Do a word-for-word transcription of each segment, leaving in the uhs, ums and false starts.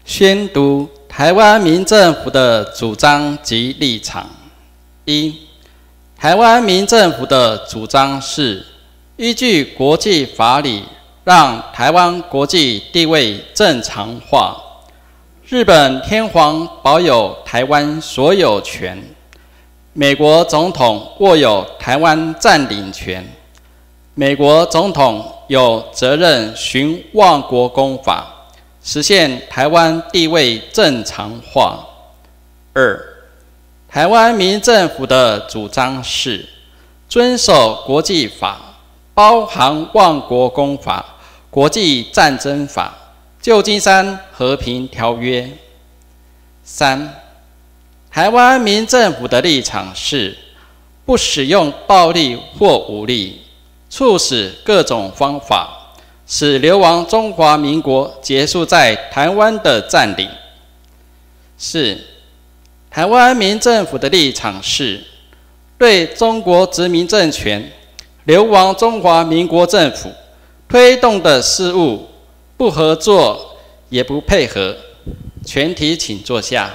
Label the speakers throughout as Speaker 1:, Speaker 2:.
Speaker 1: 宣读台湾民政府的主张及立场。一、台湾民政府的主张是依据国际法理，让台湾国际地位正常化。日本天皇保有台湾所有权，美国总统握有台湾占领权，美国总统有责任循万国公法，实现台湾地位正常化。二、台湾民政府的主张是遵守国际法，包含万国公法、国际战争法、旧金山和平条约。三、台湾民政府的立场是不使用暴力或武力，促使各种方法使流亡中华民国结束在台湾的占领。四、台湾民政府的立场是对中国殖民政权、流亡中华民国政府推动的事务不合作也不配合。全体请坐下。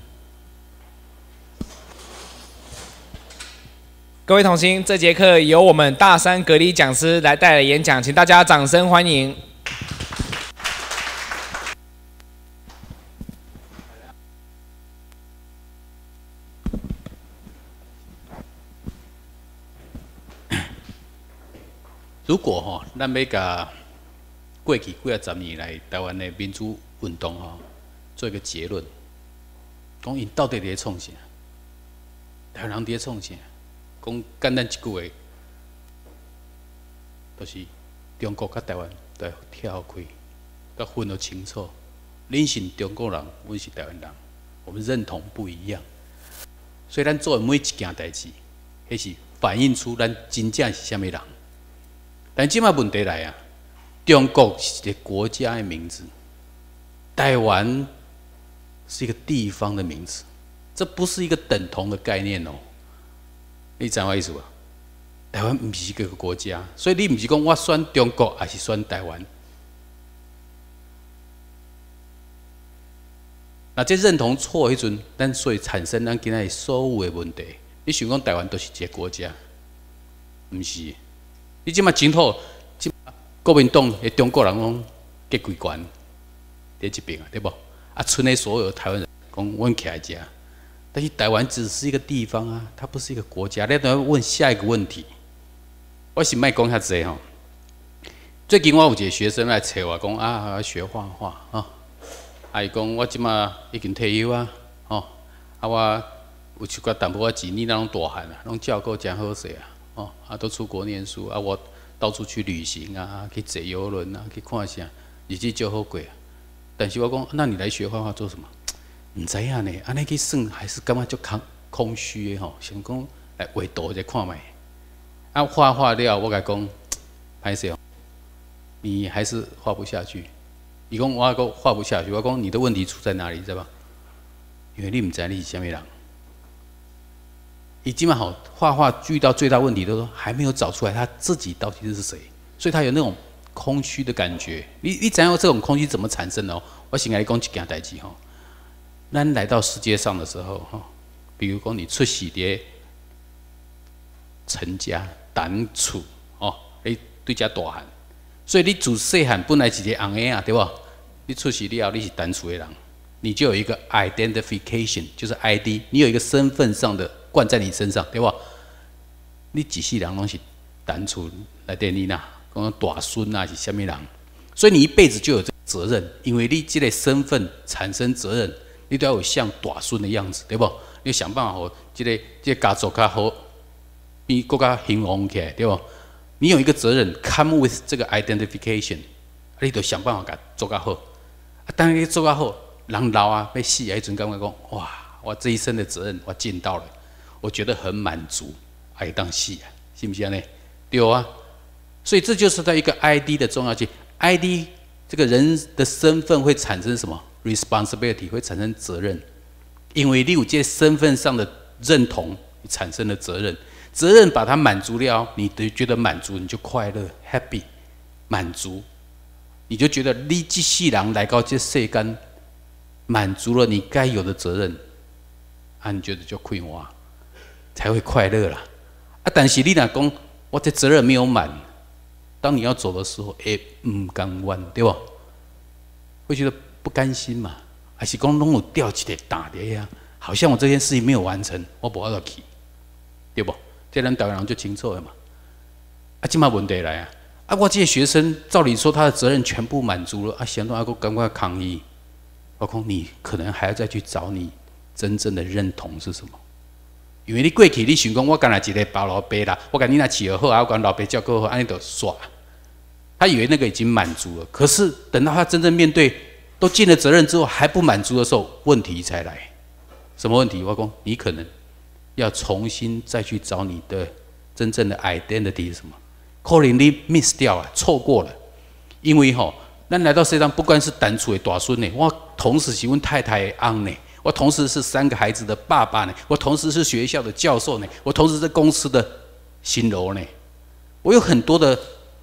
Speaker 2: 各位同心，这节课由我们大山隔离讲师来带来演讲，请大家掌声欢迎。
Speaker 3: 如果吼、哦，咱要甲过去几啊十年来台湾的民主运动吼、哦，做一个结论，讲因到底伫咧创啥？台湾人伫咧创啥？讲简单一句话，就是中国甲台湾都要跳开，要分得清楚。恁是中国人，阮是台湾人，我们认同不一样。所以咱做的每一件代志，迄是反映出咱真正是啥物人。但即摆问题来啊，中国是一个国家的名字，台湾是一个地方的名字，这不是一个等同的概念哦。你知我意思吧？台湾不是一个国家，所以你不是讲我选中国还是选台湾。那这认同错迄阵，咱所以产生咱今仔所有的问题。你想讲台湾都是一个国家，不是？你即马真好，即国民党的中国人讲结规权在这边啊，对不？啊，村内所有台湾人讲阮徛在这，但是台湾只是一个地方啊，它不是一个国家。你等下问下一个问题，我是卖讲遐济吼。最近我有一个学生来找我讲啊，学画画啊，啊伊讲我即马已经退休啊，吼、哦，啊我有一寡淡薄仔钱，你那拢大汉啊，拢照顾真好势啊。哦，啊，都出国念书啊，我到处去旅行啊，去坐游轮啊，去看啥，日子就好过啊。但是我讲，那你来学画画做什么？唔知影呢，安尼去算还是感觉就空空虚的吼，想讲来画图再看卖。啊，画画了，我甲讲，歹势哦，你还是画不下去。伊讲我讲画不下去，我讲你的问题出在哪里，知道吧？因为你唔知你是啥物人。你基本好画画遇到最大问题，都说还没有找出来他自己到底是谁，所以他有那种空虚的感觉。你你知道这种空虚怎么产生的哦？我先跟你讲一件代志哈。咱来到世界上的时候哈，比如讲你出世伫陈家单厝哦，你对家大汉，所以你自细汉本来是一个红的啊，对不？你出世了后你是单厝的人，你就有一个 identification， 就是 I D， 你有一个身份上的。灌在你身上，对吧？你一世人拢是单厝来底你呐，讲大孙啊是虾米人，所以你一辈子就有这个责任，因为你这个身份产生责任，你都要有像大孙的样子，对不？你要想办法好，这个这个家族较好，比更加兴旺起来，对不？你有一个责任 ，come with 这个 identification， 你就想办法给做较好。啊，当你做较好，人老啊要死啊，迄阵感觉讲，哇，我这一生的责任我尽到了。我觉得很满足，爱当戏啊，是不是呢？对啊，所以这就是在一个 I D 的重要性。I D 这个人的身份会产生什么 responsibility， 会产生责任，因为你有这身份上的认同，你产生了责任，责任把它满足了，你就觉得满足，你就快乐 ，happy， 满足，你就觉得你这世人来到这世间， 满足了你该有的责任，啊，你觉得就快活，才会快乐啦。啊，但是你若讲我这责任没有满，当你要走的时候，哎，唔甘愿，对不？会觉得不甘心嘛？还是讲拢有掉一个大的呀？好像我这件事情没有完成，我无法度去，对不？这咱台湾人就清楚了嘛。啊，即嘛问题来啊！啊，我这些学生照理说他的责任全部满足了，啊，想到还佫赶快抗议。包括你可能还要再去找你真正的认同是什么？因为你过去你想讲我干那一个包老爸啦，我跟你那饲好啊，我跟老爸照顾好，安尼就耍。他以为那个已经满足了，可是等到他真正面对都尽了责任之后还不满足的时候，问题才来。什么问题？我讲你可能要重新再去找你的真正的 identity 是什么？可能你 miss 掉了，错过了，因为吼。咱来到世界上，不管是单厝的大孙呢，我同时是阮太太的翁呢，我同时是三个孩子的爸爸呢，我同时是学校的教授呢，我同时是公司的新楼呢，我有很多的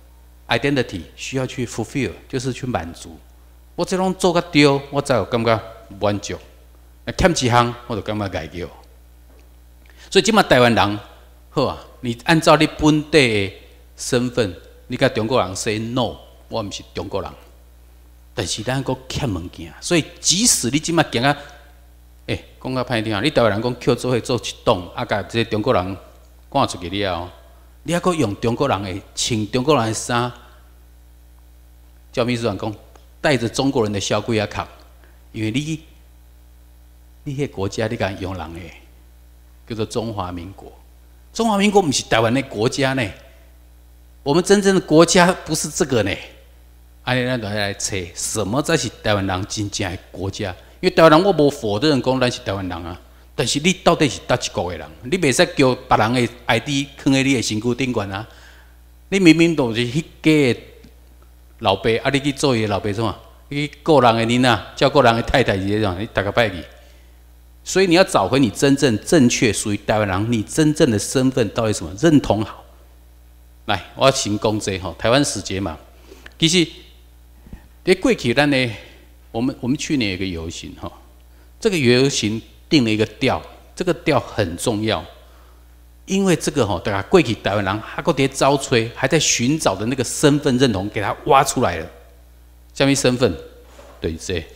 Speaker 3: identity 需要去 fulfill， 就是去满足。我这种做个对，我才有感觉满足；那欠一项，我就感觉解叫。所以今嘛台湾人好啊，你按照你本地的身份，你甲中国人 say no， 我唔是中国人。但是咱佫欠物件，所以即使你即马行啊，诶、欸，讲较歹听啊，你台湾人讲捡做伙做一栋，啊，甲这中国人赶出去了后，你还佫用中国人的穿中国人的衫，叫秘书长讲带着中国人的小鬼啊扛，因为你你迄个国家你敢用人的，叫做中华民国，中华民国不是台湾的国家呢，我们真正的国家不是这个呢。安尼咱就来找什么才是台湾人真正的国家？因为台湾人我无否认讲咱是台湾人啊，但是你到底是哪一国的人？你袂使叫别人的 I D 放在你的身躯顶悬啊！你明明都是迄家的老爸，啊，你去做伊的老爸做嘛？你去顾人的囡仔，照顾人的太太是这样，你大个拜去。所以你要找回你真正正确属于台湾人，你真正的身份到底什么？认同好。来，我要先讲这吼，台湾史节嘛，其实。在过去，咱呢，我们我们去年有个游行哈，这个游行定了一个调，这个调很重要，因为这个哈，大家过去台湾人还搁在招吹，还在寻找的那个身份认同，给他挖出来了。什么身份？对这，哎、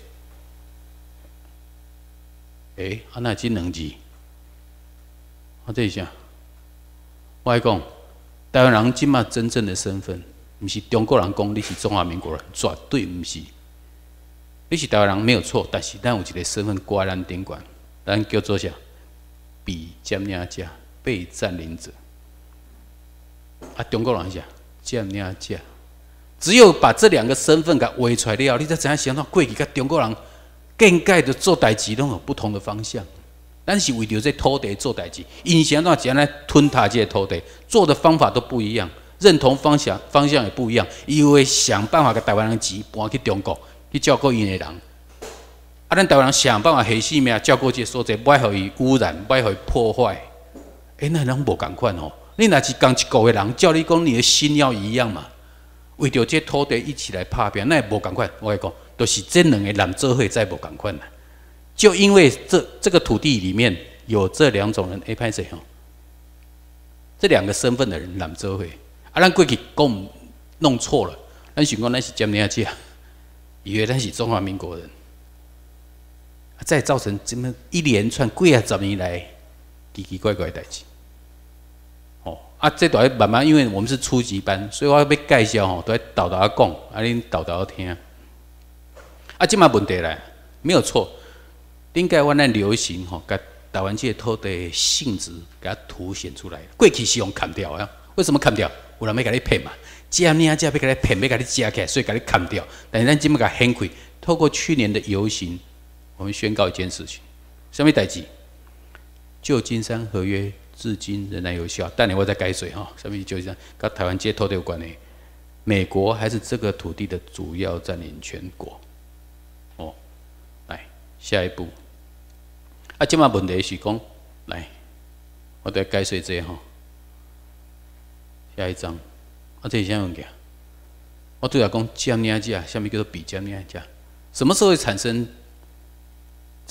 Speaker 3: 欸，啊那这两字，我这一下，我来讲，台湾人今嘛真正的身份。不是中国人讲你是中华民国人，绝对不是。你是台湾人没有错，但是咱有一个身份挂咱顶管，咱叫做啥？被占领者、被占领者。啊，中国人是啥？占领者。只有把这两个身份给画出来了，你才知影想到过去跟中国人更改的做代志拢有不同的方向。咱是为着这土地做代志，因想到怎样来吞塔这土地，做的方法都不一样。认同方向方向也不一样，因为想办法给台湾人钱搬去中国去照顾因的人，啊，咱台湾人想办法下死命照顾这所在，不互伊污染，不互伊破坏。哎、欸，那人无共款哦。你若是讲一个的人，叫你讲你的心要一样嘛，为着这土地一起来拍拼，那也无共款。我来讲，都、就是这两个人做伙再无共款啦。就因为这这个土地里面有这两种人，哎、欸，歹势吼，这两个身份的人揽做伙。啊，咱过去讲弄错了，咱想讲咱是占领者，以为咱是中华民国人，再造成这么一连串几啊十年来奇奇怪怪的代志。哦，啊，这都要慢慢，因为我们是初级班，所以我要介绍吼，都要导导讲，啊，恁导导听。啊，这嘛问题来，没有错，应该我咱流行吼，甲台湾这土地的性质给它凸显出来。过去是用砍掉啊，为什么砍掉？有人要甲你骗嘛？占领者要甲你骗，要甲你夹起来，所以甲你砍掉。但是咱今麦甲掀开，透过去年的游行，我们宣告一件事情：什么代志？旧金山合约至今仍然有效。但你我再改水哈，什么旧金山跟台湾街土地有关的？美国还是这个土地的主要占领权国。哦，来下一步。啊，今麦问题是讲，来，我再改水这哈。下一章，啊，这是啥物件？我对他讲，占领者，下面叫做比占领者。什么时候会产生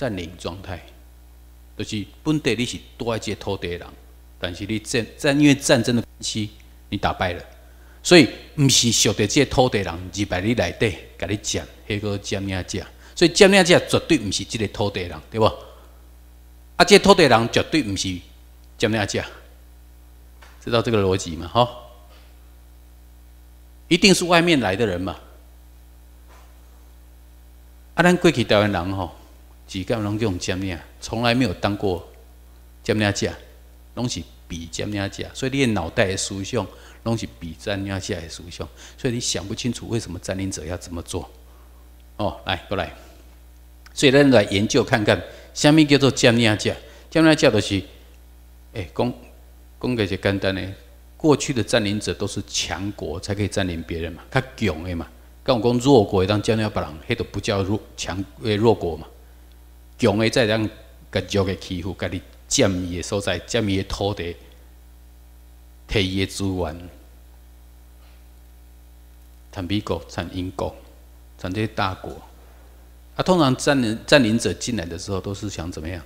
Speaker 3: 占领状态，就是本地你是住在这个土地的人，但是你战战因为战争的关系，你打败了，所以不是属在这个土地的人入来你内底，甲你占，迄个占领者，所以占领者绝对不是这个土地的人，对不？啊，这个土地的人绝对不是占领者，知道这个逻辑吗？哈，一定是外面来的人嘛。啊，咱过去台湾人吼，只敢拢用占领，从来没有当过占领者，拢是比占领者，所以你的脑袋的思想拢是比占领者的思想，所以你想不清楚为什么占领者要这么做。哦，来过来，所以咱来研究看看，什么叫做占领者？占领者就是，诶、欸，讲讲个就简单的，过去的占领者都是强国才可以占领别人嘛，较强的嘛。刚我讲弱国当占领别人，迄都不叫弱强诶弱国嘛。强诶再当甲弱诶欺负，甲你占伊诶所在，占伊诶土地，摕伊诶资源，产美国、产英国、产这些大国。啊，通常占领占领者进来的时候，都是想怎么样？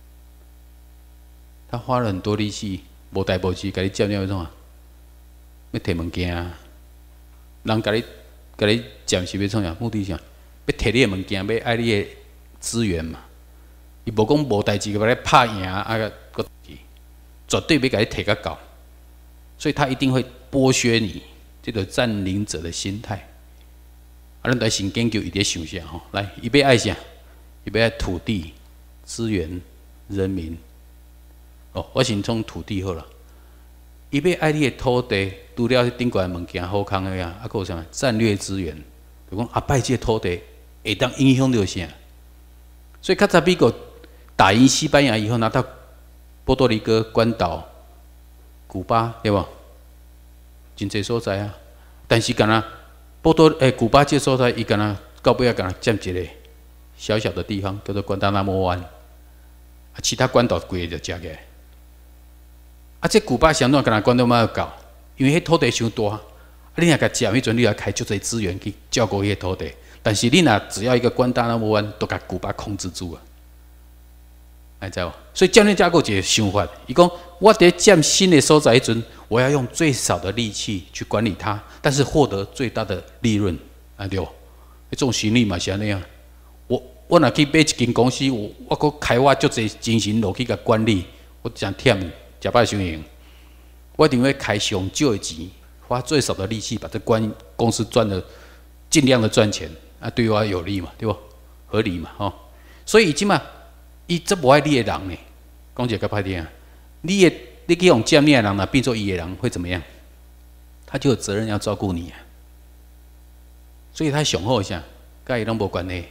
Speaker 3: 他花了很多力气，无代无志，甲你占领迄种啊，要摕物件啊，人甲你。甲你占是要创啥？目的是啥？要摕你的物件，要爱你的资源嘛。伊无讲无代志，把你拍赢啊个个，绝对要甲你摕个到。所以他一定会剥削你，这个占领者的心态。啊，咱来先研究伊伫想啥吼？来，伊要爱啥？伊要爱土地、资源、人民。哦，我先从土地好了。伊要爱你的土地，除了顶悬物件好康的呀，啊，还有啥战略资源？就讲啊，拜这土地会当影响到啥？所以较早美国打赢西班牙以后，拿到波多黎各、关岛、古巴，对无？真济所在啊。但是敢若波多诶、欸，古巴这所在，伊敢若到尾啊，敢若占一个小小的地方，叫做关达纳摩湾，啊，其他关岛规个就食个。啊，这古巴相当跟他关都冇搞，因为迄土地伤大，啊，你若甲占迄阵，你要开足侪资源去照顾迄土地，但是你若只要一个关达纳摩湾，都甲古巴控制住啊，还知无？所以占领者有一个想法，伊讲我伫占新的所在迄阵，我要用最少的力气去管理它，但是获得最大的利润，啊对无？迄种心理嘛是安尼啊。我我若去买一间公司，我我搁开我足侪精神落去甲管理，我真忝。假扮经营，我一定会开上少的钱，花最少的力气把这关公司赚的尽量的赚钱，啊，对我有利嘛，对不？合理嘛，吼。所以即嘛，伊这不爱你的人呢，讲一个较歹听啊，你的你去用占领的人呢，变做伊的人会怎么样？他就有责任要照顾你啊。所以他雄厚一下，跟伊拢无关系。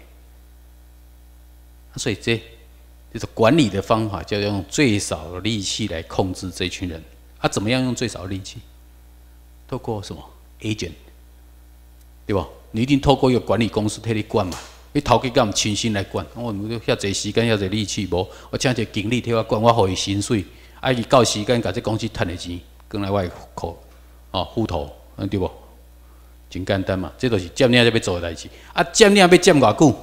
Speaker 3: 所以这。就是管理的方法，就要用最少的力气来控制这群人。啊，怎么样用最少的力气？透过什么 agent， 对吧？你一定透过一个管理公司替你管嘛。你头家敢亲身来管？我唔遐侪时间，遐侪力气无？我请一个经理替我管，我付伊薪水，啊，伊到时间甲这公司赚的钱，放来我的口哦户头，对不？真简单嘛，这就是占领要做的代志。啊，占领要占偌久？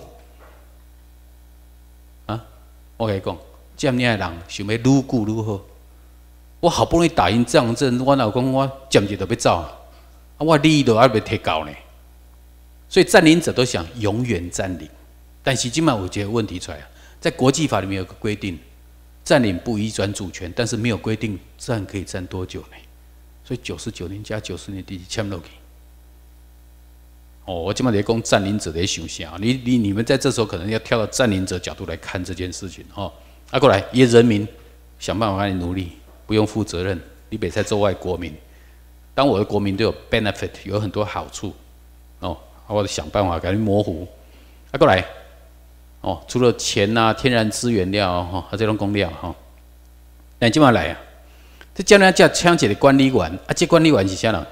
Speaker 3: 我跟你讲，占领的人想要愈久愈好。我好不容易打赢仗阵，我老公我占一就要走，啊，我利益都还没提高呢。所以占领者都想永远占领，但是今晚我觉得问题出来了，在国际法里面有个规定，占领不移转主权，但是没有规定占可以占多久呢？所以九十九年加九十年第签落去。哦，我今晚在讲占领者的想象，你你你们在这时候可能要跳到占领者角度来看这件事情哦。啊，过来，也人民想办法帮你努力，不用负责任，你别再做外国民。当我的国民都有 benefit， 有很多好处哦，我想办法给你模糊。啊，过来，哦，除了钱啊、天然资源料哈，啊这种工料哈，但今晚来啊，这将来叫抢一个管理员，啊，这管理员是啥人？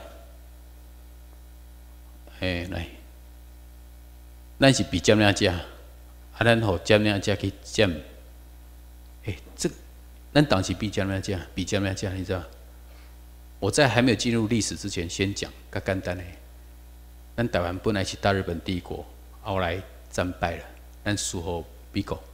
Speaker 3: 诶，来，咱是比占领者，啊，咱互占领者去占。诶，这，咱当时比占领者，比占领者，你知道？我在还没有进入历史之前，先讲较简单诶。咱台湾本来是大日本帝国，后来战败了，咱输互美国，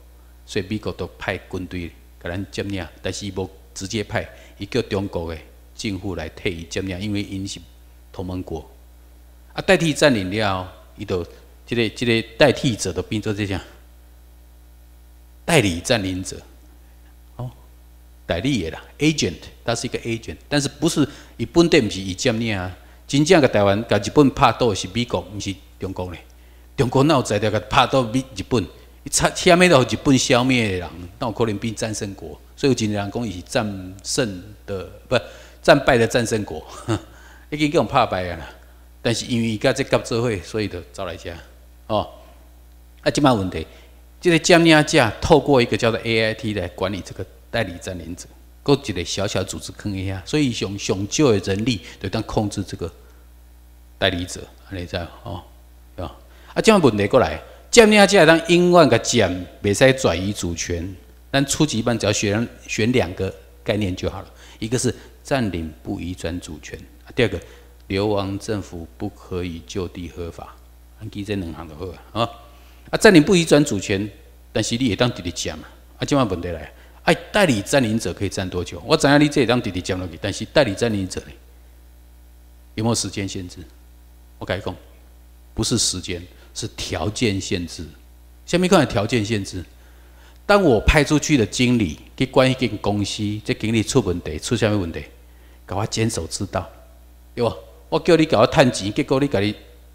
Speaker 3: 所以美国都派军队给咱接领，但是伊无直接派，伊叫中国的政府来替伊接领，因为因是同盟国。啊，代替占领了后，伊就这个这个代替者都变做这样，代理占领者，哦，代理的啦 ，agent， 他是一个 agent， 但是不是伊本地不是伊接领啊，真正个台湾甲日本拍倒是美国，不是中国咧。中国哪有在条甲拍倒美日本？伊差下面都日本消灭的人，哪有可能变战胜国？所以有真人讲伊是战胜的，不战败的战胜国，已经叫人拍败啊啦。但是因为伊甲这合作伙，所以就走来遮。哦，啊，即摆问题，这个占领者透过一个叫做 A I T 来管理这个代理占领者，搁一个小小组织囥一下，所以上上少的人力就当控制这个代理者，安尼知哦？啊，啊，即摆问题过来，占领者当永远甲占，袂使转移主权。但初级班只要选选两个概念就好了，一个是占领不移转主权，第二个。流亡政府不可以就地合法，按记这两项就好啊。啊，占领不移转主权，但是你也当直直占嘛。啊，今晚问题来，哎、啊，代理占领者可以占多久？我知影你这当直直占落去，但是代理占领者呢，有没有时间限制？我跟你讲，不是时间，是条件限制。下面看条件限制。当我派出去的经理去管一间公司，这经理出问题，出什么问题？给我坚守之道，对吧？我叫你给我探钱，结果你给你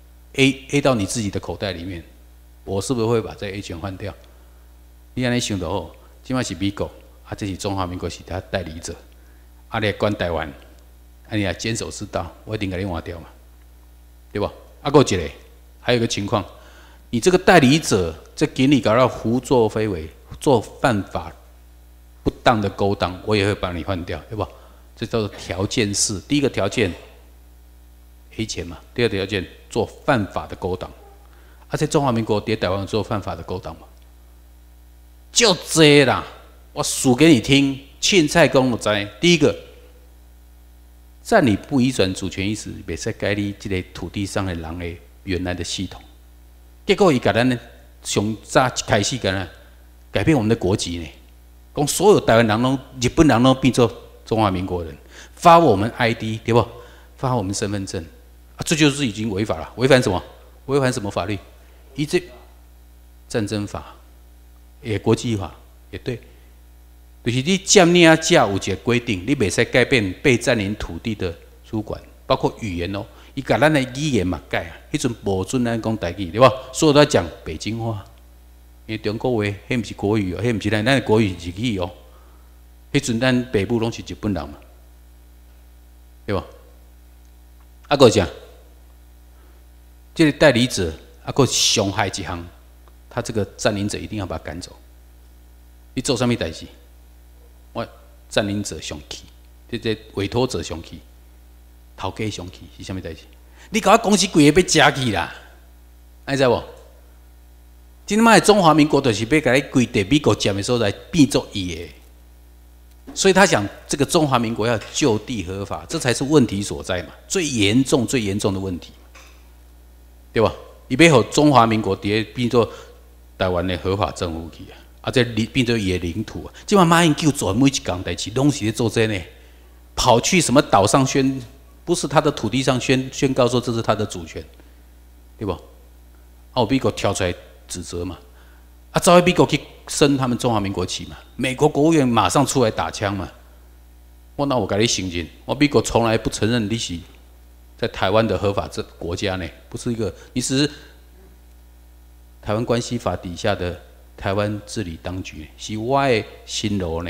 Speaker 3: A A 到你自己的口袋里面，我是不是会把这 A 钱换掉？你安尼想就好，即摆是美国，啊，这是中华民国是他代理者，啊，你管台湾，啊，你也坚守之道，我一定给你换掉嘛，对吧？啊，还有一个，还有一个情况，你这个代理者，这经理搞到胡作非为，做犯法不当的勾当，我也会把你换掉，对吧？这叫做条件式，第一个条件。黑钱嘛，第二条件做犯法的勾当，啊，在中华民国伫台湾做犯法的勾当嘛，就这啦，我数给你听，凊彩讲就知。第一个，占领不移转主权意思，袂使改你这个土地上的人的原来的系统，结果伊甲咱上早一开始甲咱改变我们的国籍呢，讲所有台湾人拢、日本人拢变做中华民国人，发我们 I D 对不？发我们身份证。啊，这就是已经违法了。违反什么？违反什么法律？依这战争法，也国际法，也对。就是你占领者有一个规定，你袂使改变被占领土地的主管，包括语言哦。伊甲咱的语言嘛改啊，迄阵无准咱讲台语，对吧？所有都在讲北京话，因为中国话迄毋是国语哦，迄毋是咱咱的国语日语哦。迄阵咱北部拢是日本人嘛，对吧？啊，个讲。这个代理者，啊，个伤害一项，他这个占领者一定要把他赶走。你做什么代志？我占领者上去，这这委托者上去，头家上去是什么代志？你搞我公司规个要食去啦，你知无？今麦中华民国就是要甲你规地美国占的所在变作伊的，所以他想这个中华民国要就地合法，这才是问题所在嘛，最严重、最严重的问题。对吧？伊要互中华民国伫咧变做台湾的合法政府去啊，啊，这变做伊的领土啊。即马马英九做每一项代志，拢是咧做这呢，跑去什么岛上宣，不是他的土地上宣宣告说这是他的主权，对不？啊，美国跳出来指责嘛，啊，照美国去升他们中华民国旗嘛，美国国务院马上出来打枪嘛。我那我甲你承认，我美国从来不承认你是。在台湾的合法这国家呢，不是一个，你只是台湾关系法底下的台湾治理当局，是我的新罗呢。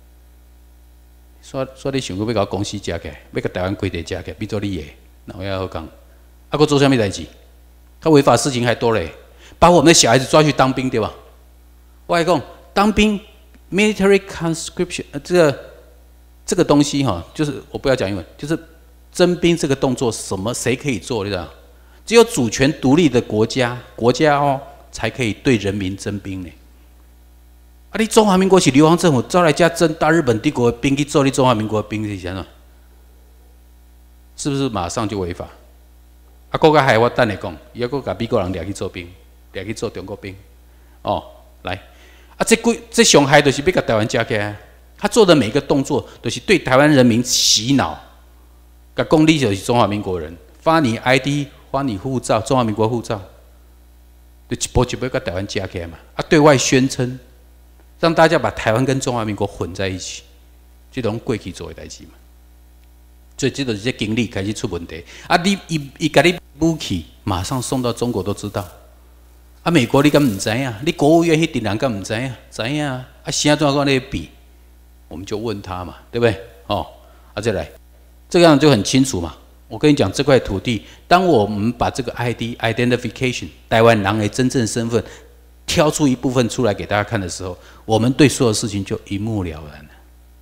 Speaker 3: 所所以你想过要搞公司加起来，要甲台湾规地加起来，变做你的，那我要好讲。啊，佮做啥物代志？他违法事情还多嘞，把我们的小孩子抓去当兵，对吧？我来讲，当兵 military conscription，呃，这个这个东西哈，就是我不要讲英文，就是。征兵这个动作，什么谁可以做？你知道？只有主权独立的国家，国家哦，才可以对人民征兵呢。啊，你中华民国是流亡政府，招来家征大日本帝国的兵去做你中华民国的兵，是啥呢？是不是马上就违法？啊，国家还我等你讲，伊还佫甲美国人掠去做兵，掠去做中国兵。哦，来， 啊，这规这上海就是要甲台湾加起来，他做的每一个动作都是对台湾人民洗脑，甲讲你就是中华民国人，发你 I D， 发你护照，中华民国护照，就一步一步甲台湾加起来嘛。啊，对外宣称，让大家把台湾跟中华民国混在一起，这种过去做的代志嘛。所以这就是这经历开始出问题。啊，你伊伊甲你武器马上送到中国都知道。啊，美国你敢唔知啊？你国务院迄群人敢唔知啊？知啊！啊，现在怎讲咧比？我们就问他嘛，对不对？哦，啊，再来，这样就很清楚嘛。我跟你讲，这块土地，当我们把这个 I D identification 台湾人的真正身份挑出一部分出来给大家看的时候，我们对所有事情就一目了然了。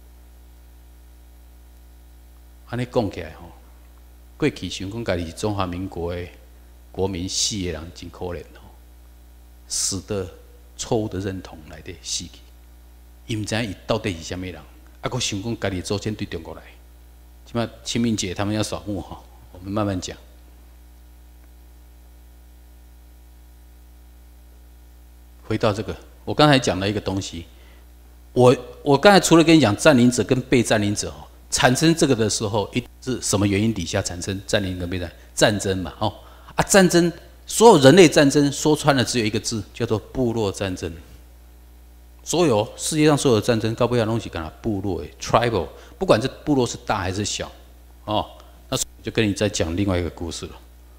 Speaker 3: 安尼讲起来吼，过去想讲家己是中华民国的国民死的人真可怜哦。死的错误的认同来的死去，伊唔知伊到底是什么人，啊，佫想讲家己祖先对中国来，起码清明节他们要扫墓哈，我们慢慢讲。回到这个，我刚才讲了一个东西，我我刚才除了跟你讲占领者跟被占领者哦，产生这个的时候，一是什么原因底下产生占领跟被占战争嘛？哦啊，战争。所有人类战争说穿了只有一个字，叫做部落战争。所有世界上所有的战争，到尾要拢是干啦部落诶 ，tribal， 不管这部落是大还是小，哦，那就跟你再讲另外一个故事了。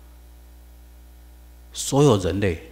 Speaker 3: 所有人类，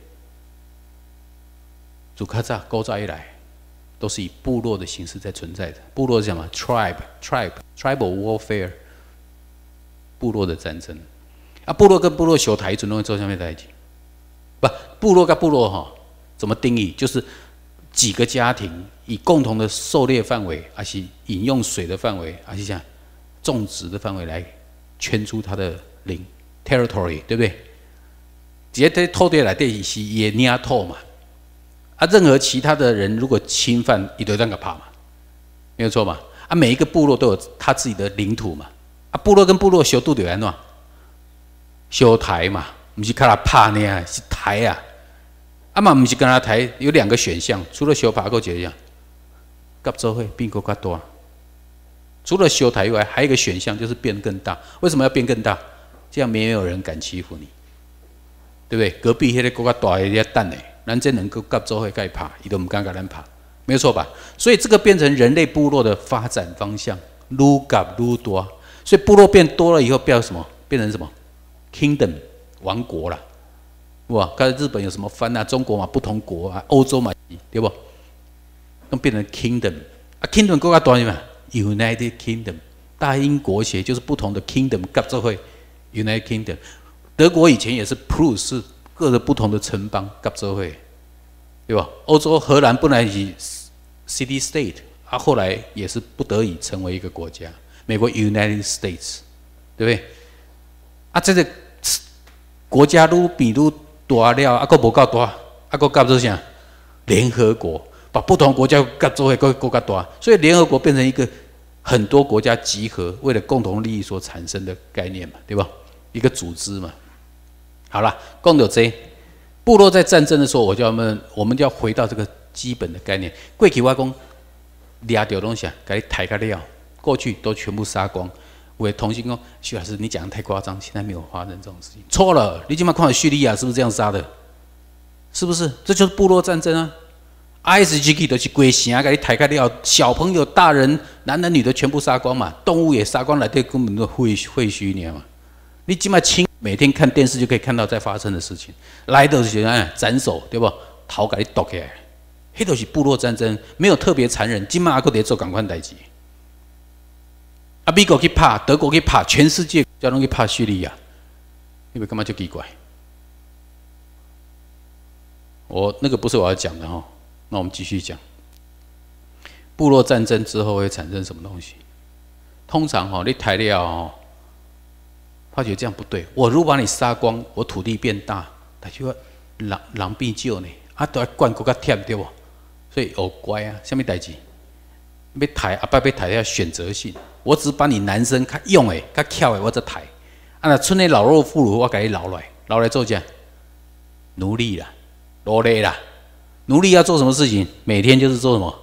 Speaker 3: 自较早古早以来，都是以部落的形式在存在的。部落是什么 ？tribe，tribe，tribal warfare， 部落的战争。啊，部落跟部落小台准会做下面在一起，不，部落跟部落哈，怎么定义？就是几个家庭以共同的狩猎范围，还是饮用水的范围，还是像种植的范围来圈出它的领 territory， 对不对？直接在土地来底是也领土嘛。啊，任何其他的人如果侵犯，一堆人个怕嘛，没有错嘛。啊，每一个部落都有他自己的领土嘛。啊，部落跟部落小度就安怎？小台嘛，不是看他拍呢，是台啊。啊嘛，不是跟他台有两个选项，除了小拍，还有一样，合作会变更较大。除了小台以外，还有一个选项就是变更大。为什么要变更大？这样没有人敢欺负你，对不对？隔壁那个更较大的在等呢，咱这能够合作会该拍，伊都不敢跟咱拍，没有错吧？所以这个变成人类部落的发展方向，愈合愈多。所以部落变多了以后，变成什么？变成什么？ Kingdom 王国啦，哇！刚才日本有什么藩啊？中国嘛，不同国啊，欧洲嘛，对不？都变成 Kingdom 啊 ，Kingdom 国家多嘛 ，United Kingdom 大英国协就是不同的 Kingdom 合作会 United Kingdom。德国以前也是 Prus 是各个不同的城邦合作会，对吧？欧洲荷兰本来是 City State 啊，后来也是不得已成为一个国家。美国 United States， 对不对？ 啊，这个国家愈变愈大了，啊，佫无够大，啊，佫合做啥？联合国把不同国家合做会佫佫较大，所以联合国变成一个很多国家集合，为了共同利益所产生的概念嘛，对吧？一个组织嘛。好了，讲到这，部落在战争的时候，我就要们我们就要回到这个基本的概念。过去我讲掠到东西啊，给你抬个料，过去都全部杀光。 我的同行说：“徐老师，你讲的太夸张，现在没有发生这种事情。错了，你今晚看到叙利亚是不是这样杀的？是不是？这就是部落战争啊 ！I S G K 都是鬼城，给你抬开掉，小朋友、大人、男的、女的全部杀光嘛，动物也杀光，来对根本都废废墟你嘛。你今晚亲每天看电视就可以看到在发生的事情，来的时候哎斩首对不？头给你剁起来，迄都是部落战争，没有特别残忍。今晚还佫得做同款代志。” 啊，美国去拍，德国去拍，全世界叫拢去拍叙利亚，你们干嘛就奇怪？我那个不是我要讲的哈，那我们继续讲。部落战争之后会产生什么东西？通常哈，你抬了哦，他觉得这样不对。我如果把你杀光，我土地变大，他就要人人变少呢，啊，都要管更较忝对不？所以学乖啊，什么代志？要抬啊，不要抬要选择性。 我只把你男生较勇的、较巧的，我再抬。啊，那村内老弱妇孺，我给你留来，留来做啥？奴隶啦，奴隶啦， 奴隶要做什么事情？每天就是做什么？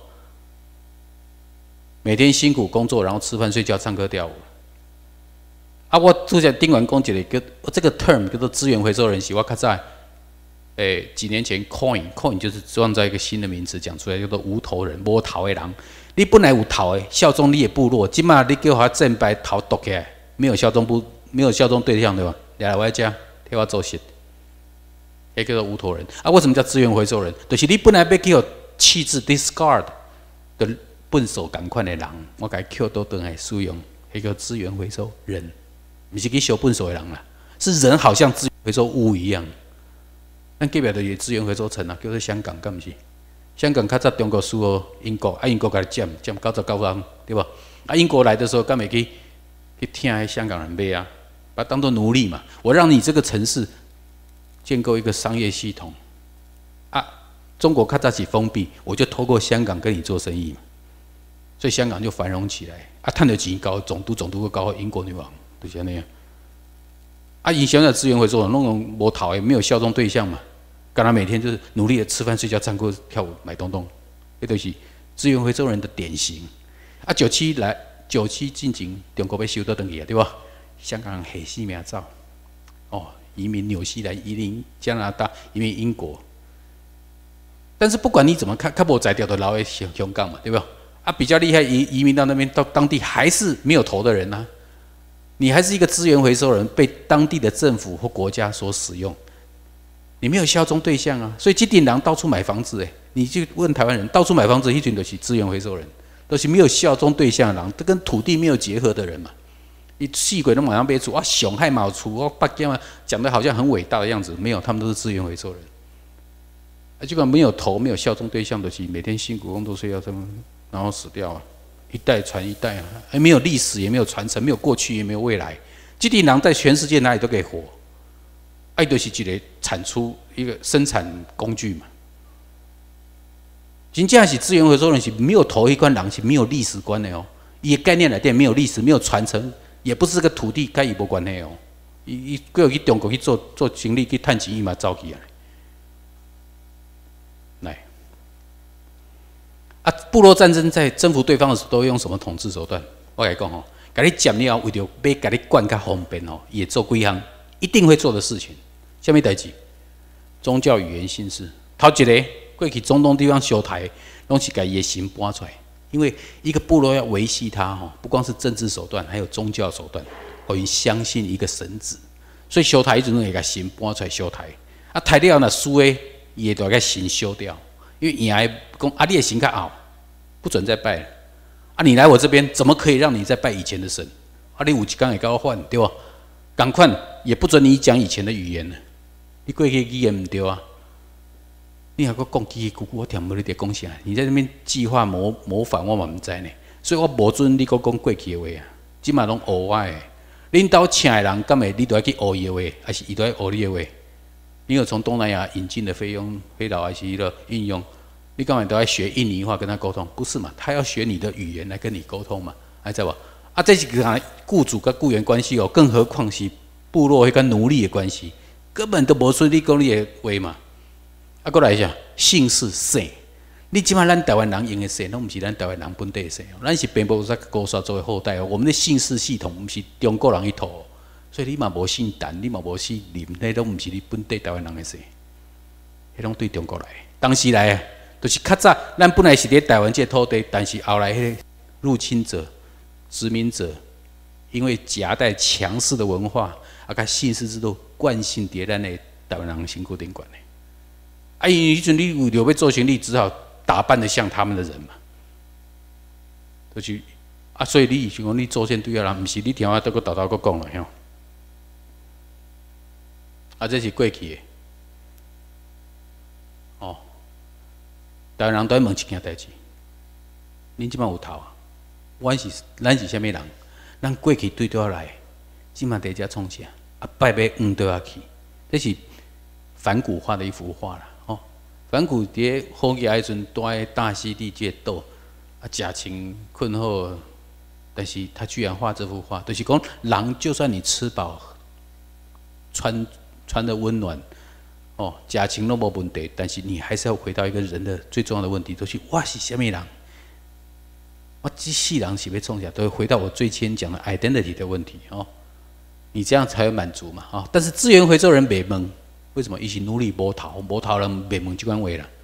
Speaker 3: 每天辛苦工作，然后吃饭、睡觉、唱歌、跳舞。啊，我之前丁完讲一个叫这个 term 叫做资源回收人，是我较早，诶，几年前 coin coin 就是创造一个新的名词讲出来，叫做无头人、无头的人。你本来有头的，效忠你的部落，今嘛你叫他正白头剁起来，没有效忠部，没有效忠对象，对吧？来来我家替我做事，那叫做无头人。啊，为什么叫资源回收人？就是你本来要叫弃置 discard 的笨手赶快的人，我给他 Q 都等来使用，那叫资源回收人。不是去修笨手的人啦，是人好像资源回收屋一样。咱隔壁就有资源回收城啊，叫做香港，敢不是？香港较早中国输哦英国，啊英国甲你占占九十九人，对吧？啊英国来的时候，敢会去去听迄香港人买啊，把它当作奴隶嘛。我让你这个城市建构一个商业系统啊，中国较早是封闭，我就透过香港跟你做生意嘛，所以香港就繁荣起来啊，赚的钱高，总督总督会高英国女王。就是那样，啊，以前的资源回收，那种无头的，没有效忠对象嘛，干他每天就是努力的吃饭、睡觉、唱歌、跳舞、买东东，这都是资源回收人的典型。啊，九七来，九七进前，中国要收倒转去啊，对吧？香港人下死命走，哦，移民纽西兰、移民加拿大、移民英国。但是不管你怎么看，看不宰掉的老的香港嘛，对吧？啊，比较厉害移移民到那边到当地还是没有头的人啊。你还是一个资源回收人，被当地的政府或国家所使用，你没有效忠对象啊，所以这群人到处买房子，哎，你去问台湾人，到处买房子，一群都是资源回收人，都是没有效忠对象的人，都跟土地没有结合的人嘛。你细鬼都马上被处，哇，熊害毛处，我八家嘛，讲的好像很伟大的样子，没有，他们都是资源回收人。啊，结果没有头，没有效忠对象的，是每天辛苦工作睡觉，他们然后死掉啊。一代传一代啊，还没有历史，也没有传承，没有过去，也没有未来。这群人在全世界哪里都可以活，爱就是一个产出一个生产工具嘛。真正是资源回收人是没有头一关人是没有历史观的哦，伊的概念来电没有历史，没有传承，也不是个土地跟伊无关系哦。伊伊过去中国去做做生意去赚钱，伊嘛走起来。来。啊，部落战争在征服对方的时候，都用什么统治手段？我跟你讲吼，甲你占了，为着要甲你管较方便吼，也做几项一定会做的事情。什么代志？宗教、语言、姓氏。头一个，过去中东地方修台，拢是甲伊的神搬出来，因为一个部落要维系它吼，不光是政治手段，还有宗教手段，互伊相信一个神子，所以修台一直拢会甲神搬出来修台。啊，台了若输诶，伊会就甲神修掉。因为赢的讲啊，你的神较拗，不准再拜了。啊，你来我这边，怎么可以让你再拜以前的神？啊，你有一天会跟我换，对吧？赶快也不准你讲以前的语言了。你过去语言唔对啊，你还搁讲叽叽咕咕，我听无你伫讲啥？你在那边计划模模仿我嘛唔知呢，所以我无准你搁讲过去的话啊，即嘛拢学我的。恁兜请的人，敢会你都要去学伊的话，还是伊都要学你的话？你有从东南亚引进的费用、飞岛 I C 的应用，你干嘛都要学印尼话跟他沟通？不是嘛？他要学你的语言来跟你沟通嘛？还知道吧？啊，这是个雇主跟雇员关系哦，更何况是部落跟奴隶的关系，根本都无顺你讲你的话嘛。啊，过来一下，姓氏姓，你即摆咱台湾人用的姓，拢不是咱台湾人本地的姓，咱是并不是高沙族的后代哦。我们的姓氏系统不是中国人一套。所以你嘛无姓陈，你嘛无姓林，那都唔是你本地台湾人的事，迄拢对中国来。当时来啊，就是较早，咱本来是伫台湾这土地，但是后来迄个入侵者、殖民者，因为夹带强势的文化，啊，甲姓氏制度惯性伫咱的台湾人身躯顶管的。啊，因为迄阵你为了要做生意，只好打扮得像他们的人嘛，就是啊，所以你想讲你祖先对啊人，唔是你听我倒个叨叨个讲了吼。啊，这是过去的，哦。台湾人都在问一件代志：恁即摆有头啊？阮是咱是啥物人？咱过去对倒来，即摆伫遮创啥？啊，拜要黄倒啊去，这是反骨画的一幅画啦。哦，反骨伫好野迄阵，住在大溪地这岛，啊，食穿困好，但是他居然画这幅画，就是讲人就算你吃饱，穿。穿的温暖， 哦，家庭都无问题，但是你还是要回到一个人的最重要的问题，就是我是什么人？我这世人是要创啥？都会回到我最先讲的 identity 的问题哦。你这样才会满足嘛啊、哦！但是资源回收人袂问，为什么？伊是努力无头，无头人袂问这款话啦。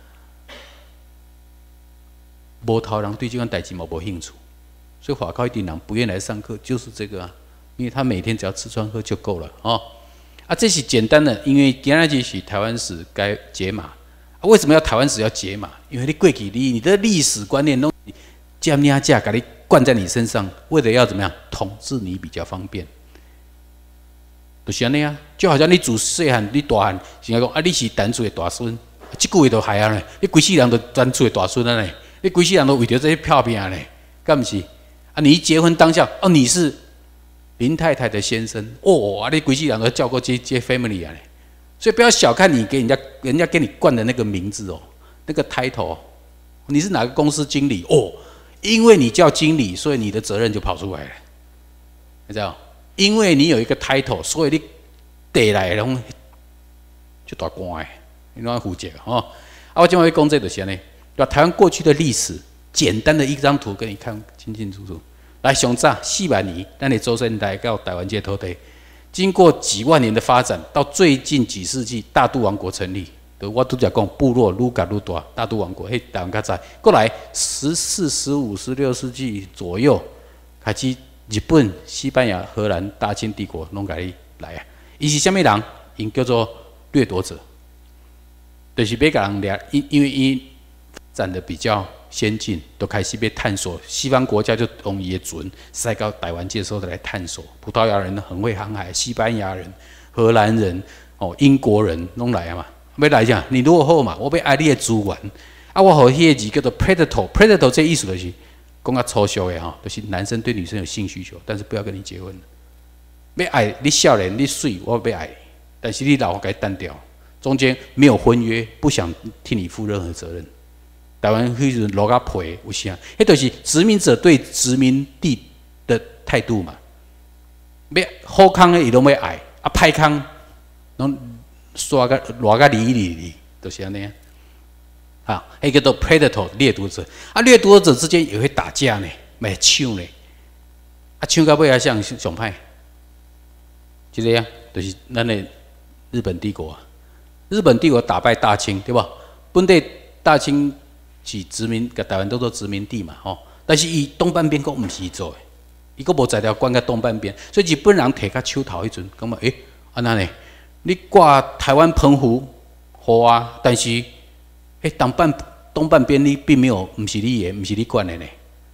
Speaker 3: 无头人对这款代志嘛无兴趣，所以华高一定人不愿意来上课，就是这个啊。因为他每天只要吃穿喝就够了哦。啊，这是简单的，因为今仔日是台湾史该解码。啊，为什么要台湾史要解码？因为你过去你你的历史观念都这样架把你灌在你身上，为了要怎么样统治你比较方便。就是安尼啊，就好像你自细汉，你大汉，是讲啊，你是单纯的大孙，即句话都害啊咧，你规世人都单纯的大孙啊咧，你规世人都为着这些票片咧，干不是？啊，你一结婚当下，哦，你是林太太的先生，哦，啊，你规世人都叫过这这 family 啊咧，所以不要小看你给人家人家给你冠的那个名字哦，那个 title， 你是哪个公司经理哦？因为你叫经理，所以你的责任就跑出来了，你知道？因为你有一个 title， 所以你得来拢就大官诶，你拢要负责哦。啊，我今晚要讲这就是安尼，把台湾过去的历史简单的一张图给你看清清楚楚。来，上早四万年，咱的周身来到台湾这土地，经过几万年的发展，到最近几世纪，大肚王国成立。我拄则讲部落愈改愈大，大肚王国迄台湾较早，过来十四、十五、十六世纪左右开始。日本、西班牙、荷兰、大清帝国拢甲你来啊！伊是什么人？因叫做掠夺者，就是要甲人掠，因因为伊站得比较先进，都开始被探索。西方国家就用伊的船塞到台湾这时候来探索。葡萄牙人很会航海，西班牙人、荷兰人、哦英国人拢来啊嘛。要来讲，你如果好嘛，我要爱你的资源啊！我互迄个字叫做 predator，predator 这意思就是。讲较粗俗的哈，就是男生对女生有性需求，但是不要跟你结婚。要爱你少年，你水，我要爱你，但是你老我该单掉，中间没有婚约，不想替你负任何责任。台湾迄时落甲皮有啥？迄就是殖民者对殖民地的态度嘛。要好康的伊拢要爱，啊歹康，拢刷个落个离离离，就是安尼。啊，还叫做 predator 掠夺者啊，掠夺者之间也会打架呢，买抢呢，啊抢到尾啊像上歹，就这样，就是咱的日本帝国啊，日本帝国打败大清，对吧？本地大清是殖民，甲台湾都做殖民地嘛，吼，但是伊东半边佫毋是做的，伊佫无材料管到东半边，所以日本人摕较手头迄阵，感觉诶，安那呢？你挂台湾澎湖好啊，但是。哎，东半东半边你并没有，不是你的，不是你管的呢。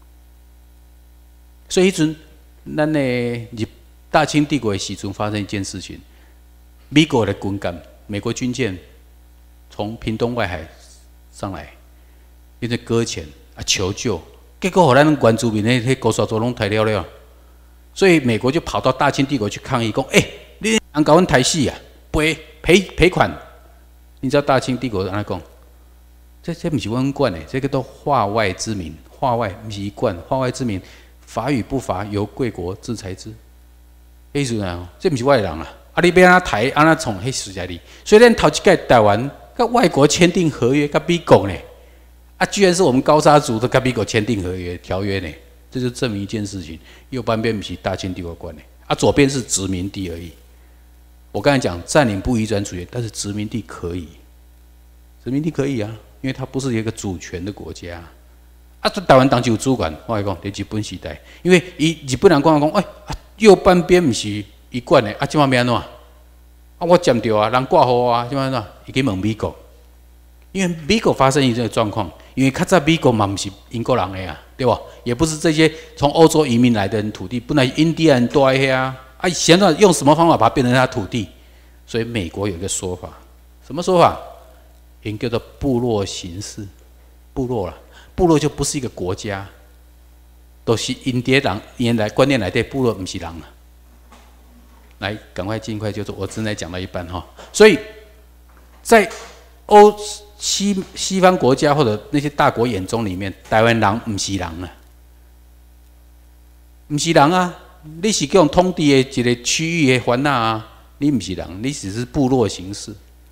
Speaker 3: 所以迄阵，咱的日大清帝国的时阵发生一件事情，美国的军舰，美国军舰从屏东外海上来，因为搁浅啊求救，结果互咱原住民那些高沙族拢抬了了，所以美国就跑到大清帝国去抗议，讲：哎、欸，你人搞阮抬死啊，赔赔赔款。你知道大清帝国安怎讲？这这不是阮管的，这个都化外之民，化外不是一贯，化外之民，法与不法由贵国制裁之。意思啊，这不是外人啊，啊你要安怎抬，安怎创，迄实在哩。所以咱头一届台湾跟外国签订合约，跟美国呢，啊，居然是我们高沙族都跟美国签订合约条约呢，这就证明一件事情：右半边不是大清帝国管的，啊，左边是殖民地而已。我刚才讲占领不移转主权，但是殖民地可以，殖民地可以啊。因为它不是一个主权的国家，啊，台湾当时有主权，我来讲，在日本时代，因为伊日本人讲讲，哎、欸，右半边不是伊管的，啊，即摆要安怎？啊，我占着啊，人挂号啊，即摆安怎？伊去问美国，因为美国发生一个状况，因为较早美国嘛不是英国人的啊，对吧？也不是这些从欧洲移民来的人土地，本来印第安人住在啊，啊，现在用什么方法把它变成他土地？所以美国有一个说法，什么说法？因叫做部落形式，部落啦，部落就不是一个国家，都是因爹人原来观念来的部落不是人啊。来，赶快尽快，就是我正在讲到一半哈。所以在欧西西方国家或者那些大国眼中里面，台湾人不是人啊，不是人啊，你是叫统治的一个区域的番仔啊，你不是人，你只是部落形式。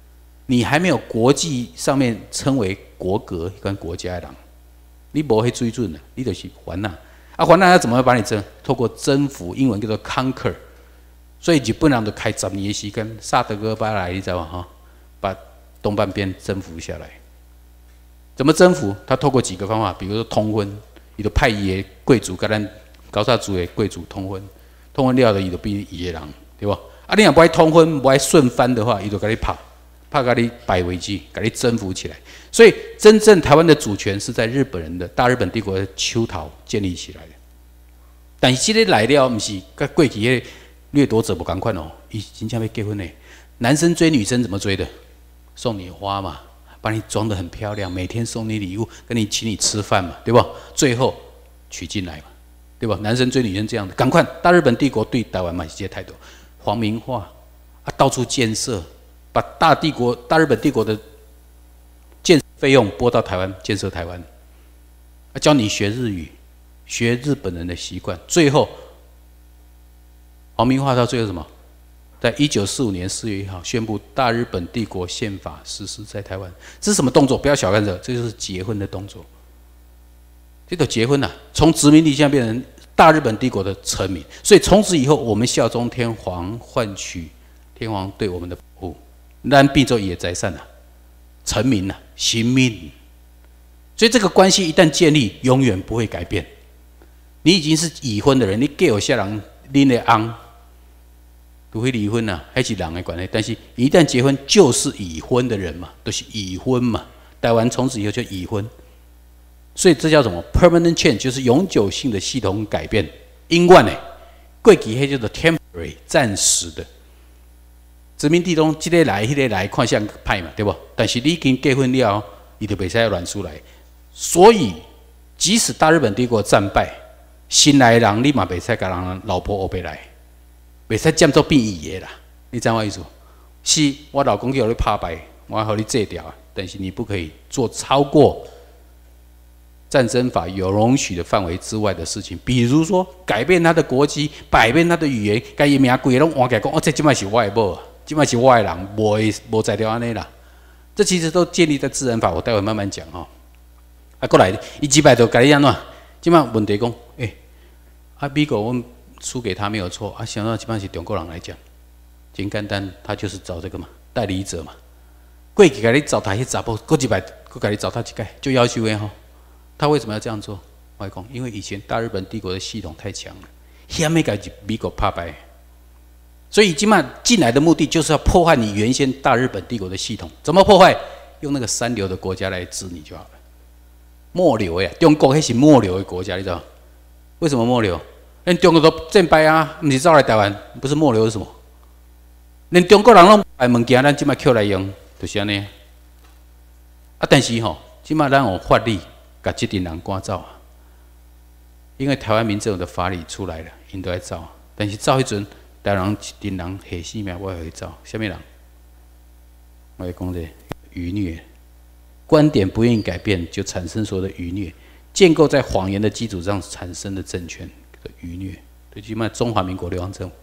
Speaker 3: 你还没有国际上面称为国格跟国家的人，你无去水准的，你就是烦恼。啊，烦恼要怎么把你征？透过征服，英文叫做 conquer。所以日本人就开十年的时间，萨德哥巴莱，你知道吗？哈，把东半边征服下来。怎么征服？他透过几个方法，比如说通婚，伊就派伊的贵族跟咱高萨族的贵族通婚，通婚了的伊就变伊的人，对吧？啊，你若不爱通婚，不爱顺番的话，伊就给你拍，拍给你摆为止，给你征服起来。所以，真正台湾的主权是在日本人的大日本帝国的秋桃建立起来的。但是这个来了，不是跟过去的掠夺者不同款哦，伊真正要结婚呢。男生追女生怎么追的？送你花嘛，把你装得很漂亮，每天送你礼物，跟你请你吃饭嘛，对吧？最后娶进来嘛，对吧？男生追女生这样的，赶快！大日本帝国对台湾嘛是这态度，皇民化啊，到处建设，把大帝国、大日本帝国的建设费用拨到台湾，建设台湾，啊，教你学日语，学日本人的习惯，最后。皇民化到最后什么？在一九四五年四月一号宣布大日本帝国宪法实施在台湾。这是什么动作？不要小看这，这就是结婚的动作。这都结婚了、啊，从殖民地现在变成大日本帝国的臣民。所以从此以后，我们效忠天皇，换取天皇对我们的保护。咱并做也在善啊，臣民啊，行民。所以这个关系一旦建立，永远不会改变。你已经是已婚的人，你嫁有下人，恁的翁。除非离婚啊，还是人的关系。但是，一旦结婚，就是已婚的人嘛，都、就是已婚嘛。台湾从此以后就已婚，所以这叫什么 ？permanent change， 就是永久性的系统改变。因为呢，过去迄叫做 temporary， 暂时的。殖民地中，这个来，迄、那个来，看相派嘛，对不？但是你已经结婚了，你就袂使乱出来。所以，即使大日本帝国战败，新来的人你嘛袂使甲人老婆后背来。袂使占做变异的啦，你知道我意思？是我老公叫你拍败，我要你戒掉啊。但是你不可以做超过战争法有容许的范围之外的事情，比如说改变他的国籍，改变他的语言，改伊名规个拢换起来讲，哦，这即摆是我的某，即摆是我的人，无会无在条安尼啦。这其实都建立在自然法，我待会慢慢讲哦。啊，过来，伊即摆就改你安怎？即摆问题讲，诶、欸，啊，美国阮。输给他没有错啊！想到基本上是中国人来讲，简简单，他就是找这个嘛，代理者嘛。过去给你找他去查甫，过几百，过给你找他几盖，就要求诶吼。他为什么要这样做？我讲，因为以前大日本帝国的系统太强了，遐没给美国拍败，所以基本上进来的目的就是要破坏你原先大日本帝国的系统。怎么破坏？用那个三流的国家来治你就好了。末流呀，中国那是末流的国家，你知道？为什么末流？连中国都战败啊，不是走来台湾，不是末流是什么？连中国人拢买物件，咱即摆捡来用，就是安尼。啊，但是吼，即摆咱有法律把这群人赶走啊，因为台湾民政府的法律出来了，因都要走。但是走迄阵，台湾人一群人下性命，我会走。什么人？我来讲这愚虐，观点不愿意改变，就产生所谓的愚虐，建构在谎言的基础上产生的政权。愚虐，最起码中华民国流亡政府，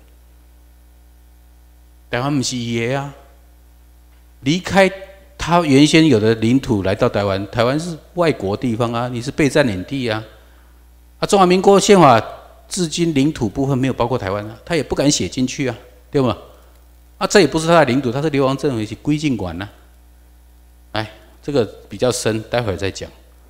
Speaker 3: 台湾不是伊的啊。离开他原先有的领土来到台湾，台湾是外国地方啊，你是被占领地啊。啊，中华民国宪法至今领土部分没有包括台湾啊，他也不敢写进去啊，对吗？啊，这也不是他的领土，他是流亡政府，是归境管啊。哎，这个比较深，待会儿再讲。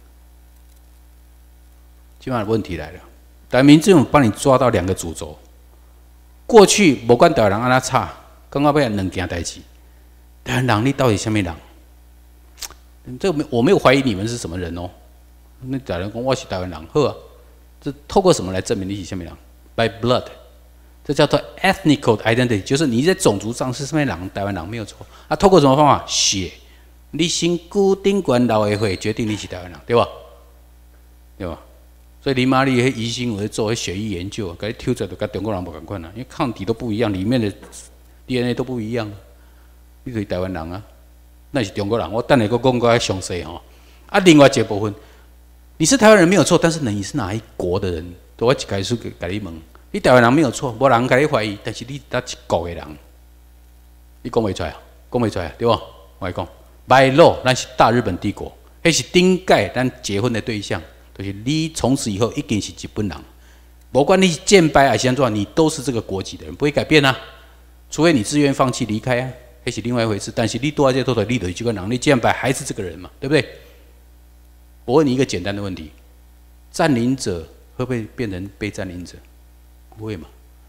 Speaker 3: 今晚的问题来了。台湾民政府帮你抓到两个主轴。过去不管台湾人安怎吵，刚刚要两件代志。台湾人你到底什么人？这个我没有怀疑你们是什么人哦。那台湾人讲我是台湾人，好啊。这透过什么来证明你是什么人 ？By blood， 这叫做 ethnic identity， 就是你在种族上是什么人，台湾人没有错。啊，透过什么方法？血，你身躯顶管老的血决定你是台湾人，对吧？对吧？所以林玛丽迄医生会做迄血液研究，甲你抽出来就跟中国人无共款啦，因为抗体都不一样，里面的 D N A 都不一样。你就是台湾人啊，那是中国人。我等下佫讲个详细吼。啊，另外一部分，你是台湾人没有错，但是你是哪一国的人？我一开始甲你问，你台湾人没有错，无人甲你怀疑，但是你哪一国的人？你讲袂出来啊？讲袂出来对吧？ 我讲，by law， 咱是大日本帝国，迄是顶届咱结婚的对象，就是你从此以后一定是日本人，不管你是建败还是安怎，你都是这个国籍的人，不会改变啊。除非你自愿放弃离开啊，那是另外一回事。但是你多在这头头，你就是这个人，你建败还是这个人嘛，对不对？我问你一个简单的问题：占领者会不会变成被占领者？不会嘛？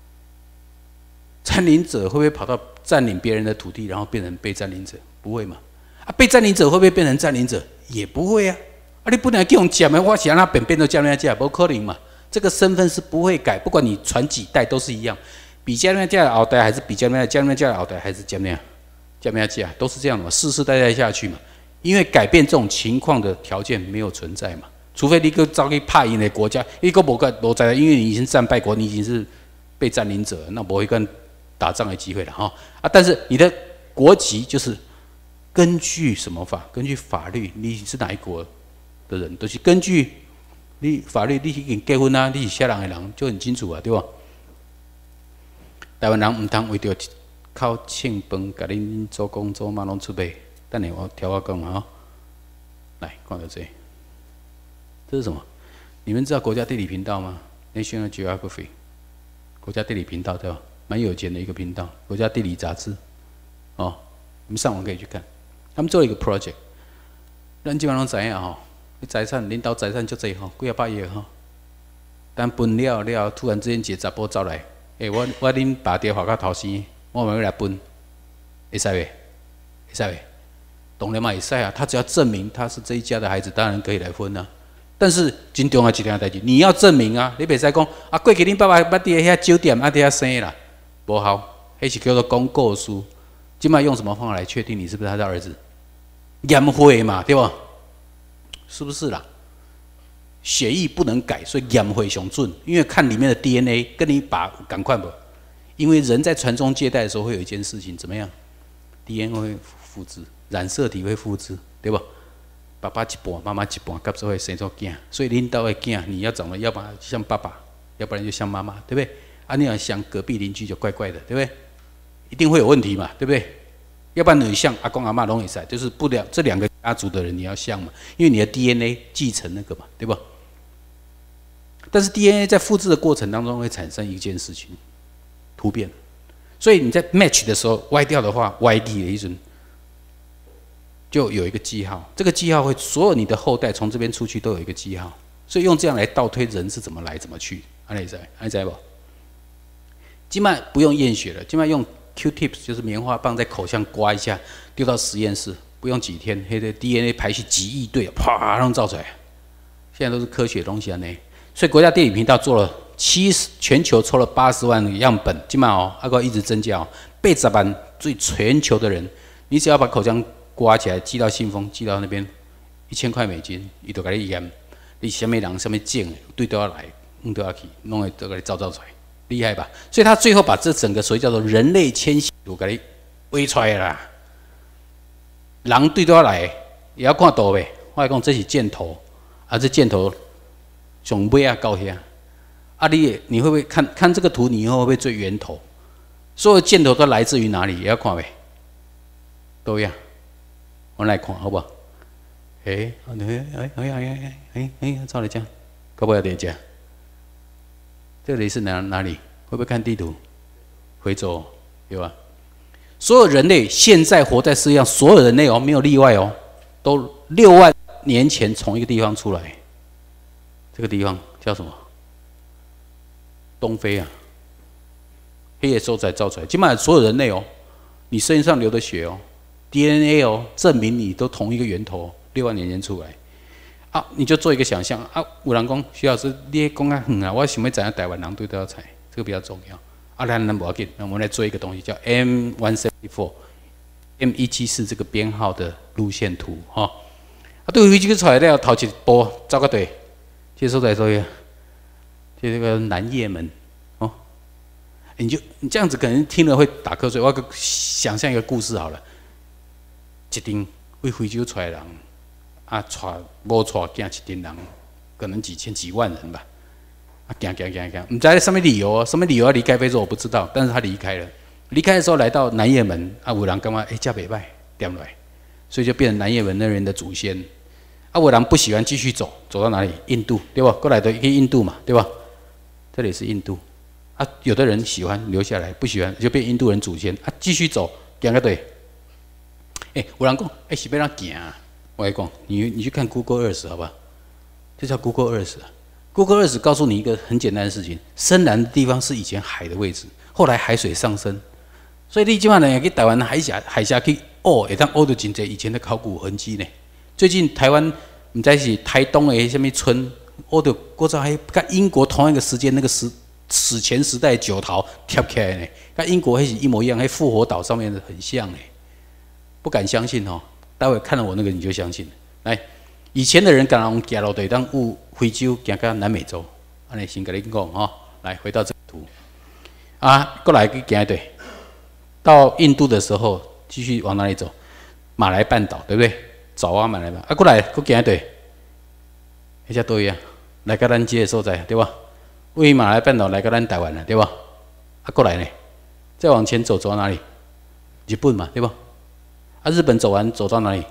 Speaker 3: 占领者会不会跑到占领别人的土地，然后变成被占领者？不会嘛？啊，被占领者会不会变成占领者？也不会啊！啊，你不能叫我讲的，我想让他变变成加拿大，不可能嘛？这个身份是不会改，不管你传几代都是一样。比加拿大的后代还是比加拿大加拿大的后代还是加拿大加拿大，都是这样的嘛，世世代代下去嘛。因为改变这种情况的条件没有存在嘛，除非你个早去派因的国家，一个无个无在，因为你已经战败国，你已经是被占领者，那不会跟打仗的机会了哈啊！但是你的国籍就是根据什么法？根据法律，你是哪一国的人，都、就是根据你法律，你已经结婚啊，你是啥人的人就很清楚啊，对吧？台湾人唔通为着靠庆饭，甲恁做工做嘛拢出卖。等下我调我讲啊，来看到这，这是什么？你们知道国家地理频道吗 ？National Geography， 国家地理频道对吧？蛮有钱的一个频道，国家地理杂志。哦，你们上网可以去看。他们做了一个 project， 咱基本上知影吼，财产领导财产就济吼，几啊百亿吼。但分了了，突然之间一个查甫走来，诶、欸，我我恁爸爹活到头生，我们要来分，会使未？会使未？当然嘛，会使啊。他只要证明他是这一家的孩子，当然可以来分啊。但是真重要一件代志，你要证明啊，你袂使讲啊，过去恁爸爸捌伫遐酒店啊伫遐生啦，无效，迄是叫做公告书。今麦用什么方法来确定你是不是他的儿子？验血嘛，对吧？是不是啦？血液不能改，所以验血上准，因为看里面的 D N A 跟你爸赶快不？因为人在传宗接代的时候会有一件事情，怎么样 ？D N A 会复制，染色体会复制，对吧？爸爸一半，妈妈一半，到最后会生出囝，所以领导的囝你要长得，要不然像爸爸，要不然就像妈妈，对不对？啊，你要像隔壁邻居就怪怪的，对不对？一定会有问题嘛，对不对？要不然你像阿公阿嬷拢会使，就是不了这两个家族的人你要像嘛，因为你的 D N A 继承那个嘛，对吧？但是 D N A 在复制的过程当中会产生一件事情，突变，所以你在 match 的时候歪掉的话，歪地的一阵。就有一个记号，这个记号会所有你的后代从这边出去都有一个记号，所以用这样来倒推人是怎么来怎么去，安尼知安尼知不？今麦不用验血了，今麦用 Q-tips 就是棉花棒在口腔刮一下，丢到实验室，不用几天，黑的 D N A 排序几亿对，啪，让造出来。现在都是科学的东西啊，呢。所以国家地理频道做了七十，全球抽了八十万个样本，今麦哦，阿哥一直增加哦，八十万最全球的人，你只要把口腔刮起来，寄到信封，寄到那边，一千块美金，伊就给你验，你什么人、什么症，对都要来，嗯都要去，弄会都给你照照出来，厉害吧？所以他最后把这整个所谓叫做人类迁徙，就给你挖出来啦。人对都要来，也要看图呗。我来讲这是箭头，啊，这箭头从尾啊到遐，啊你你会不会看看这个图？你以后会不会追源头？所有箭头都来自于哪里？也要看呗，都一样。我来看好不好？哎，哎哎哎哎哎哎，照来讲，可不可以点讲？这里是哪哪里？会不会看地图？非洲有啊。所有人类现在活在世界上，所有人类哦，没有例外哦，都六万年前从一个地方出来。这个地方叫什么？东非啊。黑夜收仔造出来，基本上所有人类哦，你身上流的血哦。D N A 哦，证明你都同一个源头，六万年前出来啊，你就做一个想象啊。有人讲徐老师，你讲啊远啊，我想要知影台湾人对多少菜，这个比较重要。啊，咱咱不要紧，那我们来做一个东西叫 M 一七四 M 一七四这个编号的路线图哈、哦。啊，对飞机出来了，头一波走个对，接收在说呀，就这个南也门哦。你就你这样子可能听了会打瞌睡。我想象一个故事好了。一定为非洲出来的人，啊，带无带囝一群人，可能几千几万人吧。啊，行行行行，唔知什么理由哦，什么理由要离开非洲我不知道，但是他离开了。离开的时候来到南也门，啊，有人感觉哎，这袂歹，点来， 所以就变成南也门那人的祖先。啊，有人不喜欢继续走，走到哪里？印度，对吧？过来的去印度嘛，对吧？这里是印度。啊，有的人喜欢留下来，不喜欢就变印度人祖先。啊，继续走，行个对。哎、欸，有人讲，哎、欸，是要让行啊？我来讲，你你去看 Google Earth 好不好？这叫 Google Earth。Google Earth 告诉你一个很简单的事情：深蓝的地方是以前海的位置，后来海水上升，所以你今晚呢去台湾海峡海峡去哦，会当哦到真侪以前的考古痕迹呢。最近台湾唔知是台东的什么村，哦到过早还跟英国同一个时间那个时史前时代九桃贴起来呢，跟英国还是一模一样，还复活岛上面的很像呢。不敢相信哦，待会看到我那个你就相信了。来，以前的人敢用走路对当有非洲行到南美洲，安尼先跟你讲哦。来，回到这个图啊，过来去行对，到印度的时候继续往哪里走？马来半岛对不对？走啊，马来半岛啊，过来过行对，那只对啊，来到咱这个所在对吧？为马来半岛来到咱台湾了对吧？啊，过来呢，再往前走走到哪里？日本嘛对吧？啊，日本走完走到哪里？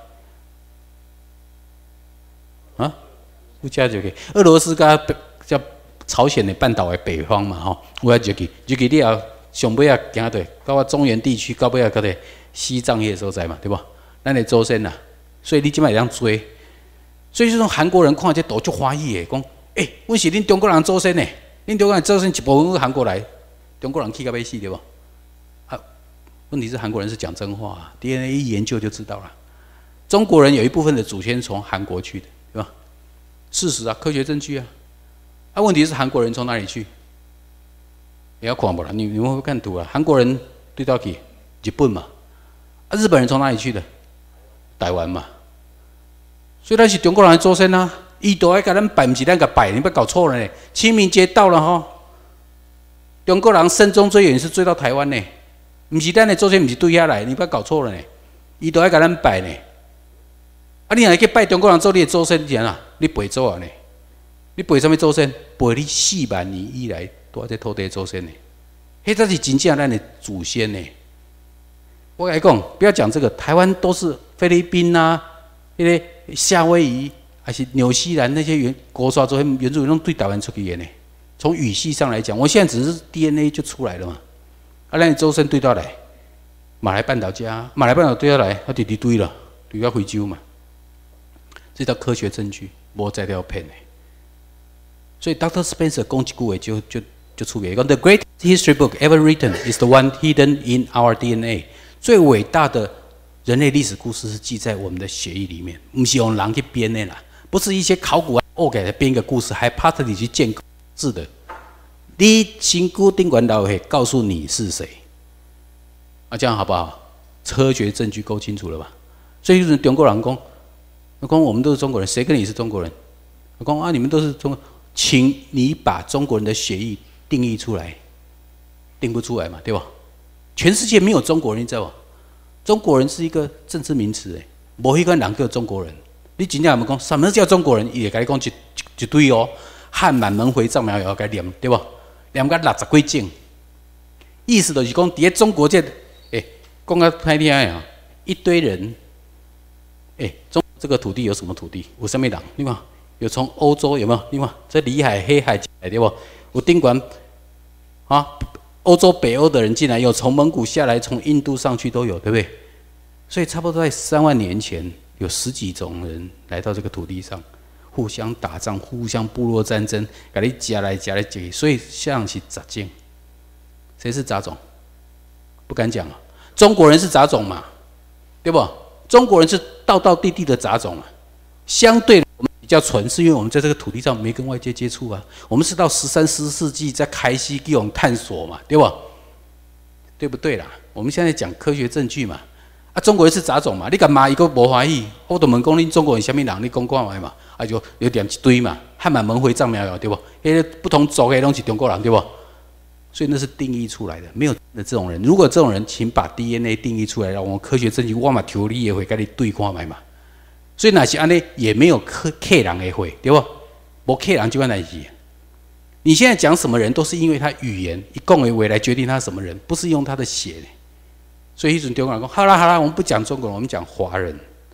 Speaker 3: 啊，不加就可以。俄罗斯跟叫朝鲜的半岛的北方嘛，吼，我要就去，就去了，上尾啊行对，到我中原地区，到尾啊个个西藏迄个所在嘛，对吧？咱的祖先呐，所以你即摆会当追，所以这种韩国人看这图就欢喜的，讲，诶、欸，阮是恁中国人祖先呢，恁中国人祖先一部分韩国来，中国人气到要死对不？啊，问题是韩国人是讲真话、啊、，D N A 一研究就知道了。中国人有一部分的祖先从韩国去的，对吧？事实啊，科学证据啊。啊，问题是韩国人从哪里去？也要看不啦？你你们会不会看图啊？韩国人对到去日本嘛，啊，日本人从哪里去的？台湾嘛。所以咱是中国人的祖先啊，伊都爱甲咱拜，不是咱甲拜，你不要搞错了呢。清明节到了哈，中国人慎终追远是追到台湾呢，不是咱的祖先，不是对下来，你不要搞错了呢。伊都爱甲咱拜呢。啊，你若去拜中国人做你的祖先，是啊？你背祖啊呢？你背什么祖先？背你四万年以来住在土地的祖先呢？迄才是真正咱的祖先呢。我跟你讲，不要讲这个，台湾都是菲律宾啊，那个夏威夷还是纽西兰那些原国刷族原住民都对台湾出去的呢。从语系上来讲，我现在只是 D N A 就出来了嘛。啊，咱的祖先对到来，马来半岛加马来半岛对到来，它直直对了，对到非洲嘛。这叫科学证据，无在条骗的。所以 Doctor Spencer 讲一句话就就就出名，讲 The greatest history book ever written is the one hidden in our D N A。最伟大的人类历史故事是记在我们的血液里面，不是用人去编的啦，不是一些考古哦给他编一个故事，还 partly 去建构是的。你身躯顶管老会告诉你是谁，啊，这样好不好？科学证据够清楚了吧？所以就是中国人讲，讲我们都是中国人，谁跟你是中国人？我讲啊，你们都是中国。请你把中国人的血液定义出来，定不出来嘛，对吧？全世界没有中国人，你知道吗？中国人是一个政治名词，哎，没一个人叫中国人。你真正有没讲什么叫中国人？伊会跟你讲一一堆哦，汉满蒙回藏苗也要该念，对吧？念个六十几种，意思就是讲，伫中国这，哎，讲个歹听啊，一堆人，哎，中这个土地有什么土地？有什么人？对吧？有从欧洲有没有？对吗？这里海、黑海进来对不？有顶管啊，欧洲、北欧的人进来，有从蒙古下来，从印度上去都有，对不对？所以差不多在三万年前，有十几种人来到这个土地上，互相打仗，互相部落战争，给你夹来夹来夹去，所以像是杂种。谁是杂种？不敢讲啊。中国人是杂种嘛，对不？中国人是道道地地的杂种嘛，相对。比较纯，是因为我们在这个土地上没跟外界接触啊。我们是到十三、十四世纪在开西给我们探索嘛，对不？对不对啦？我们现在讲科学证据嘛。啊，中国人是杂种嘛？你干嘛一个不欢喜？我都问讲你中国人什么人？你讲看卖嘛？啊，就有点一堆嘛，汉满蒙回藏苗苗，对不？因为不同族的都是中国人，对不？所以那是定义出来的，没有的这种人。如果这种人，请把 D N A 定义出来，让我们科学证据，我嘛求你也会跟你对看卖嘛。所以那是安尼，也没有客客人的会，对不？无客人就按那是。你现在讲什么人，都是因为他语言一共为为来决定他什么人，不是用他的血。所以一种中国人说：好啦好啦，我们不讲中国人，我们讲华人。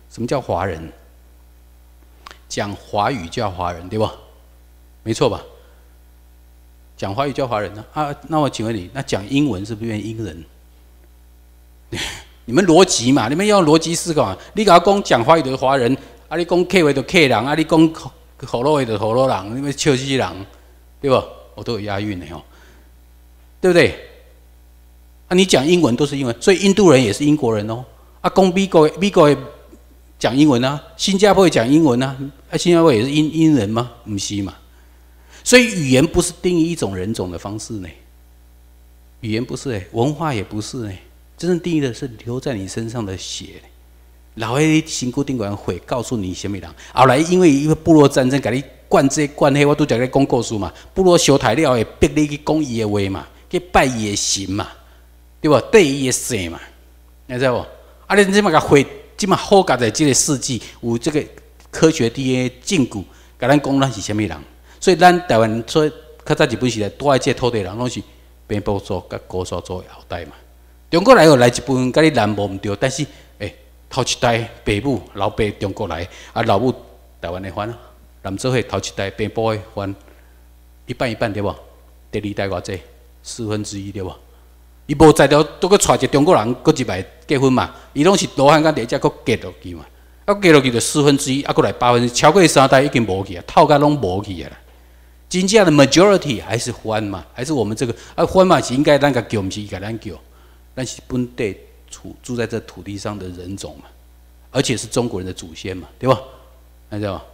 Speaker 3: 什么叫华人？讲华语叫华人，对吧？没错吧？讲华语叫华人呢？啊，那我请问你，那讲英文是不是变英人？你们逻辑嘛，你们要逻辑思考嘛。你甲我讲讲华语的华人，啊，你讲客话的客人，啊，你讲河洛话的河洛人，你们笑死人，对吧？我都有押韵的哦，对不对？啊，你讲英文都是英文，所以印度人也是英国人哦。啊，讲美国美国讲英文啊，新加坡也讲英文啊，啊，新加坡也是英英人吗？不是嘛。所以语言不是定义一种人种的方式呢，语言不是哎，文化也不是呢，真正定义的是留在你身上的血。老的身躯顶管会告诉你什么人，后来因为因为部落战争，给你灌这灌那，我都在咧讲故事嘛。部落修台了，会逼你去讲伊的话嘛，去拜伊的神嘛，对吧？对伊的姓嘛，你知道不？啊，你即马个会，即马好佳在这个世纪有这个科学 D N A 证据，甲咱讲咱是什么人。所以咱台湾所以较早日本时代住在这土地人，拢是平埔族甲高沙族的后代嘛。中国来后来一部分，甲你南部毋对，但是诶、欸，头一代爸母老爸中国来，啊老母台湾的番，南做伙头一代平埔的番，一半一半对无？第二代偌济，四分之一对无？伊无才调，都搁带一个中国人，搁入来结婚嘛。伊拢是罗汉甲第只搁结落去嘛，啊结落去就四分之一，啊过来八分之一，超过三代已经无去啊，透甲拢无去啊啦。真正的 majority 还是番嘛，还是我们这个啊番嘛是应该咱个叫，毋是甲咱叫，咱是本地住住在这土地上的人种嘛，而且是中国人的祖先嘛，对吧？知道吗？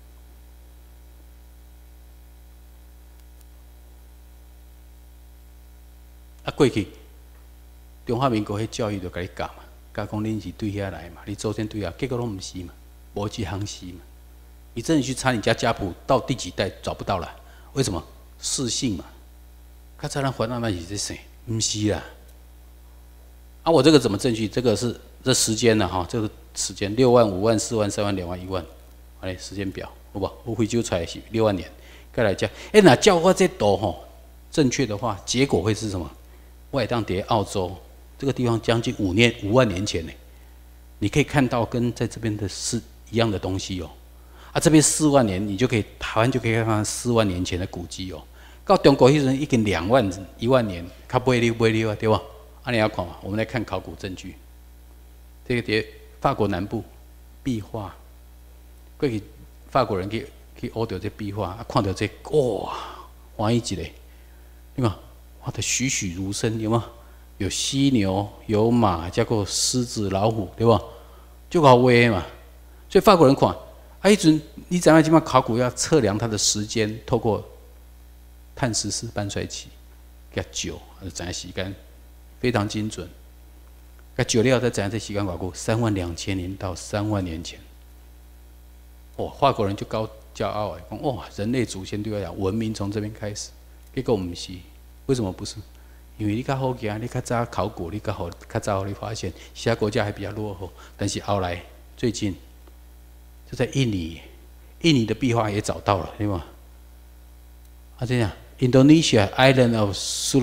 Speaker 3: 啊，过去中华民国迄教育就甲你教嘛，教讲恁是对遐来嘛，你祖先对遐，结果拢毋是嘛，无一项是嘛。你真的去查你家家谱，到第几代找不到了。为什么？世姓嘛，较早咱还到那是这谁？不是啦。啊，我这个怎么证据？这个是这时间呢？哈，这个时间六万、五万、四万、三万、两万、一万，哎，时间表，好不好？我回揪出来是六万年，再来讲，哎，那叫我这图吼，正确的话，结果会是什么？外当蝶澳洲这个地方将近五年五万年前呢，你可以看到跟在这边的是一样的东西哦。啊，这边四万年，你就可以台湾就可以看到四万年前的古迹哦。到中国迄阵已经两万一万年，较不会溜不会溜啊，对吧？啊，你要看嘛，我们来看考古证据。这个在法国南部壁画，过去法国人去去学到这壁画，啊，看到这哇，欢喜一个，对吗？画得栩栩如生，有吗？有犀牛，有马，加个狮子、老虎，对吧？就好威嘛。所以法国人看。啊，迄阵你知影即摆考古要测量它的时间，透过碳十四半衰期，甲照，就知影时间非常精准。甲照了再知影这时间偌久，三万两千年到三万年前。哦，法国人就高骄傲诶，讲哇，人类祖先对我讲，文明从这边开始。结果毋是，为什么不是？因为你较好行，你较早考古，你较好较早你发现其他国家还比较落后，但是后来最近。就在印尼，印尼的壁画也找到了，对吗？啊，这样 ，Indonesia Island of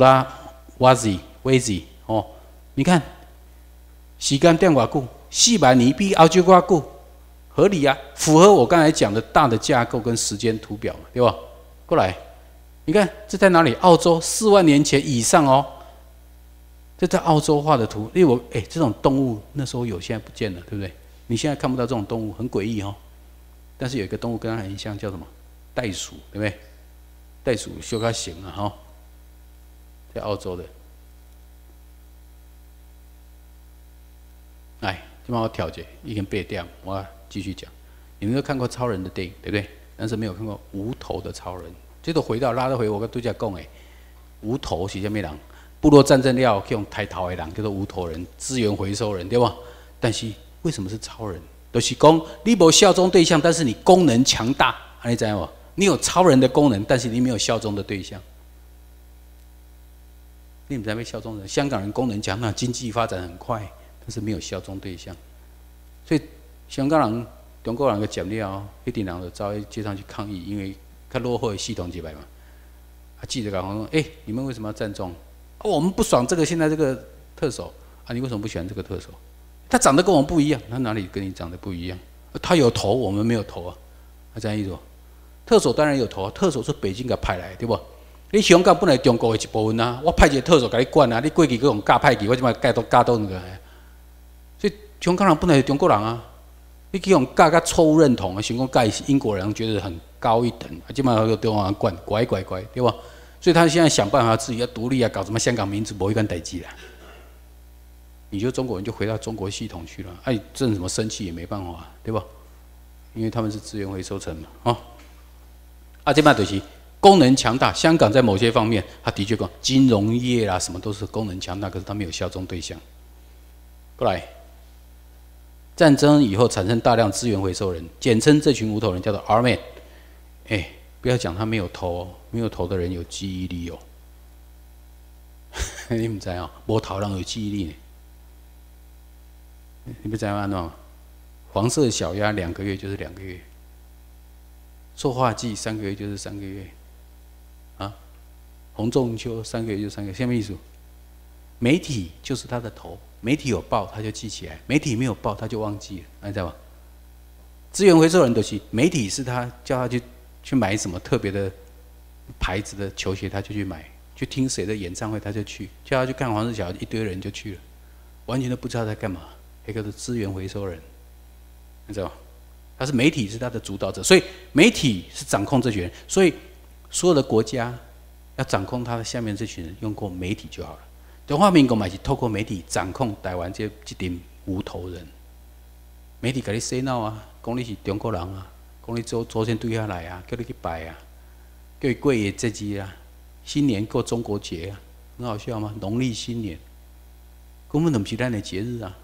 Speaker 3: Sulawesi Wesi 哦，你看时间点偌久，四万年比澳洲偌久，合理啊，符合我刚才讲的大的架构跟时间图表，对吧？过来，你看这在哪里？澳洲四万年前以上哦，这在澳洲画的图，因为我哎，这种动物那时候有，现在不见了，对不对？你现在看不到这种动物，很诡异哦。但是有一个动物跟它很像，叫什么？袋鼠，对不对？袋鼠修它形啊，哈，在澳洲的。哎，今晚我调节已经八点，我要继续讲。你们都看过超人的电影，对不对？但是没有看过无头的超人。这都回到拉得回我跟杜家讲诶，无头是什么人？部落战争了用抬头的人叫做无头人，资源回收人，对吧？但是为什么是超人？就是讲你无效忠对象，但是你功能强大，你知道吗？你有超人的功能，但是你没有效忠的对象。你们才被效忠人。香港人功能强大，经济发展很快，但是没有效忠对象。所以香港人、中国人个讲了，一定人就走去街上去抗议，因为较落后的系统几百嘛。啊，记者讲说：“哎、欸，你们为什么要站中？啊，我们不爽这个现在这个特首啊，你为什么不喜欢这个特首？” 他长得跟我们不一样，他哪里跟你长得不一样？他有头，我们没有头啊，他这样意思。特首当然有头啊，特首是北京给派来的，对不？你香港本来中国的一部分啊，我派一个特首给你管啊，你过去各种假派去，我即摆改到假到那个。所以香港人本来是中国人啊，你去用假甲错误认同啊，想讲假是英国人，觉得很高一等，啊，即摆又中国人管，乖乖乖，对不？所以他现在想办法自己要独立啊，搞什么香港民主，无一干代志啦。你就中国人就回到中国系统去了，哎，这怎么生气也没办法，对吧？因为他们是资源回收城嘛，哦，啊，这摆就是功能强大。香港在某些方面，他的确讲金融业啦，什么都是功能强大，可是他没有效忠对象。过来，战争以后产生大量资源回收人，简称这群无头人叫做 R-man。哎，不要讲他没有头哦，没有头的人有记忆力哦。你不知道，无头人有记忆力呢。你不知道安怎？黄色小鸭两个月就是两个月，塑化剂三个月就是三个月，啊，洪仲秋三个月就三个月，什么意思？媒体就是他的头，媒体有报他就记起来，媒体没有报他就忘记了，你知道吗？资源回收人都是媒体是他叫他去去买什么特别的牌子的球鞋，他就去买；去听谁的演唱会他就去，叫他去看黄色小鸭，一堆人就去了，完全都不知道在干嘛。一个是资源回收人，你知道吗？他是媒体是他的主导者，所以媒体是掌控这群人，所以所有的国家要掌控他的下面这群人，用过媒体就好了。中华民国嘛是透过媒体掌控台湾这这点无头人，媒体给你洗脑啊，讲你是中国人啊，讲你祖祖先对下来啊，叫你去拜啊，叫你过夜节日啊，新年过中国节啊，很好笑吗？农历新年根本都不是咱的节日啊。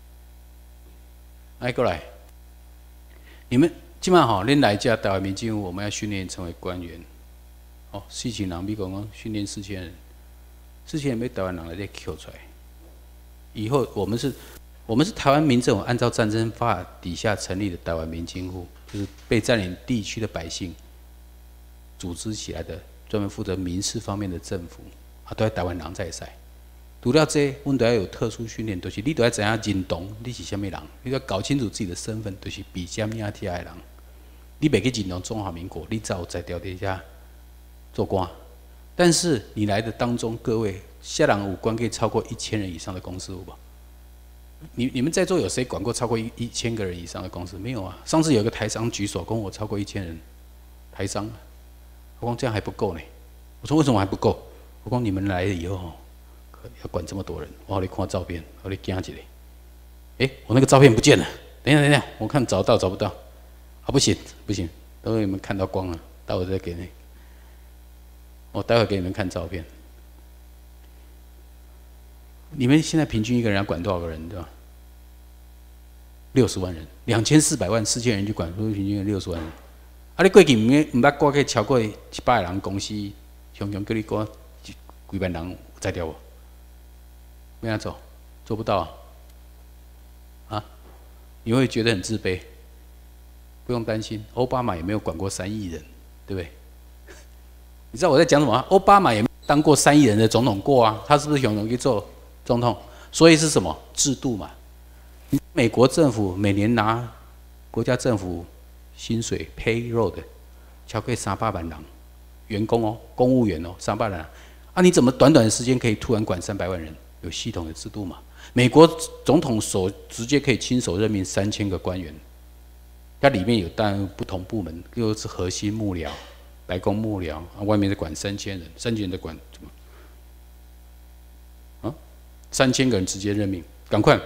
Speaker 3: 来过来，你们今晚好，恁来这台湾民政府，我们要训练成为官员。哦，四千人，美国讲训练四千人，四千人被台湾人来这 Q 出来。以后我们是，我们是台湾民政府按照战争法底下成立的台湾民政府，就是被占领地区的百姓组织起来的，专门负责民事方面的政府，啊，都在台湾人在使。除了这，我们都要有特殊训练，就是你都要知影认同你是什么人，你要搞清楚自己的身份，就是比什么样的人。你袂去认同中华民国，你早在掉底下做官。但是你来的当中，各位下人有管过超过一千人以上的公司有无？你你们在座有谁管过超过一一千个人以上的公司？没有啊。上次有个台商举手跟我超过一千人，台商，我讲这样还不够呢。我说为什么还不够？我讲你们来了以后。要管这么多人，我好你看照片，好你惊一下。哎、欸，我那个照片不见了，等一下，等一下，我看找到找不到。啊，不行不行，等会你们看到光了，待会再给你。我待会给你们看照片。你们现在平均一个人要管多少个人，对吧？六十万人，两千四百万，四千人去管，所以平均六十万人。啊，你过去唔唔捌挂去超过一百个人公司，常常叫你管几万人在掉无？没法走，做不到啊！啊，你会觉得很自卑。不用担心，奥巴马也没有管过三亿人，对不对？你知道我在讲什么吗？奥巴马也没当过三亿人的总统过啊，他是不是很容易做总统？所以是什么制度嘛？美国政府每年拿国家政府薪水 payroll 的超过三百万人，员工哦，公务员哦，三百人啊！你怎么短短的时间可以突然管三百万人？有系统的制度嘛？美国总统手直接可以亲手任命三千个官员，它里面有当然不同部门，又是核心幕僚、白宫幕僚，啊，外面在管三千人，三千人在管什么？啊，三千个人直接任命，赶快！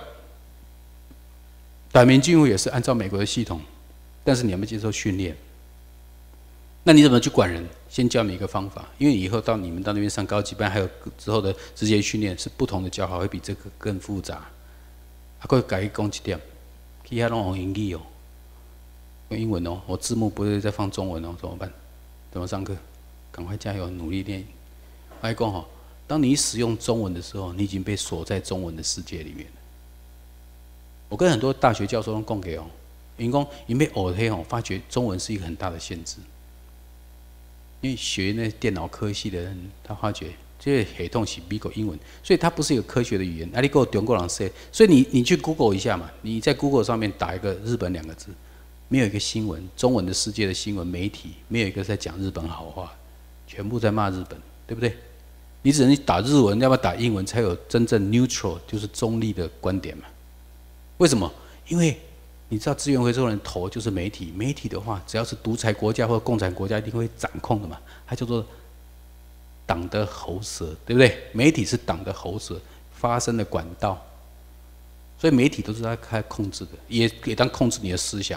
Speaker 3: 台民政府也是按照美国的系统，但是你要没接受训练，那你怎么去管人？先教你们一个方法，因为以后到你们到那边上高级班，还有之后的职业训练是不同的教法，会比这个更复杂。啊，我改讲一点，其他拢用英语哦，用英文哦，我字幕不会再放中文哦，怎么办？怎么上课？赶快加油，努力练。我还讲哈，当你使用中文的时候，你已经被锁在中文的世界里面了。我跟很多大学教授都讲给哦，因讲因被学黑哦，发觉中文是一个很大的限制。因为学那电脑科系的人，他发觉这个系统是美国英文，所以它不是一个科学的语言。啊，你给我中国人说，所以你你去 Google 一下嘛，你在 Google 上面打一个日本两个字，没有一个新闻，中文的世界的新闻媒体没有一个在讲日本好话，全部在骂日本，对不对？你只能打日文，要不要打英文才有真正 neutral， 就是中立的观点嘛？为什么？因为你知道资源回收人头就是媒体，媒体的话，只要是独裁国家或共产国家一定会掌控的嘛，它叫做党的喉舌，对不对？媒体是党的喉舌，发声的管道，所以媒体都是它开控制的，也也当控制你的思想。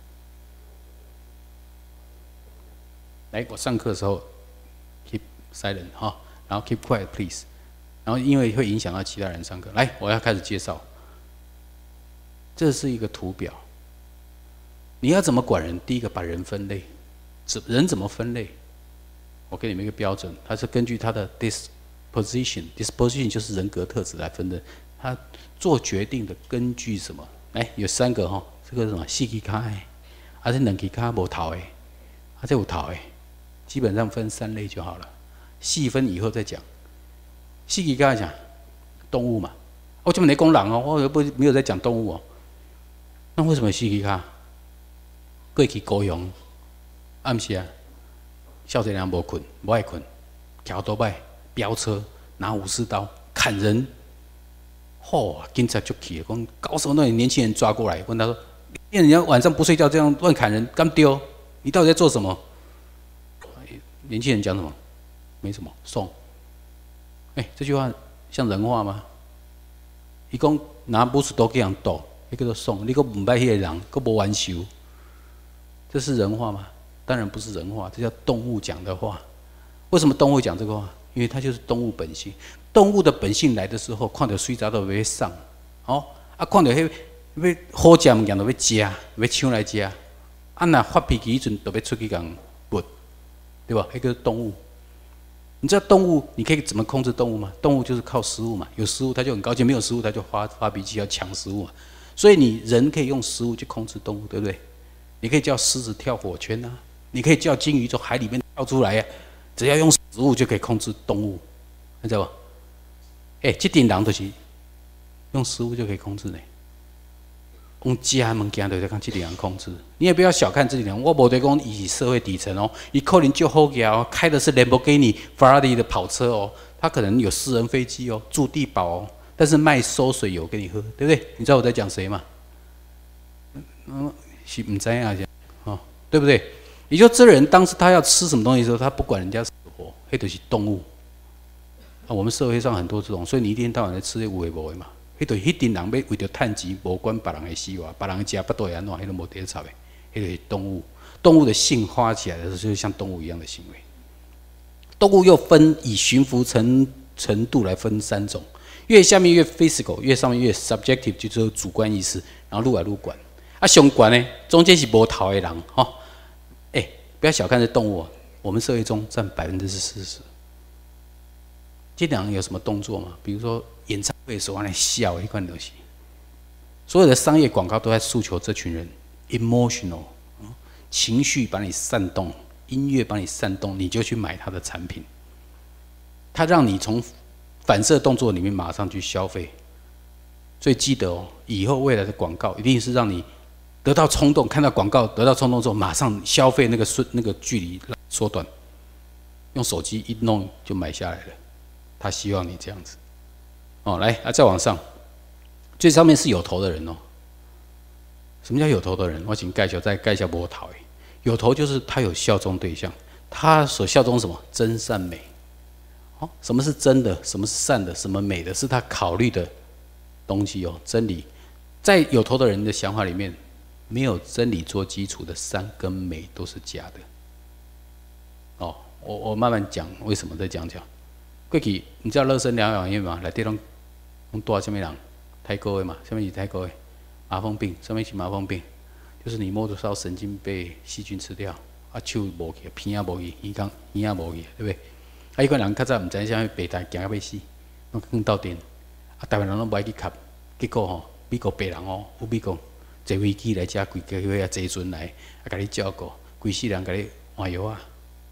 Speaker 3: 来，我上课的时候 keep silent 哈，然后 keep quiet please， 然后因为会影响到其他人上课。来，我要开始介绍。这是一个图表，你要怎么管人？第一个把人分类，人怎么分类？我给你们一个标准，它是根据他的 disposition，disposition 就是人格特质来分的。他做决定的根据什么？来，有三个哈，这个是什么？四支脚的，还是两支脚无头的，还是有头的？基本上分三类就好了，细分以后再讲。四支脚讲动物嘛，我这么没讲人哦，我又不没有在讲动物哦。那为什么四支脚？过去高雄，暗时啊，少年人无困，无爱困，桥多摆飙车，拿武士刀砍人。嚯、哦！警察就气，讲搞什么那年轻人抓过来，问他说：“人家晚上不睡觉这样乱砍人，干丢？你到底在做什么？”年轻人讲什么？没什么，送。哎、欸，这句话像人话吗？伊讲拿武士刀给人斗。那叫做送，你个唔捌迄个人，个无完修，这是人话吗？当然不是人话，这叫动物讲的话。为什么动物讲这个话？因为它就是动物本性。动物的本性来的时候，看到水杂都要送，哦，啊，看到迄要好食物件都要食，要抢来食，啊，若发脾气迄阵，都要出去讲拔，对吧？那个动物。你知道动物你可以怎么控制动物吗？动物就是靠食物嘛，有食物它就很高兴，没有食物它就发发脾气要抢食物嘛。所以你人可以用食物去控制动物，对不对？你可以叫狮子跳火圈啊，你可以叫鲸鱼从海里面跳出来啊，只要用食物就可以控制动物，你知道吧？哎、欸，这点人就是用食物就可以控制呢。用食的物件就是看这点人控制，你也不要小看这点人。我无在讲伊是社会底层哦，伊可能就好个哦，开的是兰博基尼、法拉利的跑车哦，他可能有私人飞机哦，住地堡哦。但是卖馊水油给你喝，对不对？你知道我在讲谁吗？嗯，是唔知啊，哦，对不对？也就这人当时他要吃什么东西的时候，他不管人家死活，那就是动物。啊，我们社会上很多这种，所以你一天到晚在吃些有的无的嘛。那就是迄群人要为着趁钱，无管别人的死活，别人吃不对安怎，那都无得吵的。那就是动物，动物的性发起来的时候，就像动物一样的行为。动物又分以驯服程程度来分三种。越下面越 physical， 越上面越 subjective， 就是主观意识，然后愈来愈管。啊，上管呢，中间是无头的人，哈、哦，哎、欸，不要小看这动物，我们社会中占百分之四十。这两人有什么动作吗？比如说演唱会的时候，来笑一款东西，所有的商业广告都在诉求这群人 emotional，、嗯、情绪把你煽动，音乐把你煽动，你就去买他的产品，他让你从反射动作里面马上去消费，所以记得哦，以后未来的广告一定是让你得到冲动，看到广告得到冲动之后，马上消费那个瞬那个距离缩短，用手机一弄就买下来了。他希望你这样子，哦，来啊，再往上，最上面是有头的人哦。什么叫有头的人？我请盖小再盖一下波头。有头就是他有效忠对象，他所效忠什么？真善美。哦，什么是真的？什么是善的？什么美的？是他考虑的东西哦。真理，在有头的人的想法里面，没有真理做基础的善跟美都是假的。哦，我我慢慢讲，为什么再讲讲？过去你知道乐生疗养院吗？内底拢拢住什么人？太高的嘛？什么是太高的？麻风病，什么是麻风病？就是你摸得到神经被细菌吃掉，啊手无去，鼻啊无去，耳讲耳啊无去，对不对？啊，一个人较早唔知啥物白带行到要死，拢更到电，啊，台湾人拢不爱去吸，结果吼，美国白人哦，有美国坐飞机来遮，规个月啊坐船来，啊，甲你照顾，规世人甲你换药啊，啊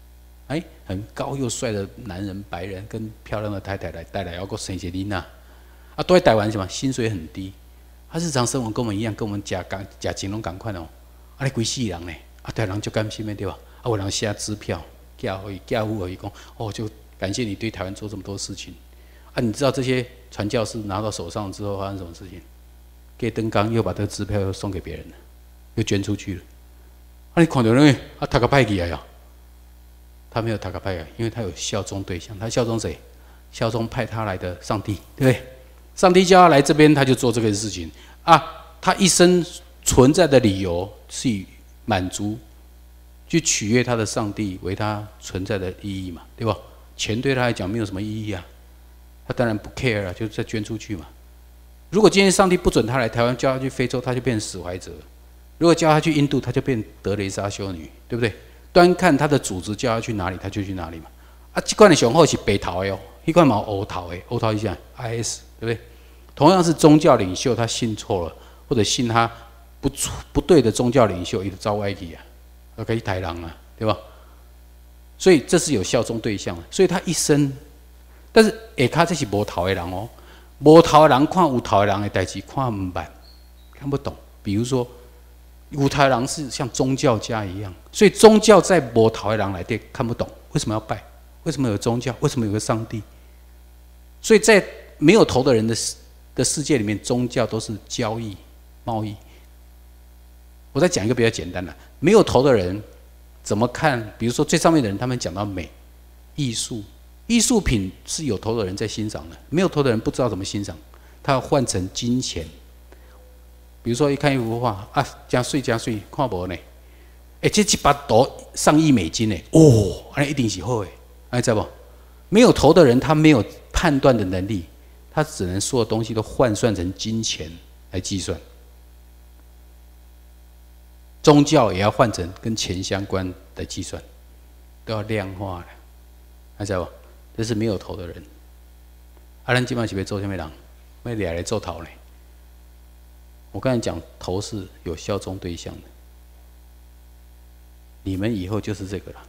Speaker 3: 哎，很高又帅的男人，白人跟漂亮的太太来带来，要个生一个囡仔，啊，都在台湾什么？薪水很低，他日常生活跟我们一样，跟我们假港假金融赶快哦，啊，你规世人呢，啊，台湾人就甘心的对吧？啊，有人写支票，寄互伊，寄付互伊讲，哦，就感谢你对台湾做这么多事情。啊，你知道这些传教士拿到手上之后发生什么事情？给登纲又把这个支票又送给别人了，又捐出去了。啊，你看到那个啊，他个派起来呀？他没有他个派来，因为他有效忠对象。他效忠谁？效忠派他来的上帝，对不对？上帝叫他来这边，他就做这个事情啊。他一生存在的理由是以满足、去取悦他的上帝为他存在的意义嘛，对吧？钱对他来讲没有什么意义啊。他当然不 care 了，就再捐出去嘛。如果今天上帝不准他来台湾，叫他去非洲，他就变成死怀者；如果叫他去印度，他就变德雷莎修女，对不对？端看他的组织叫他去哪里，他就去哪里嘛。啊，这款的上好是白头的哦，那款嘛黑头的，黑头一下 I S， 对不对？同样是宗教领袖，他信错了，或者信他不不对的宗教领袖，他就遭歪去啊，要可以抬人啊，对吧？所以这是有效忠对象的，所以他一生。但是下骹这是无头的人哦，无头的人看有头的人的代志看唔捌，看不懂。比如说，有头的人是像宗教家一样，所以宗教在无头的人来对看不懂，为什么要拜？为什么有宗教？为什么有个上帝？所以在没有头的人的的世界里面，宗教都是交易、贸易。我再讲一个比较简单的，没有头的人怎么看？比如说最上面的人，他们讲到美、艺术。艺术品是有头的人在欣赏的，没有头的人不知道怎么欣赏，他要换成金钱。比如说一看一幅画啊，加税加税，看无呢？哎、欸，这一把图上亿美金呢，哦，那一定是好的，哎，知道不？没有头的人，他没有判断的能力，他只能所有东西都换算成金钱来计算。宗教也要换成跟钱相关的计算，都要量化的，哎，知道不？这是没有头的人。啊，咱今晚是要做什么人？要俩来做头呢？我刚才讲头是有效忠对象的，你们以后就是这个了。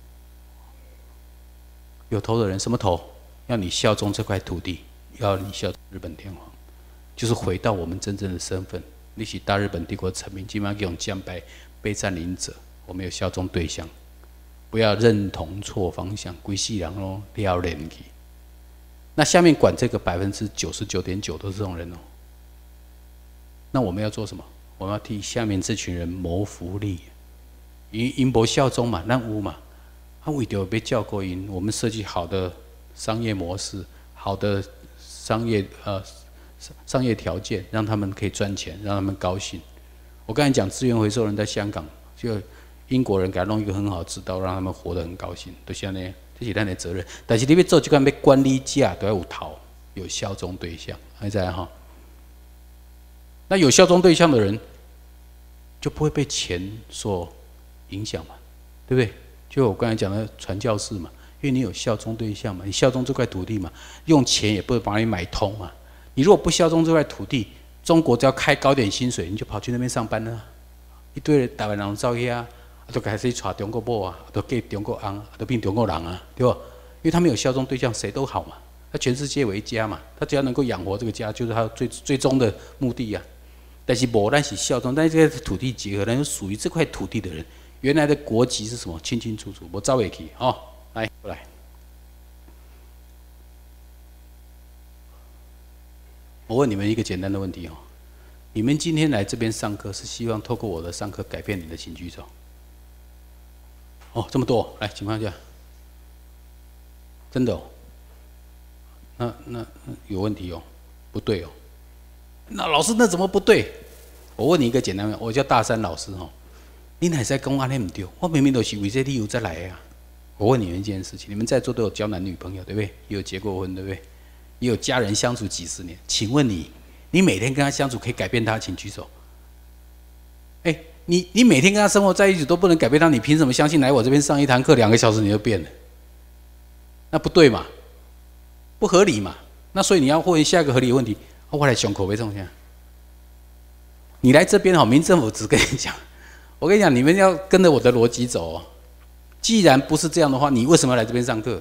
Speaker 3: 有头的人什么头？要你效忠这块土地，要你效忠日本天皇，就是回到我们真正的身份。你是大日本帝国臣民，今晚用将败被占领者，我们有效忠对象。不要认同错方向，规世人哦，不要连去。那下面管这个百分之九十九点九都是这种人哦。那我们要做什么？我们要替下面这群人谋福利，因因无效忠嘛，咱有嘛。啊，为着要照顾因，我们设计好的商业模式，好的商业呃商业条件，让他们可以赚钱，让他们高兴。我刚才讲资源回收人在香港就。英国人给他弄一个很好的指导，让他们活得很高兴，都像那样，这是咱的责任。但是你要做这款要管理者，都要有头，有效忠对象，还在哈。那有效忠对象的人，就不会被钱所影响嘛，对不对？就我刚才讲的传教士嘛，因为你有效忠对象嘛，你效忠这块土地嘛，用钱也不会把你买通嘛。你如果不效忠这块土地，中国只要开高点薪水，你就跑去那边上班了，一堆人台湾人走去啊。就开始娶中国某啊，都嫁中国翁，都变中国人啊，对吧？因为他没有效忠对象，谁都好嘛。他全世界为家嘛，他只要能够养活这个家，就是他最最终的目的呀、啊。但是无咱是效忠，但是这个土地结合，咱是属于这块土地的人，原来的国籍是什么？清清楚楚，我照会去哦。来，过来。我问你们一个简单的问题哦：你们今天来这边上课，是希望透过我的上课改变你的，请举手。哦，这么多，来，情况下，真的哦，那那有问题哦，不对哦，那老师那怎么不对？我问你一个简单的，我叫大山老师哦，你哪在讲安尼唔对？我明明都是为这理由再来啊。我问你们一件事情，你们在座都有交男女朋友对不对？也有结过婚对不对？也有家人相处几十年，请问你，你每天跟他相处可以改变他，请举手。哎。你你每天跟他生活在一起都不能改变他，你凭什么相信来我这边上一堂课两个小时你就变了？那不对嘛，不合理嘛。那所以你要问下一个合理的问题，我来上口为重下。你来这边哈，民政府只跟你讲，我跟你讲，你们要跟着我的逻辑走哦。 既然不是这样的话，你为什么要来这边上课？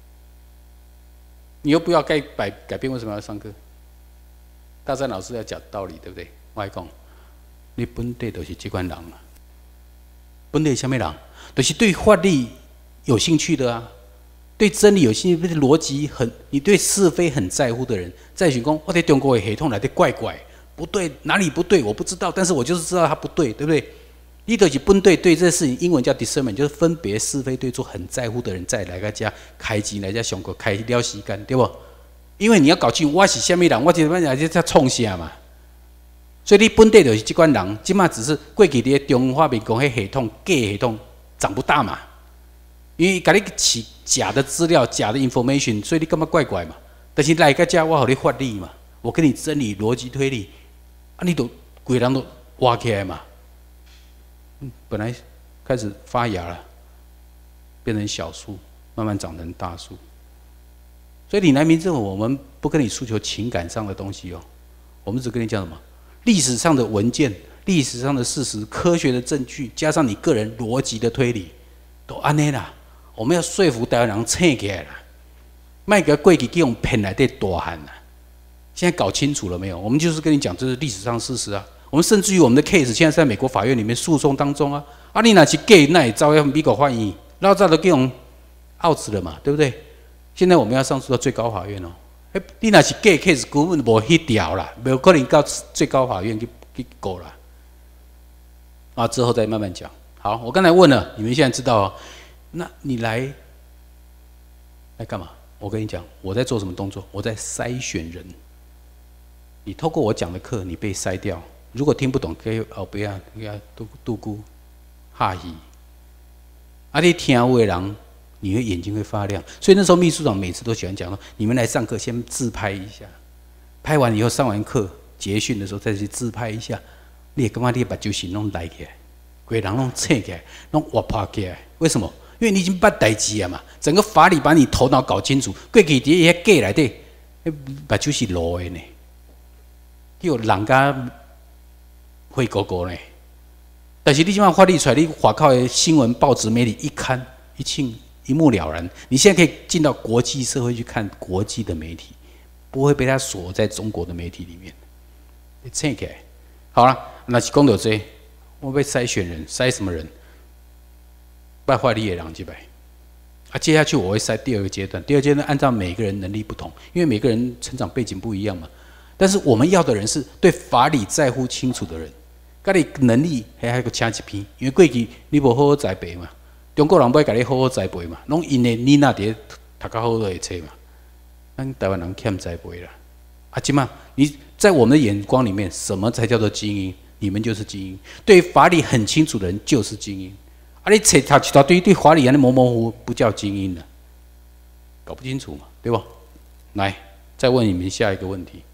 Speaker 3: 你又不要改改改变，为什么要上课？大山老师要讲道理，对不对？我还讲，你本地就是这款人啊。本地什么人？就是对法律有兴趣的啊，对真理有兴趣，对逻辑很，你对是非很在乎的人，在想讲，我在中国的系统来的怪怪，不对，哪里不对我不知道，但是我就是知道它不对，对不对？你就是本对对这事情，英文叫 discernment， 就是分别是非对错很在乎的人，再来个家开机来家上课开了时间，对不？因为你要搞清楚我是什么人，我这边来在创啥嘛。所以你本地就是这款人，即马只是过去伫中华民国迄系统假系统长不大嘛，因为甲你起假的资料、假的 information， 所以你感觉怪怪嘛。但是来个家我互你法律嘛，我跟你真理、逻辑推理，啊，你都规人都挖起来嘛。嗯，本来开始发芽了，变成小树，慢慢长成大树。所以岭南民政府，我们不跟你诉求情感上的东西哦，我们只跟你讲什么？历史上的文件、历史上的事实、科学的证据，加上你个人逻辑的推理，都安尼啦。我们要说服台湾人醒起来啦，卖个过去去用骗来的大汉啦。现在搞清楚了没有？我们就是跟你讲，这是历史上事实啊。我们甚至于我们的 case 现在在美国法院里面诉讼当中啊，啊你若是假，那也照样美国法院，老早都给我们 out 了嘛，对不对？现在我们要上诉到最高法院哦。欸、你若是假 case， 根本无迄条啦，没有可能到最高法院去去告啦。啊，之后再慢慢讲。好，我刚才问了，你们现在知道哦。那你来来干嘛？我跟你讲，我在做什么动作？我在筛选人。你透过我讲的课，你被筛掉。如果听不懂，可以后边啊，给他度度估哈希。啊，你听话的人，你的眼睛会发亮。所以那时候秘书长每次都喜欢讲说：你们来上课，先自拍一下，拍完以后上完课结训的时候再去自拍一下。你也感觉你把酒醒弄来起来，规人弄醒起来，弄活泼起来。为什么？因为你已经办代志啊嘛，整个法理把你头脑搞清楚。过去伫遐假内底，把酒是路的呢，叫人家灰狗狗呢。但是你即摆法律出来，你华靠的新闻、报纸、媒体一看一清一目了然。你现在可以进到国际社会去看国际的媒体，不会被他锁在中国的媒体里面。你醒起来，好了，那是讲到这，我要筛选人，筛什么人？败坏力的人几百啊，接下去我会筛第二个阶段。第二阶段按照每个人能力不同，因为每个人成长背景不一样嘛。但是我们要的人是对法理在乎清楚的人，甲你能力还还个请一篇，因为过去你无好好栽培嘛，中国人不会甲你好好栽培嘛，拢因为你那伫读较好的册嘛，咱台湾人欠栽培啦。啊，即嘛你在我们的眼光里面，什么才叫做精英？你们就是精英，对法理很清楚的人就是精英。啊！你册读一大堆对法理安尼模模糊糊，不叫精英了，搞不清楚嘛，对不？来，再问你们下一个问题，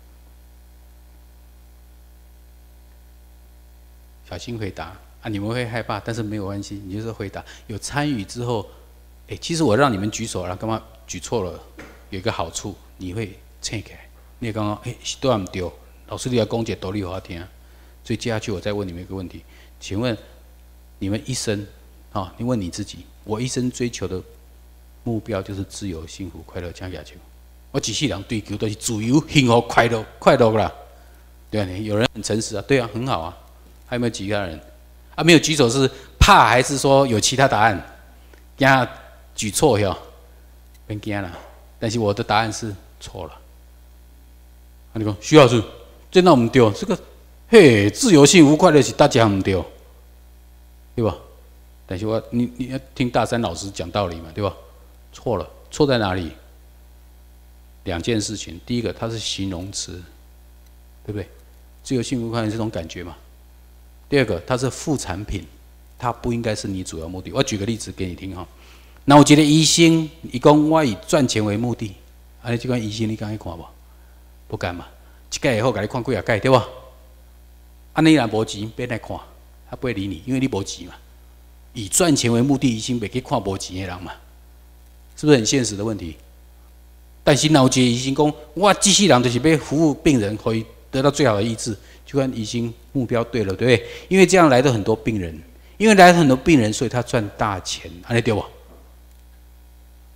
Speaker 3: 小心回答啊！你们会害怕，但是没有关系，你就是回答。有参与之后，哎，其实我让你们举手了，干嘛举错了？有一个好处，你会醒起来，你也刚刚哎，都唔对，老师你要讲解道理给我听。所以接下去我再问你们一个问题，请问你们一生？好，你问你自己，我一生追求的目标就是自由、幸福、快乐、加加球。我一世人追求都是自由、幸福、快乐、快乐啦。对啊，有人很诚实啊，对啊，很好啊。还有没有其他人？啊，没有举手是怕还是说有其他答案？惊举错哟，别惊啦。但是我的答案是错了。啊，你讲徐老师，这那唔对，这个嘿，自由、幸福、快乐是大家唔对，对吧？但是我你你要听大山老师讲道理嘛，对吧？错了，错在哪里？两件事情，第一个它是形容词，对不对？自由、幸福、快乐是这种感觉嘛。第二个，它是副产品，它不应该是你主要目的。我举个例子给你听哈。那我觉得医生，伊讲我以赚钱为目的，啊，你这款医生你敢去看无？不敢嘛？一届以后给你看几啊届，对吧？啊，你若无钱，别来看，他不会理你，因为你无钱嘛。以赚钱为目的，已经袂去看无钱的人嘛，是不是很现实的问题？但是有一个医生讲，我这世人就是要服务病人，可以得到最好的医治，就看医生目标对了，对不对？因为这样来的很多病人，因为来了很多病人，所以他赚大钱，安尼对不？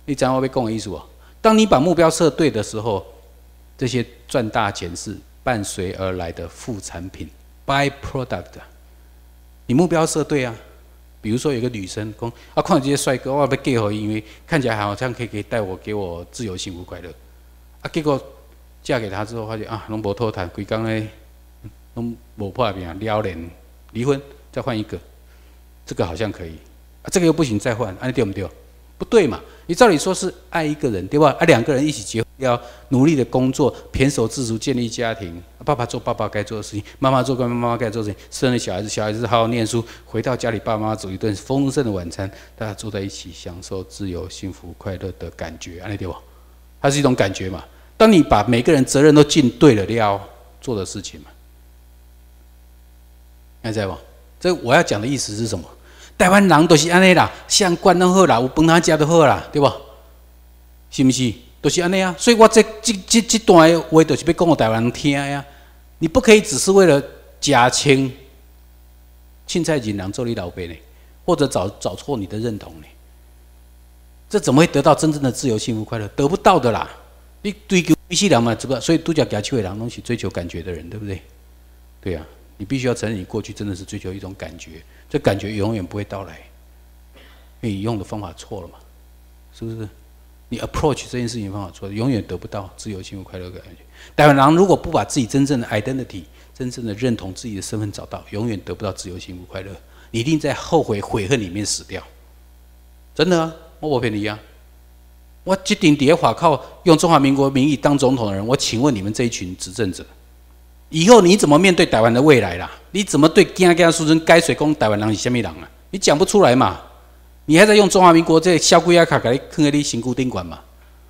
Speaker 3: 你知道我要讲的意思哦？当你把目标设对的时候，这些赚大钱是伴随而来的副产品 （byproduct）。你目标设对啊，比如说有个女生讲啊，看到这些帅哥，我要嫁给，因为看起来好像可以可以带我给我自由、幸福、快乐。啊，结果嫁给他之后，发现啊，拢无脱谈，规工咧，拢无破病，了连离婚，再换一个，这个好像可以，啊，这个又不行，再换，啊，你对不对？不对嘛？你照理说是爱一个人，对吧？啊，两个人一起结婚，要努力的工作，胼手胝足建立家庭。爸爸做爸爸该做的事情，妈妈做妈妈该做的事情。生了小孩子，小孩子好好念书，回到家里，爸爸妈妈煮一顿丰盛的晚餐，大家坐在一起，享受自由、幸福、快乐的感觉，啊，对不？它是一种感觉嘛。当你把每个人责任都尽对了，要做的事情嘛。还在不？这我要讲的意思是什么？台湾人都是安尼啦，相关都好啦，有饭通食就好啦，对不？是不是？都是安尼啊。所以我这这这这段的话，就是要讲给台湾人听呀。你不可以只是为了假清凊彩引人做你老爸呢，或者找找错你的认同呢？这怎么会得到真正的自由、幸福、快乐？得不到的啦。你追求必须人嘛，这个所以独角夹手的人拢是追求感觉的人，对不对？对啊，你必须要承认，你过去真的是追求一种感觉。这感觉永远不会到来，因为你用的方法错了嘛，是不是？你 approach 这件事情方法错了，永远得不到自由、幸福、快乐的感觉。台湾人如果不把自己真正的 identity、真正的认同自己的身份找到，永远得不到自由、幸福、快乐。你一定在后悔、悔恨里面死掉。真的啊，我不骗你啊！我这顶底下法靠用中华民国名义当总统的人，我请问你们这一群执政者，以后你怎么面对台湾的未来啦？你怎么对囝囝孙孙该水讲台湾人是什么人啊？你讲不出来嘛？你还在用中华民国这小鬼仔卡给你放在你身躯顶管嘛？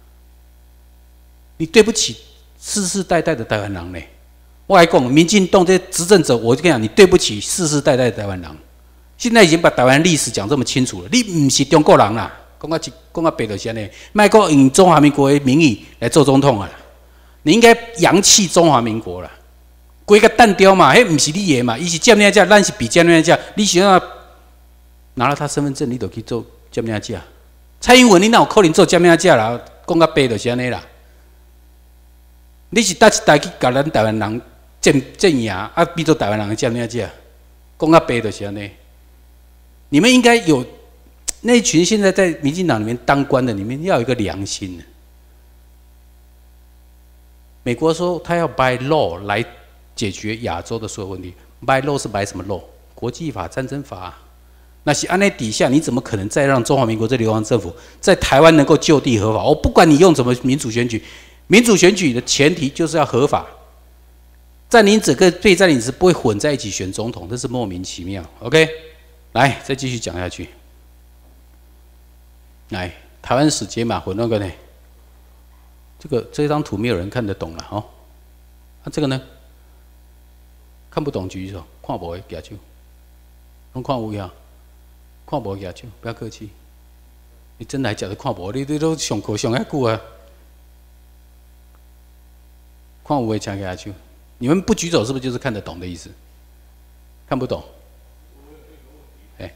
Speaker 3: 你对不起世世代代的台湾人呢。我来讲，民进党这执政者，我就跟你讲，你对不起世世代代的台湾人。现在已经把台湾历史讲这么清楚了，你不是中国人啦，讲啊讲啊白就是安尼，莫讲用中华民国的名义来做总统啊！你应该扬弃中华民国啦。规个单雕嘛，迄不是你的嘛，伊是占领者，咱是比占领者。你想要拿了他身份证，你就去做占领者。蔡英文，你哪有可能做占领者啦？讲到白就是安尼啦。你是搭一台去甲咱台湾人镇镇压，啊，变做台湾人的占领者，讲到白就是安尼。你们应该有那一群现在在民进党里面当官的，你们要有一个良心。美国说他要 by law 来解决亚洲的所有问题 ，by law 是 by 什么 law？ 国际法、战争法、啊。那是按那底下，你怎么可能再让中华民国这流亡政府在台湾能够就地合法？我不管你用什么民主选举，民主选举的前提就是要合法。占领者跟被占领者不会混在一起选总统，这是莫名其妙。OK， 来再继续讲下去。来，台湾史解码混那个呢？这个这张图没有人看得懂了哦。那、啊、这个呢？看不懂举手，看不会举手，拢看有呀，看不会举手，不要客气。你真的还假的看不？你你都上课上遐久啊？看有的请举手，你们不举手是不是就是看得懂的意思？看不懂？哎，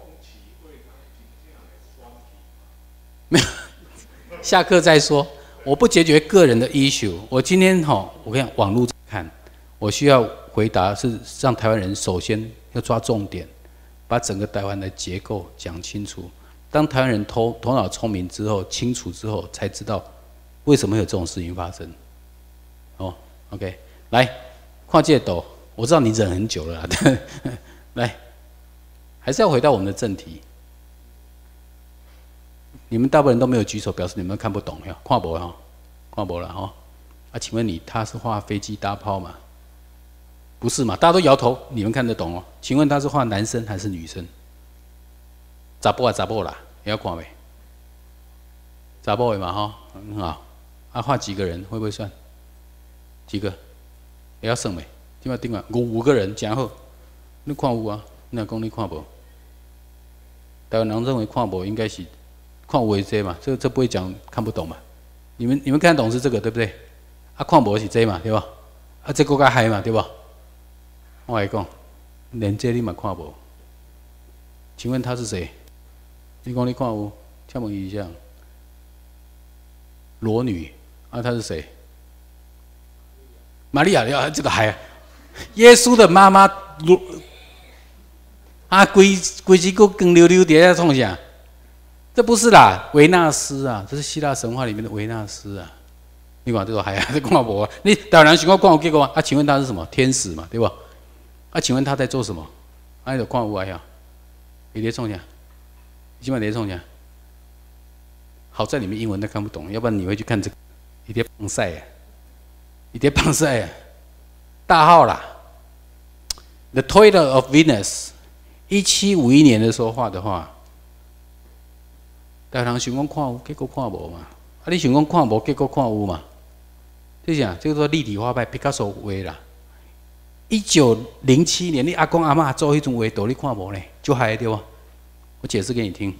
Speaker 3: 没有，下课再说。我不解决个人的 issue， 我今天哈，我跟你讲，网络看，我需要回答是让台湾人首先要抓重点，把整个台湾的结构讲清楚。当台湾人头头脑聪明之后，清楚之后，才知道为什么会有这种事情发生。哦 ，OK， 来，看这个斗，我知道你忍很久了啦，来，还是要回到我们的正题。你们大部分人都没有举手，表示你们看不懂呀，看不哈，看不了哈。啊，请问你他是画飞机大炮吗？不是嘛？大家都摇头，你们看得懂哦？请问他是画男生还是女生？查甫啊，查某啦，也要看没？查某的嘛哈，很好。啊，画几个人会不会算？几个？也要算没？今麦定啊，五五个人，真好。你看有啊？你若讲你看无？台湾人认为看无应该是。看有的这嘛，这这不会讲看不懂嘛？你们你们看得懂是这个对不对？啊，看无是这嘛，对吧？啊，这更加嗨嘛，对吧？我来讲，连这你嘛看无？请问他是谁？你讲你看有？请问一下， 裸女啊，她是谁？玛利亚，呀，这个还耶稣的妈妈裸啊，规规只个光溜溜底下冲啥？这不是啦，维纳斯啊，这是希腊神话里面的维纳斯啊。你讲这个还啊，这看无？你当然想我看有结果啊？请问他是什么？天使嘛，对吧？啊，请问他在做什么？啊，就看有啊呀，你在冲啥？你今晚在冲啥？好在你们英文都看不懂，要不然你会去看这个。你在棒赛啊，你在棒赛啊，大号啦。The Toilet of Venus， 一七五一年的时候画的画。大人想讲看有，结果看无嘛？啊，你想讲看无，结果看有嘛？这啥？这个做立体画派，毕加索画啦。一九零七年，你阿公阿嬷做迄种画图，你看无呢？就害对吧？我解释给你听。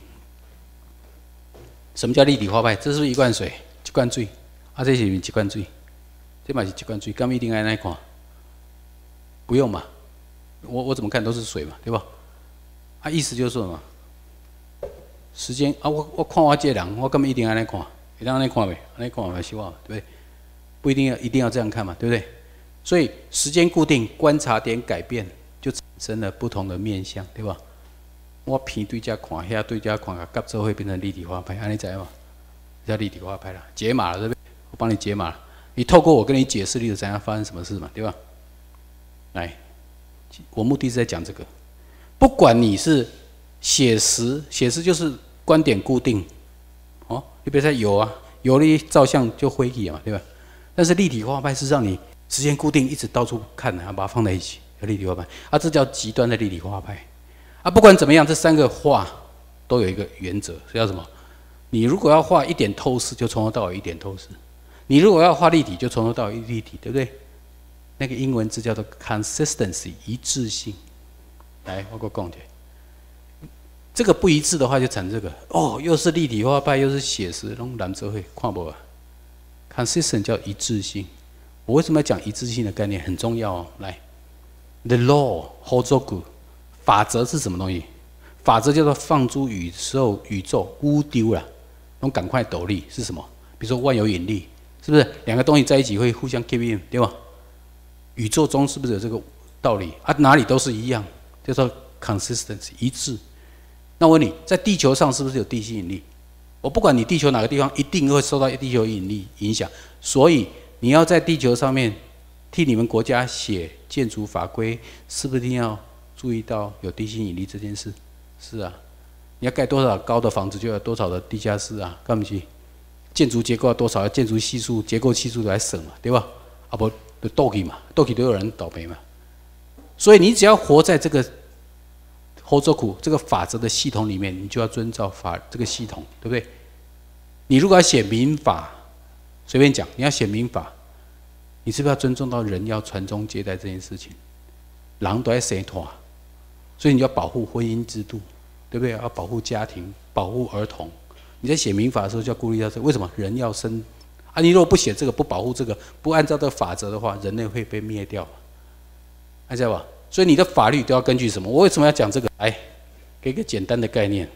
Speaker 3: 什么叫立体画派？这是不是一罐水，一罐水？啊，这是一罐水，这嘛是一罐水，干一定爱那看？不用嘛？我我怎么看都是水嘛，对吧？啊，意思就是什么？时间啊，我我看我这个人，我干嘛一定安尼看？一定安尼看呗？安尼看嘛是我，对不对？不一定要一定要这样看嘛，对不对？所以时间固定，观察点改变，就产生了不同的面向，对吧？我偏对家看，遐对家看，甲之后会变成立体画派，安尼知嘛？叫立体画派啦，解码了，对不对？我帮你解码了，你透过我跟你解释，你就知道发生什么事嘛，对吧？来，我目的是在讲这个，不管你是写实，写实就是观点固定，哦，你别说有啊，有了照相就灰去嘛，对吧？但是立体画派是让你时间固定，一直到处看，然后把它放在一起，叫立体画派啊，这叫极端的立体画派啊。不管怎么样，这三个画都有一个原则，是叫什么？你如果要画一点透视，就从头到尾一点透视；你如果要画立体，就从头到尾立体，对不对？那个英文字叫做 consistency， 一致性。来，我给我讲解。这个不一致的话，就产生这个哦，又是立体画派，又是写实，拢蓝泽会看不啊 ？consistent 叫一致性。我为什么要讲一致性的概念？很重要哦。来 ，the law 法則，法则是什么东西？法则叫做放诸宇宙，宇宙乌丢啦，拢赶快斗力是什么？比如说万有引力，是不是两个东西在一起会互相 keep in， 对吧？宇宙中是不是有这个道理啊？哪里都是一样，叫做 consistency 一致。那我问你，在地球上是不是有地心引力？我不管你地球哪个地方，一定会受到地球引力影响。所以你要在地球上面替你们国家写建筑法规，是不是一定要注意到有地心引力这件事？是啊，你要盖多少高的房子，就要多少的地下室啊，干不起？建筑结构要多少？要建筑系数、结构系数来省嘛，对吧？啊不，就斗气嘛，斗气都有人倒霉嘛。所以你只要活在这个法則这个法则的系统里面，你就要遵照法这个系统，对不对？你如果要写民法，随便讲，你要写民法，你是不是要尊重到人要传宗接代这件事情？人都在生团，所以你要保护婚姻制度，对不对？要保护家庭，保护儿童。你在写民法的时候就要顾虑到这个，为什么人要生啊？你如果不写这个，不保护这个，不按照这个法则的话，人类会被灭掉，还知道吧？所以你的法律都要根据什么？我为什么要讲这个？来，给一个简单的概念。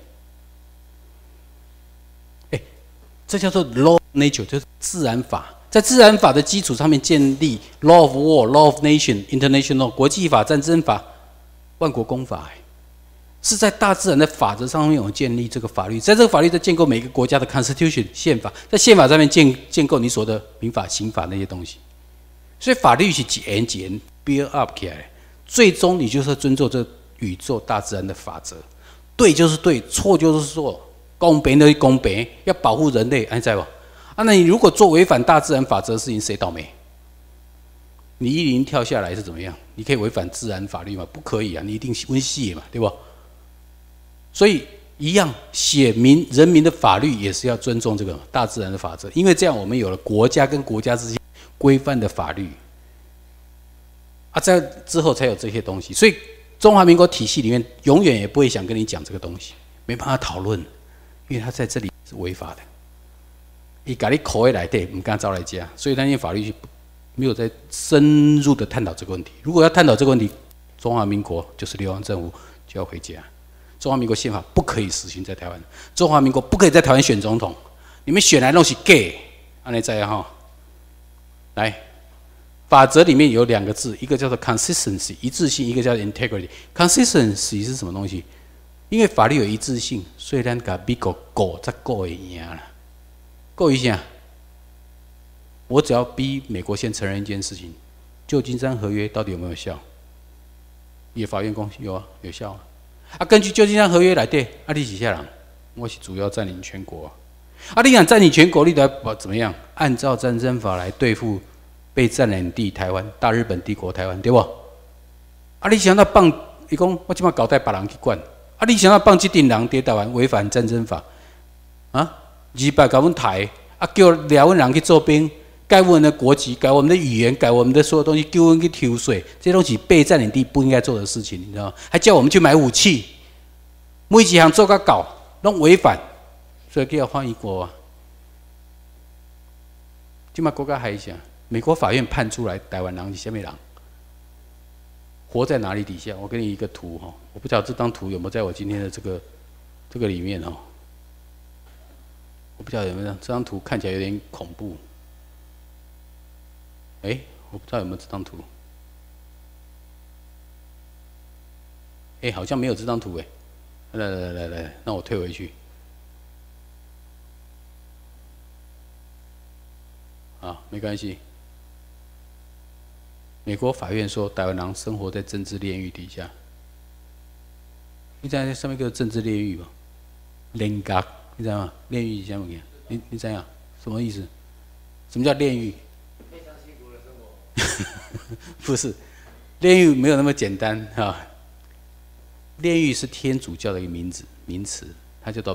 Speaker 3: 哎，这叫做 law of nature， 就是自然法。在自然法的基础上面建立 law of war、law of nation、international 国际法、战争法、万国公法，是在大自然的法则上面有建立这个法律。在这个法律在建构每个国家的 constitution 宪法，在宪法上面建建构你所的民法、刑法那些东西。所以法律是几年几年 build up 起来。最终你就是要遵守这宇宙大自然的法则，对就是对，错就是错，公平就是公平，要保护人类，你知道不？啊，那你如果做违反大自然法则的事情，谁倒霉？你一零跳下来是怎么样？你可以违反自然法律吗？不可以啊，你一定温系嘛，对吧？所以一样，写民人民的法律也是要尊重这个大自然的法则，因为这样我们有了国家跟国家之间规范的法律。啊，在之后才有这些东西，所以中华民国体系里面永远也不会想跟你讲这个东西，没办法讨论，因为他在这里是违法的。伊把你口味来对，不敢招来家，所以那些法律没有在深入的探讨这个问题。如果要探讨这个问题，中华民国就是流亡政府就要回家。中华民国宪法不可以实行在台湾，中华民国不可以在台湾选总统，你们选来弄是 gay， 安尼知啊哈。来，法则里面有两个字，一个叫做 consistency 一致性，一个叫做 integrity。consistency 是什么东西？因为法律有一致性，所以咱甲美国告才告会赢啦。告一下，我只要逼美国先承认一件事情：旧金山合约到底有没有效？也法院公有啊，有效啊。啊，根据旧金山合约来对，啊，你是啥人？我是主要占领全国啊。啊，你想占领全国，你得怎么样？按照战争法来对付被占领地台湾、大日本帝国台湾，对不？啊，你想要放，伊讲我即马交代别人去管，啊，你想要放这顶人伫台湾违反战争法，啊，二百甲阮台，啊，叫掠阮人去做兵，改我们的国籍，改我们的语言，改我们的所有东西，叫阮去抽税，这东西被占领地不应该做的事情，你知道吗？还叫我们去买武器，每一项做甲搞，拢违反。所以叫换一国啊！今嘛国家还想，美国法院判出来台湾人是什么人？活在哪里底下？我给你一个图哈，我不知道这张图有没有在我今天的这个这个里面哦。我不知道有没有这张图看起来有点恐怖。哎、欸，我不知道有没有这张图。哎、欸，好像没有这张图哎。来来来来，那我退回去。啊，没关系。美国法院说，台湾人生活在政治炼狱底下。你知道上面叫政治炼狱吗？炼狱，你知道吗？炼狱是什么物件？你你知道什么意思？什么叫炼狱？非常辛苦的生活。不是，炼狱没有那么简单啊。炼狱是天主教的一个名字名词，它叫做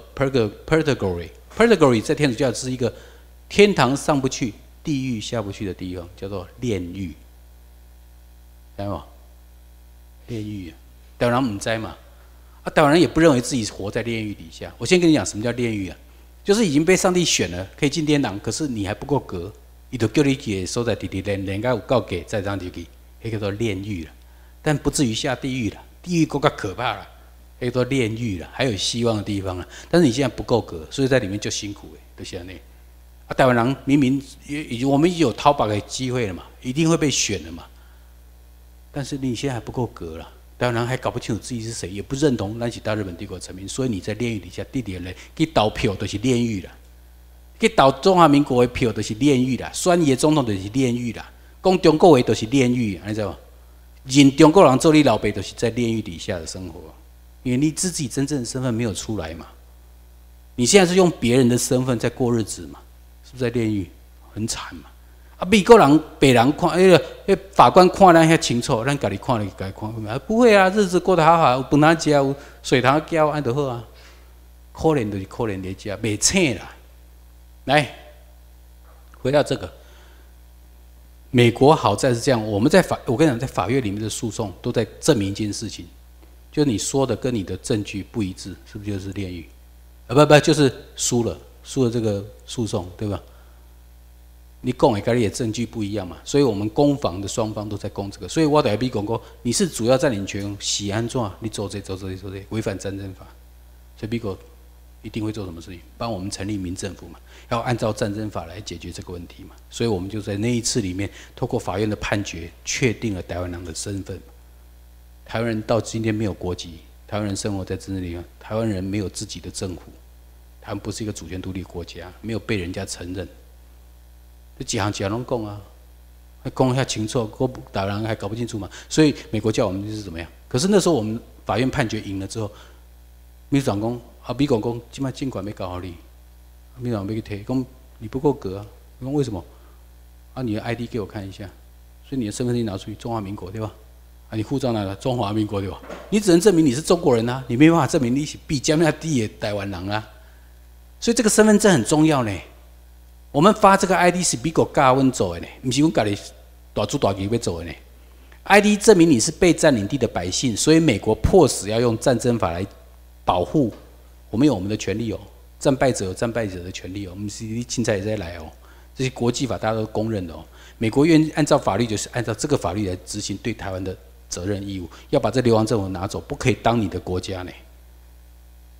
Speaker 3: purgatory。purgatory，purgatory 在天主教是一个天堂上不去。地狱下不去的地方叫做炼狱，知道吗？炼狱，台湾人唔知嘛？啊，台湾人也不认为自己活在炼狱底下。我先跟你讲什么叫炼狱啊，就是已经被上帝选了，可以进天堂，可是你还不够格，伊就叫你去所在地地炼，炼到有够格再上去去，那叫做炼狱了。但不至于下地狱了，地狱更加可怕了，那叫做炼狱了，还有希望的地方了。但是你现在不够格，所以在里面就辛苦诶，就是安尼。啊，台湾人明明已经我们已经有讨把的机会了嘛，一定会被选的嘛。但是你现在还不够格了，台湾人还搞不清楚自己是谁，也不认同咱是大日本帝国臣民，所以你在炼狱底下，地底人去投票都是炼狱啦，去投中华民国的票都是炼狱啦，选伊的总统都是炼狱啦，讲中国话都是炼狱，你知道吗？认中国人做你老爸都是在炼狱底下的生活，因为你自己真正的身份没有出来嘛。你现在是用别人的身份在过日子嘛？在炼狱很惨嘛，啊，美国人、北人看，那个那法官看咱遐清楚，咱家己看了该看，啊，不会啊，日子过得好好，有饭通食，有水通浇，安就好啊。可怜就是可怜在家，袂醒啦。来，回到这个，美国好在是这样，我们在法，我跟你讲，在法院里面的诉讼都在证明一件事情，就你说的跟你的证据不一致，是不是就是炼狱？啊，不不，就是输了。输了这个诉讼，对吧？你讲的跟你的证据不一样嘛，所以我们攻防的双方都在攻这个。所以我等下比讲讲，你是主要占领权，喜安怎？你做这做这做这，违反战争法，所以美国一定会做什么事情？帮我们成立民政府嘛，要按照战争法来解决这个问题嘛。所以我们就在那一次里面，透过法院的判决，确定了台湾人的身份。台湾人到今天没有国籍，台湾人生活在政治里面，台湾人没有自己的政府。他们不是一个主权独立国家，没有被人家承认。这几行几行拢讲啊，还讲一下清楚，台湾人还搞不清楚嘛。所以美国叫我们就是怎么样？可是那时候我们法院判决赢了之后，秘书长讲啊，美国讲今麦尽管没搞好你，秘书长没去提，讲你不够格啊。我讲为什么？啊，你的 I D 给我看一下，所以你的身份证拿出去，中华民国对吧？啊，你护照拿来，中华民国对吧？你只能证明你是中国人啊，你没办法证明你是比加拿大的台湾人啊。所以这个身份证很重要呢。我们发这个 I D 是美国教我们做的呢，不是我们家己大主大旗要做的呢。I D 证明你是被占领地的百姓，所以美国迫使要用战争法来保护我们有我们的权利哦。战败者有战败者的权利哦，我们是青菜也在来哦。这些国际法大家都公认的哦。美国愿意按照法律，就是按照这个法律来执行对台湾的责任义务，要把这流亡政府拿走，不可以当你的国家呢。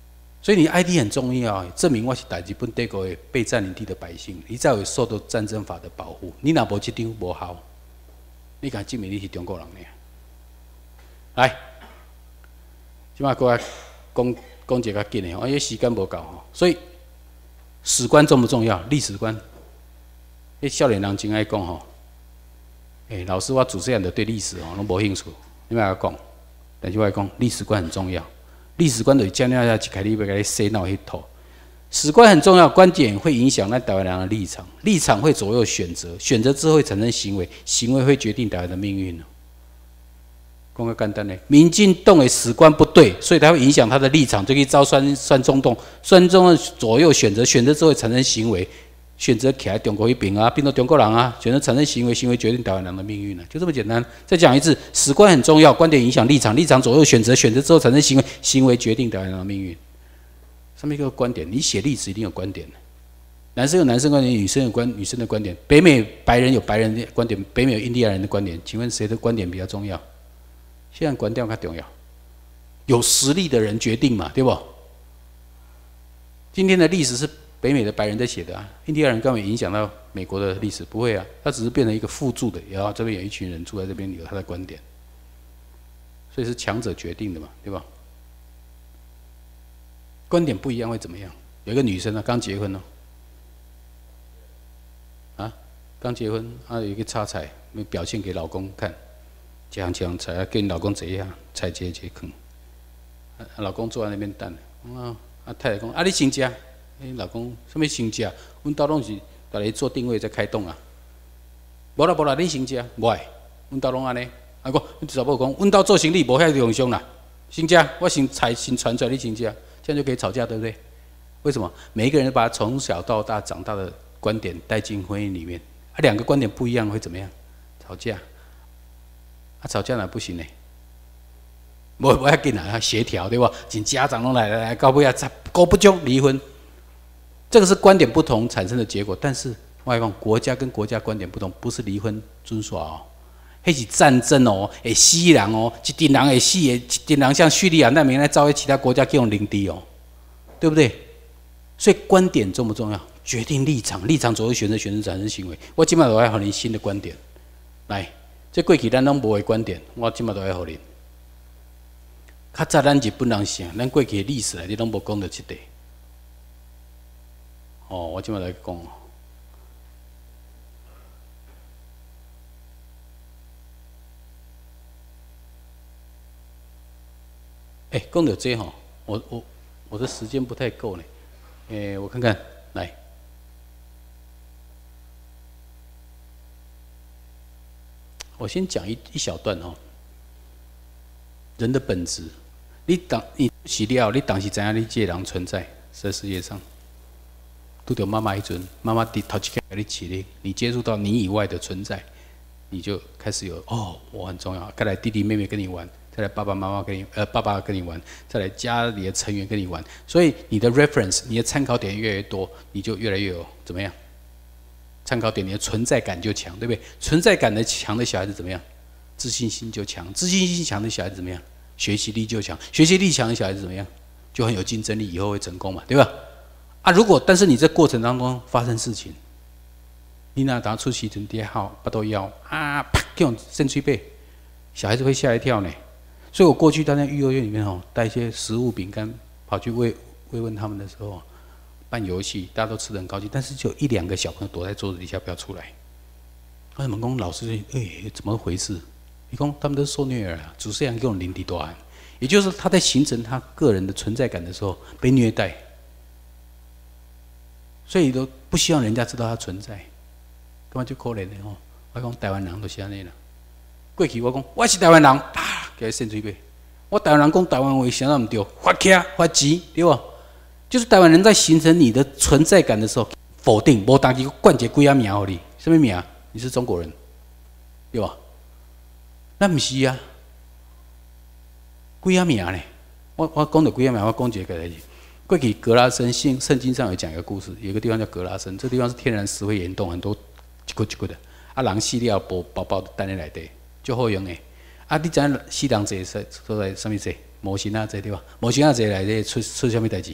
Speaker 3: 所以你 I D 很重要，证明我是大日本帝国的被占领地的百姓，你才会受到战争法的保护。你若无这张无效，你敢证明你是中国人呢？来，即摆过来讲讲一个较紧的吼，因为时间无够吼，所以史观重不重要？历史观，迄少年人真爱讲吼，诶、欸，老师我自细汉就对历史吼拢无兴趣，你莫甲讲，但是我讲历史观很重要。历史观就是将来要去开你要给你洗脑迄套。史观很重要，观点会影响咱台湾人的立场，立场会左右选择，选择之后会产生行为，行为会决定台湾的命运。讲个简单的，民进党的史观不对，所以它会影响他的立场，就可以招酸酸中洞，酸中的左右选择，选择之后会产生行为，选择徛在中国一边啊，变做中国人啊，选择产生行为，行为决定台湾人的命运啊，就这么简单。再讲一次，史观很重要，观点影响立场，立场左右选择，选择之后产生行为，行为决定台湾人的命运。上面一个观点，你写历史一定有观点，男生有男生观点，女生有观女生的观点，北美白人有白人的观点，北美有印第安人的观点，请问谁的观点比较重要？现在观点较重要，有实力的人决定嘛，对不？今天的历史是北美的白人在写的啊，印第安人根本影响到美国的历史不会啊，他只是变成一个附注的，然后这边有一群人住在这边有他的观点，所以是强者决定的嘛，对吧？观点不一样会怎么样？有一个女生啊，刚结婚哦，啊，刚结婚啊，有一个插彩，表现给老公看。一项一项菜啊，跟老公坐一下，菜一个一个放。啊，老公坐在那边等。啊，啊太太讲：啊，你先食。欸，老公，什么先食？阮兜拢是逐日做定位再开动啊。无啦无啦，你先食，无爱。阮兜拢安尼。啊，讲，阮查某讲，阮兜做生意无遐用伤啦。先食，我先菜先传出来，你先食，这样就可以吵架，对不对？为什么？每一个人把从小到大长大的观点带进婚姻里面，啊，两个观点不一样会怎么样？吵架。啊，吵架哪不行呢？无无要紧啊，协调对吧？请家长拢来来来，到尾啊，搞不中离婚，这个是观点不同产生的结果。但是我讲，国家跟国家观点不同，不是离婚准耍哦，那是战争哦，会死人哦，一群人会死的，一群人像叙利亚难民来遭其他国家给用领地哦，对不对？所以观点重不重要？决定立场，立场左右选择，选择产生行为。我今麦都要给你新的观点，来。这过去咱拢无的观点，我即马都爱互恁。较早咱日本人啥，咱过去的历史内底拢无讲到即块。哦，我即马来讲。哎、欸，讲到这吼，我我我的时间不太够呢。哎、欸，我看看，来。我先讲一一小段哦。人的本质，你当你死了，你当时知影你这个人存在在世界上。拄到妈妈一阵，妈妈第头一开给你起你，你接触到你以外的存在，你就开始有哦，我很重要。再来弟弟妹妹跟你玩，再来爸爸妈妈跟你呃爸爸跟你玩，再来家里的成员跟你玩，所以你的 reference， 你的参考点越来越多，你就越来越有怎么样？参考点，你的存在感就强，对不对？存在感的强的小孩子怎么样？自信心就强，自信心强的小孩子怎么样？学习力就强，学习力强的小孩子怎么样？就很有竞争力，以后会成功嘛，对吧？啊，如果但是你这过程当中发生事情，你哪打出时阵跌好，巴肚腰啊，啪，这种肾碎背，小孩子会吓一跳呢。所以我过去在那育幼院里面哦，带一些食物饼干跑去慰慰问他们的时候。办游戏，大家都吃得很高兴，但是就有一两个小朋友躲在桌子底下不要出来。他们讲老师，哎、欸，怎么回事？你讲他们都是受虐儿啊，主持人给我们领地多安，也就是他在形成他个人的存在感的时候被虐待，所以都不希望人家知道他存在，根本就可怜的哦。我讲台湾人都是安尼啦。过去我讲我是台湾人，啪，给他伸嘴背。我台湾人讲台湾话，想到唔对，发气发急，对不？就是台湾人在形成你的存在感的时候，否定，无当时冠一个几啊名给你，什么名？你是中国人，对吧？那不是啊，几啊名呢？我我讲到几啊名，我讲一个代志。过去格拉森圣圣经上有讲一个故事，有一个地方叫格拉森，这个地方是天然石灰岩洞，很多一骨一骨的，啊，人死了薄薄薄的等在内底，就好用的。啊，你知影死人坐在坐在什么坐？模型啊坐对吧？模型啊坐内底出出什么代志？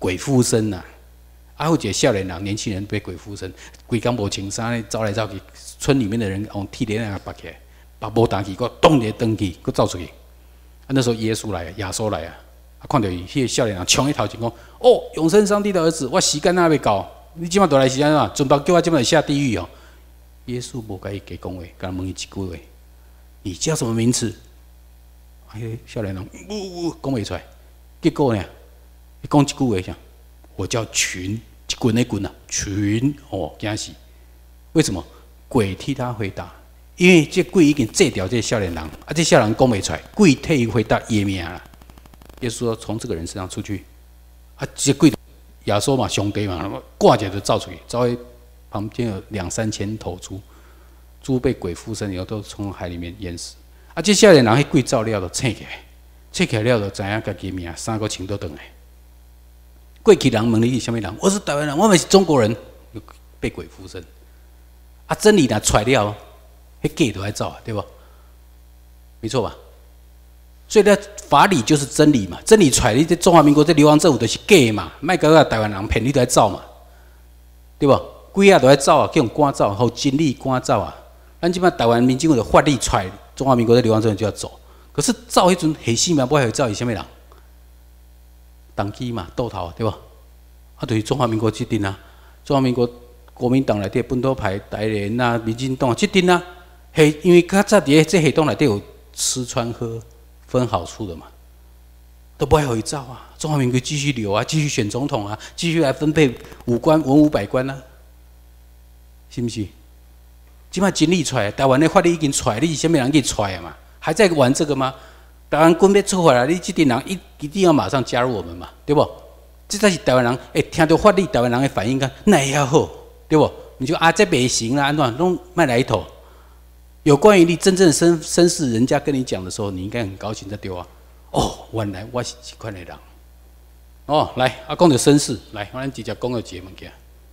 Speaker 3: 鬼附身呐、啊。啊，有一个少年人、年轻人被鬼附身，规工无穿衫咧，走来走去，村里面的人用铁链啊绑起来，把无打起，个动咧登去，个走出去。啊，那时候耶稣来啊，亚稣来啊，啊，看到伊，迄个少年人冲去头前讲：哦，永生上帝的儿子，我时间还未到，你即马倒来时间啊，准备叫我即马下地狱哦。耶稣无甲伊加讲话，甲问伊一句话：你叫什么名字？啊，迄个少年人呜呜讲袂出来，结果呢，伊讲一句话啥？我叫群。一滚的滚啊，群哦，惊死！为什么？鬼替他回答，因为这鬼已经制掉这少年人，啊，这少年人讲不出来，鬼替伊回答伊命啦。耶稣说：从这个人身上出去，啊，这鬼亚稣嘛，上帝嘛，挂起来就造出去，造在旁边有两三千头猪，猪被鬼附身以后都从海里面淹死。啊，这少年人迄鬼照料都醒起来，醒起来了就知影家己命三个穿倒转来。过去人问你是什么人？我是台湾人，我们是中国人，被鬼附身。啊，真理若出来了，迄假都爱走，对不？没错吧？所以呢，法理就是真理嘛，真理出来，你这中华民国这流亡政府就是假嘛，卖个个台湾人骗你都爱走嘛，对不？鬼啊都爱走啊，叫人赶走，互真理赶走啊。咱即摆台湾民警有法律出来，中华民国这流亡政府就要走。可是走迄阵下死命不会走是什么人？党基嘛，斗头对吧？啊，就是中华民国这阵啊，中华民国国民党内底本土派、台联啊、民进党这阵啊，系因为较早伫这系统内底有吃穿喝分好处的嘛，都不爱互伊走啊。中华民国继续留啊，继续选总统啊，继续来分配武官、文武百官啊，是不是？即摆真理出来，台湾的法律已经出来，你是什么人去出来嘛？还在玩这个吗？台湾军要出回来，你这群人一一定要马上加入我们嘛，对不？这才是台湾人，哎、欸，听到法律，台湾人的反应，讲那也要好，对不？你就啊，这不行啦，安怎拢卖来一头？有关于你真正的身身世，人家跟你讲的时候，你应该很高兴才对啊。哦，原来我是这款的人。哦，来，啊，讲到身世，来，我咱直接讲到一个物件，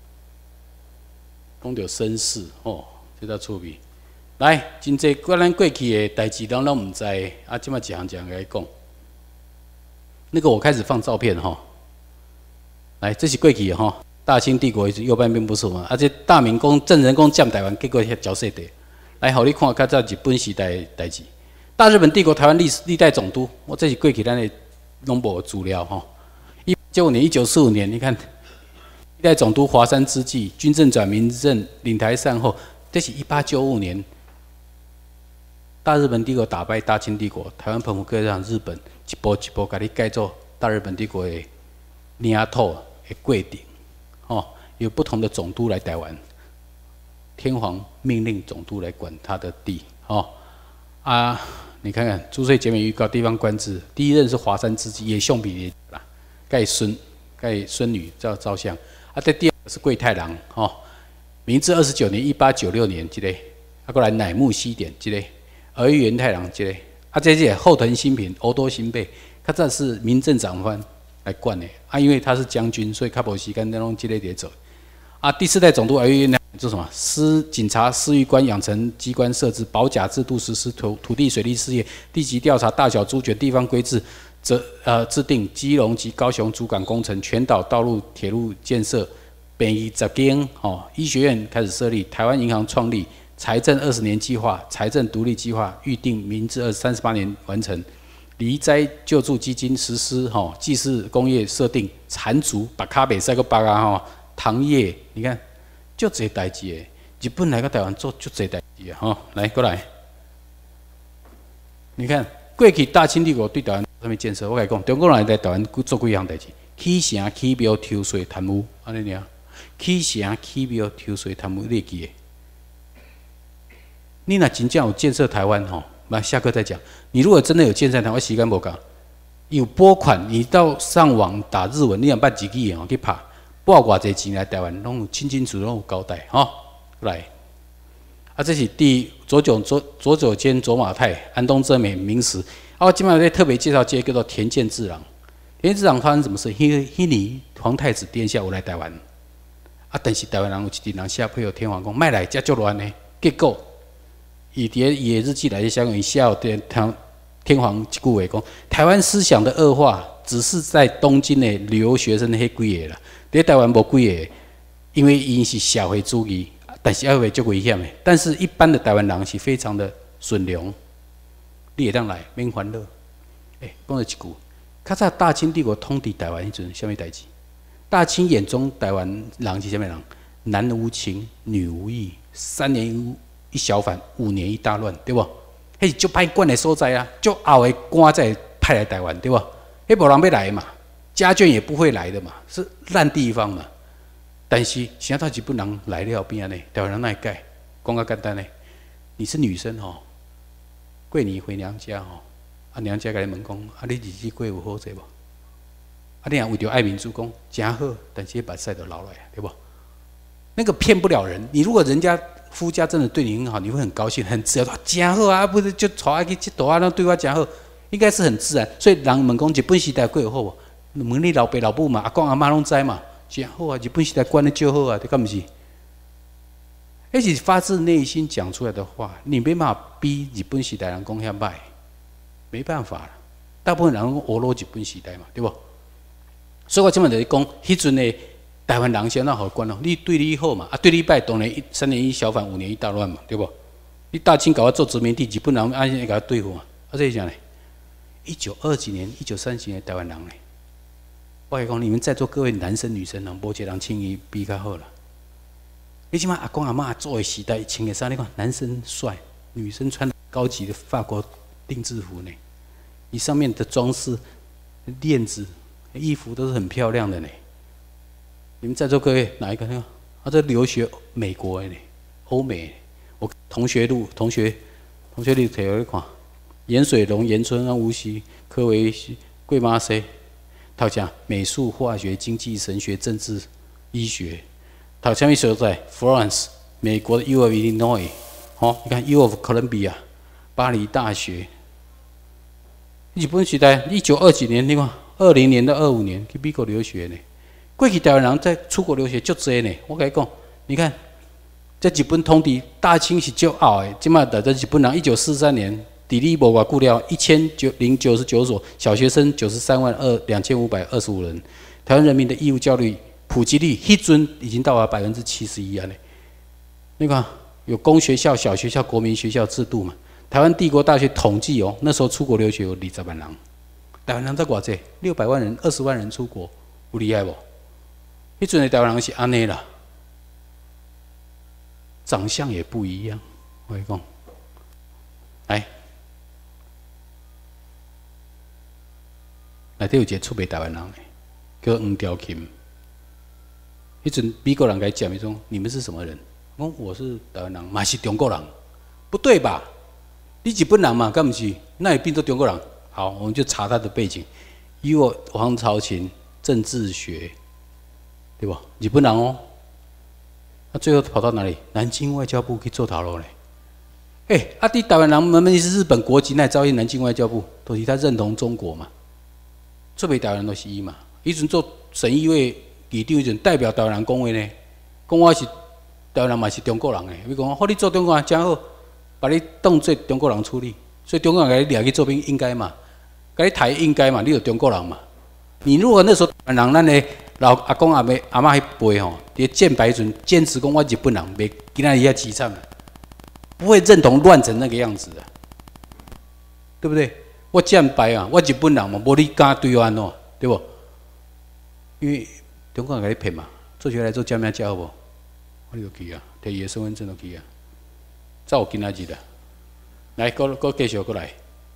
Speaker 3: 讲到身世，哦，这才趣味。来，真济咱过去的代志，咱拢唔知，啊，即摆一项一项来讲。那个我开始放照片哈，来，这是过去哈，大清帝国右半边不是我们，而且大明宫郑成功占台湾，结果遐交涉地，来，互你看较早日本时代的代志。大日本帝国台湾历史历代总督，我这是过去咱的拢无资料哈。一九九五年、一九四五年，你看历代总督华山之际，军政转民政，领台善后，这是一八九五年。大日本帝国打败大清帝国，台湾澎湖各让日本一步一步甲你改造大日本帝国的领土的过程。哦，有不同的总督来台湾，天皇命令总督来管他的地。哦，啊，你看看租税减免预告地方官制，第一任是华山之际，也兄弟啦，盖孙盖孙女叫赵相。啊，这第二个是桂太郎。哦，明治二十九年一八九六年这个，啊，过来乃木西典这个。儿玉源太郎这个，啊，这些后藤新平、欧多新贝，他这是民政长官来管的啊，因为他是将军，所以他无时间那种这类在走。啊，第四代总督儿玉源做什么？司警察、司狱官养成机关设置，保甲制度实施土土地水利事业，地级调查、大小猪圈、地方规制，则呃制定基隆及高雄主港工程、全岛道路、铁路建设，北宜十间哦，医学院开始设立，台湾银行创立。财政二十年计划、财政独立计划预定明治二三十八年完成，离灾救助基金实施吼，祭祀工业设定，缠足把卡北塞个巴啊吼，糖业你看就这代志诶，日本来个台湾做就这代志啊吼，来过来，你看过去大清帝国对台湾什么建设？我甲你讲，中国人来台湾做几样代志，起城、起庙、抽税、贪污，安尼尔，起城、起庙、抽税、贪污，你记诶？你若真正有建设台湾吼，那下课再讲。你如果真的有建设台湾，时间无够，有拨款，你到上网打日文，你若捌自己哦去拍，拨偌济钱来台湾，拢有清清楚楚，拢有交代吼。来，啊，这是第左九左左九间左马太、安东正美明史。啊，我今晚在特别介绍这个叫做田健治郎。田健治郎发生什么事？迄迄年皇太子殿下有来台湾，啊，但是台湾人有一群人下配合天皇讲，卖来遮足乱呢，结果。伊伫伊的日记内底写讲，伊写有天天皇一句话讲，台湾思想的恶化，只是在东京的留学生迄几个啦，在台湾无几个，因为因是社会主义，但是还会足危险的。但是一般的台湾人是非常的顺良，你会当来免烦恼。诶，讲了一句，较早大清帝国统治台湾迄阵，什么代志？大清眼中台湾人是什么人？男无情，女无义，三年一小反，五年一大乱，对不？迄是足歹管的所在啊，足后的官才派来台湾，对不？迄无人要来嘛，家眷也不会来的嘛，是烂地方嘛。但是现在日本人来了边呢，台湾人哪会改？讲较简单呢，你是女生吼，过年回娘家吼，啊娘家甲你问讲，啊你日子过有好势无？啊你若为着爱民主讲真好，但是把屎都流来，对不？那个骗不了人。你如果人家夫家真的对你很好，你会很高兴，很自然，真好啊，不是就带我去佚佗啊，那对我真好，应该是很自然。所以人问讲日本时代过有好无？问你老爸老母嘛，阿公阿妈拢知嘛，真好啊，日本时代管得就好啊，对干不是？而且发自内心讲出来的话，你没办法逼日本时代人讲遐歹，没办法了。大部分人讲俄罗日本时代嘛，对不？所以我今日就是讲，迄阵的台湾人先那好管哦，你对你好嘛，啊对你歹，当然三年一小反，五年一大乱嘛，对不？你大清搞我做殖民地，日本人安尼甲对付嘛，啊这样呢？一九二几年、一九三几年的台湾人呢？我跟你讲，你们在座各位男生女生，无一个人轻易比较好了。你起码阿公阿嬷做的时代穿的衫，你看男生帅，女生穿高级的法国定制服呢，你上面的装饰、链子、衣服都是很漂亮的呢。你们在座各位哪一个呢？啊，这留学美国的呢，欧美的。我同学录、同学、同学录摕来看，盐水龙、盐村啊、无锡、科维、贵妈西，读啥美术、化学、经济、神学、政治、医学。读什么所在 ？France， 美国的 U of Illinois， 哦，你看 U of Columbia， 巴黎大学。日本时代一九二几年，你看二零年到二五年去美国留学呢。过去台湾人在出国留学足多呢。我跟你讲，你看在日本统治大清是足后的，即马在日本人一九四三年，地理无偌久了，一千九零九十九所小学生九十三万二两千五百二十五人，台湾人民的义务教育。普及率，迄阵已经到了百分之七十一啊！你看有公学校、小学校、国民学校制度嘛？台湾帝国大学统计哦，那时候出国留学有二十万人，台湾人在偌济？六百万人、二十万人出国，有厉害不？迄阵的台湾人是安尼啦，长相也不一样。我跟你讲，来，内底有一个出卖台湾人的，叫黄兆钦。迄阵美国人来讲，伊说你们是什么人？我说我是台湾人，嘛是中国人，不对吧？你日本人嘛，干不是？那也变做中国人。好，我们就查他的背景，以我黄朝琴政治学，对吧？日本人哦，那最后跑到哪里？南京外交部去做头路嘞。哎、欸，啊，你台湾人明明是日本国籍，那招去南京外交部，都、就是他认同中国嘛？出卖台湾人都是伊嘛？以前做省议会。议长阵代表台湾人讲话呢，讲我是台湾人嘛是中国人诶。你讲，好你做中国人真好，把你当做中国人处理，所以中国人甲你掠去做兵应该嘛，甲你抬应该嘛，你就中国人嘛。你如果那时候台湾人，咱诶老阿公阿妹阿嬷迄辈吼，伫建白阵坚持讲我日本人，袂今仔日遐凄惨，不会认同乱成那个样子的，对不对？我建白啊，我日本人嘛，无你敢对我安怎，对不？因为中国人甲你骗嘛，做学来做加名加好无？我就去啊，摕伊的身份证就去啊，才有今仔日的。来，搁搁继续过来。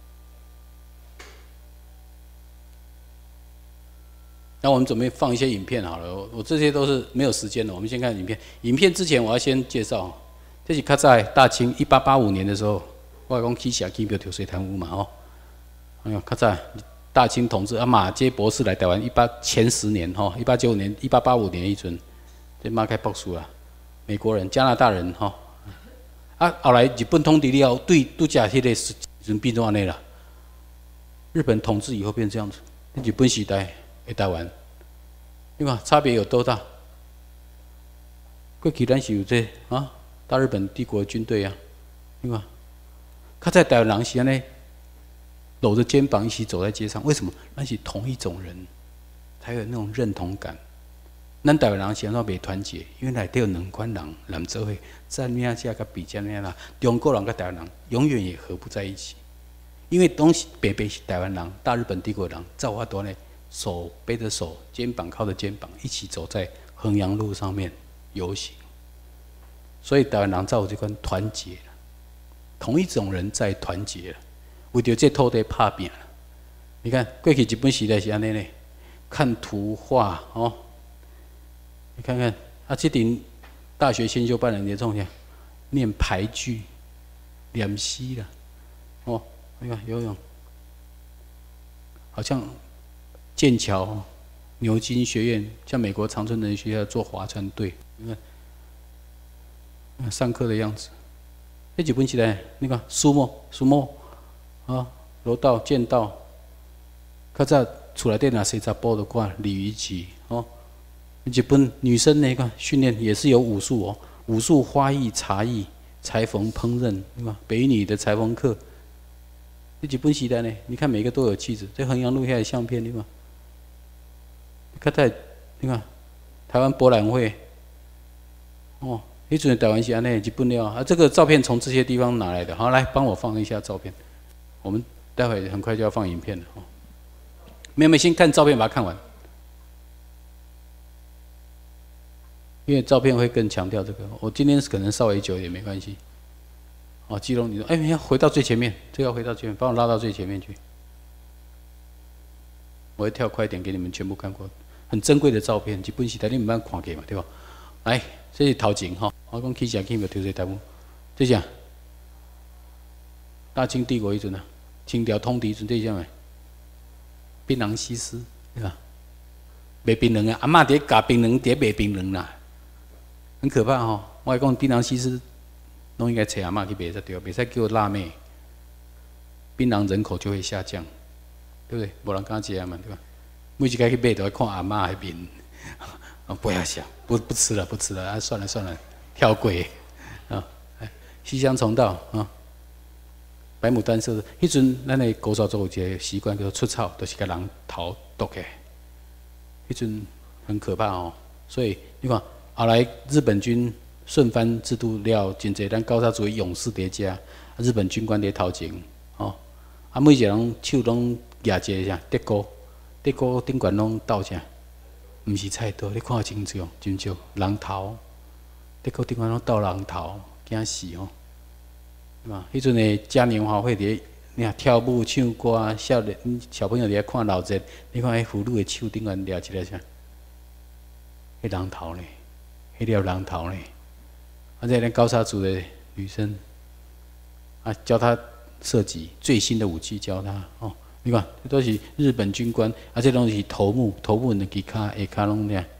Speaker 3: 那我们准备放一些影片好了，我我这些都是没有时间的，我们先看影片。影片之前我要先介绍，这是较在大清一八八五年的时候，我讲起下起标跳水贪污嘛吼，哎呦，较在。大清统治啊，马偕博士来台湾一八前十年吼，一八九五年、一八八五年迄阵，这马开博士啦，美国人、加拿大人吼，啊后来日本统治了后，对拄则迄个时阵变做安尼啦。日本统治以后变这样子，日本时代的台湾，对吧？差别有多大？过去咱是有这啊，大日本帝国军队啊，对吧？较在台湾人是安尼。 搂着肩膀一起走在街上。为什么？那是同一种人，才有那种认同感。咱台湾人是安怎袂团结？因为内底有两款人人做伙，占领者甲比占领啦，中国人甲台湾人永远也合不在一起。因为东西北北是台湾人，大日本帝国人，造化多呢，手背着手，肩膀靠着肩膀，一起走在衡阳路上面游行。所以台湾人才有这款团结，同一种人在团结，为着这土地打拼。你看过去日本时代是安尼呢，看图画哦。你看看啊，这顶大学先修班人的重点，念俳句、念诗啦，哦，你看游泳，好像剑桥、牛津学院，像美国常春藤学校做划船队，你看，你看上课的样子。那日本时代，你看苏墨、苏墨啊，柔道、剑道，较早厝内底若生查甫就看鲤鱼旗哦。日本女生那个训练也是有武术哦，武术、花艺、茶艺、裁缝、烹饪，对吧？北女的裁缝课，日本时代呢，你看每个都有气质。在衡阳路下的相片，对吧？看在，你看台湾博览会，哦，迄阵台湾是安尼，日本了啊。这个照片从这些地方拿来的，好，来帮我放一下照片。我们待会很快就要放影片了哦。妹妹先看照片，把它看完。因为照片会更强调这个，我今天可能稍微久一点没关系。哦，基隆，你说，哎，要回到最前面，这个要回到最前面，帮我拉到最前面去。我会跳快一点，给你们全部看过，很珍贵的照片，日本时代你们慢看过嘛，对吧？来，这是头前哈，我讲起啥起没抽这台幕，这是大清帝国迄阵啊，清朝统治迄阵这啥咪？槟榔西施，对吧？卖槟榔啊，阿嬷伫夹槟榔，伫卖槟榔啦。很可怕哦！我讲槟榔西施，拢应该找阿嬷去卖才对，袂使叫辣妹。槟榔人口就会下降，对不对？无人敢食嘛，对吧？每一家去买都要看阿嬷的面，啊，不要想，不不吃了，不吃了，啊，算了算了，跳过啊！西乡重道啊，百亩丹社，迄阵咱的古早做有一个习惯叫做出草，就是甲人头剁起来，迄阵很可怕哦。所以你看。后来日本军顺番制度了，真侪咱高沙族的勇士伫遮，日本军官伫头前，哦，啊每一个人手拢举一个啥德锅，德锅顶悬拢倒啥，毋是菜刀，你看真少，真少，人头，德锅顶悬拢倒人头，惊死哦，对吧？迄阵的嘉年华会伫，你看跳舞唱歌，少年小朋友伫遐看老热，你看迄妇女的手顶悬抓一个啥，迄人头呢？迄条人头呢？而且连高沙族的女生啊，教她射击最新的武器，教她哦。你看，这都是日本军官，而且拢是头目，头目的其他下骹拢俩，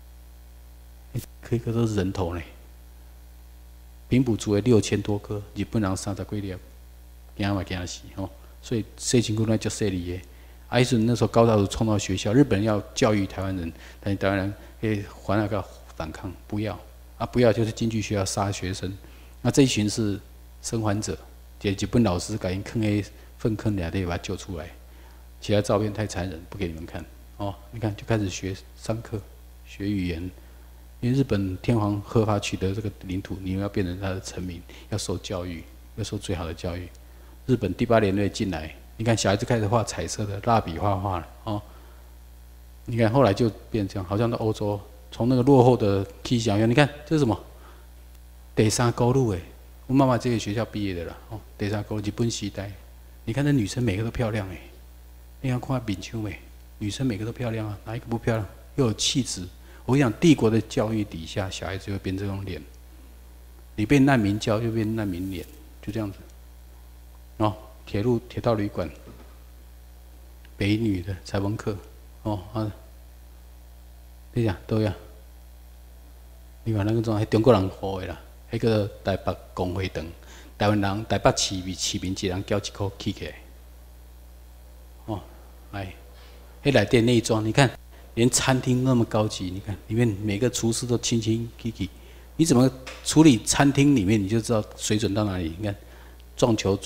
Speaker 3: 一个都是人头呢。平埔族的六千多颗，日本人三十几粒，惊嘛惊死哦。所以细辛苦那叫细里的。啊，迄阵那时候高沙族冲到学校，日本人要教育台湾人，但是台湾人诶还那个。反抗不要啊！不要就是进去学校杀学生。那这一群是生还者，也日本老师赶紧坑 A 粪坑俩的把他救出来。其他照片太残忍，不给你们看哦。你看就开始学上课、学语言，因为日本天皇合法取得这个领土，你们要变成他的臣民，要受教育，要受最好的教育。日本第八联队进来，你看小孩子开始画彩色的蜡笔画画了哦。你看后来就变成这样，好像到欧洲。从那个落后的起小院，你看这是什么？第三高路诶，我妈妈这个学校毕业的啦。哦，第三高路日本时代，你看那女生每个都漂亮诶，你看看炳秋美，女生每个都漂亮啊，哪一个不漂亮？又有气质。我跟你讲，帝国的教育底下，小孩子会变这种脸。你被难民教，就变难民脸，就这样子。哦，铁路铁道旅馆，北女的裁缝课，哦啊。你讲都呀，你看那个种，迄中国人好的啦，迄个台北公会堂，台湾人台北市民市民一人交一块起起来，哦，来，迄内底内装，你看，连餐厅那么高级，你看里面每个厨师都清清气气，你怎么处理餐厅里面，你就知道水准到哪里。你看，撞球桌、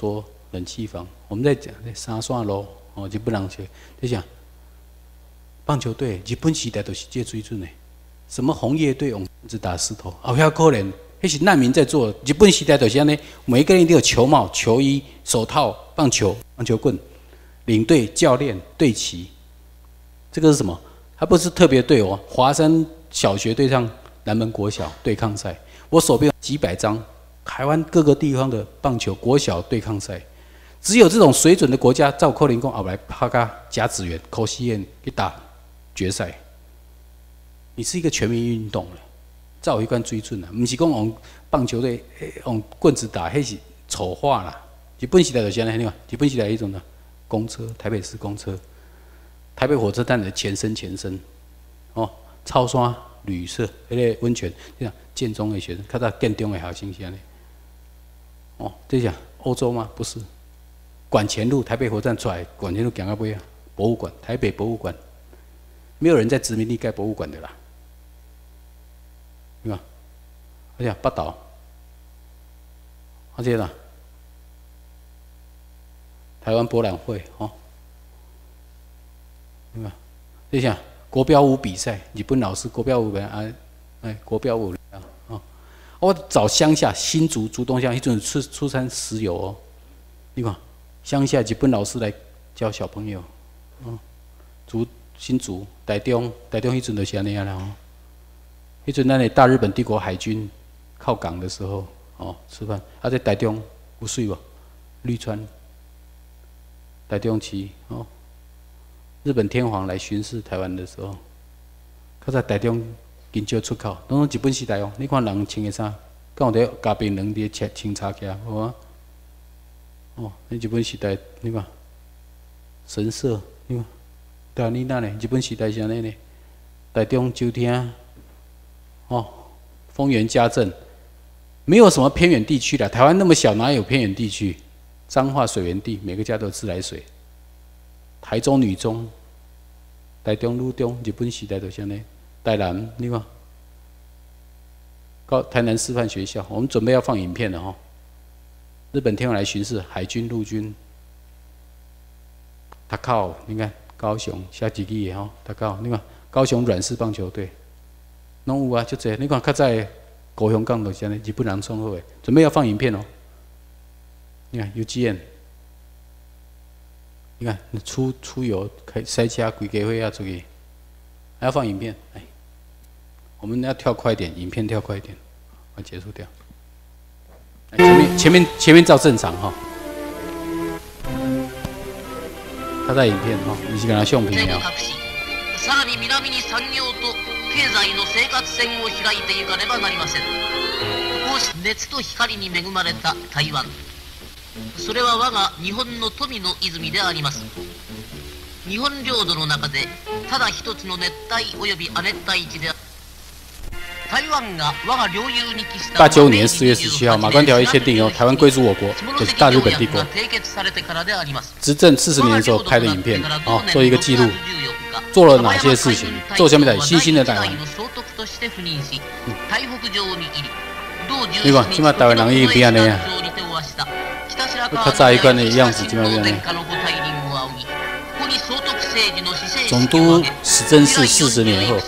Speaker 3: 冷气房。我们在讲在三线路哦，日本人去在讲棒球队，日本时代都是这水准的。什么红叶队用棍子打石头，好遐可怜，那是难民在做。日本时代就是安尼，每一个人都有球帽、球衣、手套、棒球、棒球棍，领队、教练、队旗。这个是什么？它不是特别队哦，华山小学对上南门国小对抗赛，我手边有几百张台湾各个地方的棒球国小对抗赛。只有这种水准的国家，照扣零工后来拍个甲子园、科西宴去打决赛。你是一个全民运动了，照有一贯水准啦，不是讲用棒球队用棍子打，迄是丑化啦。日本时代就是安尼嘛，日本时代一种呢，公车，台北市公车，台北火车站的前身前身，哦，草山旅社迄个温泉，这样建中的学生，较早建中的学生是安尼。哦，这讲欧洲吗？不是，管前路台北火车站出来，管前路行到尾啊，博物馆，台北博物馆，没有人在殖民地盖博物馆的啦。对吧？而且北岛，而且呢，台湾博览会哦，对吧？你想国标舞比赛，日本老师国标舞啊，哎，国标舞啊，哦，我找乡下新竹竹东乡，迄阵出出产石油哦，你看乡下日本老师来教小朋友，哦，竹新竹台中台中迄阵就是安尼啊啦哦。迄阵咱的大日本帝国海军靠港的时候，哦，吃饭，啊在台中有水无？绿川、台中市哦，日本天皇来巡视台湾的时候，较在台中真少出口，拢日本时代哦。你看人穿的衫，敢有伫嘉宾人伫穿穿插起来，有啊？哦，你日本时代你看神社，你看，对啊，你那呢？日本时代是安尼呢？台中酒厅。哦，丰原家政没有什么偏远地区的，台湾那么小，哪有偏远地区？彰化水源地，每个家都有自来水。台中女中、台中女中，日本时代都像呢。台南，你看，高台南师范学校，我们准备要放影片了哈。日本天皇来巡视，海军、陆军，他靠，你看高雄下几个也哈，他靠，你看高雄软式棒球队。拢有啊，就这。你看，较早高雄港就是安尼，日本人创好的，准备要放影片哦。你看 U G N， 你看出出游开塞车，规家伙要出去，还要放影片。哎，我们要跳快点，影片跳快一点，我结束掉。前面前面前面照正常哈。他在影片哈，你是跟他相片哦。
Speaker 4: さらに南に産業と経済の生活線を開いていかねばなりません。こう熱と光に恵まれた台湾、それは我が日本の富の泉であります。日本領土の中でただ一つの熱帯及び亜熱帯地である。
Speaker 3: 八九年四月十七号，《马关条约》签订以后，台湾归属我国，就是大日本帝国。执政四十年的时候拍的影片，哦，做一个记录，做了哪些事情，做下面的新兴的台湾。嗯、你看，现在台湾人已经变安尼啊，较早一贯的样子，现在变安尼。总督史正式四十年后。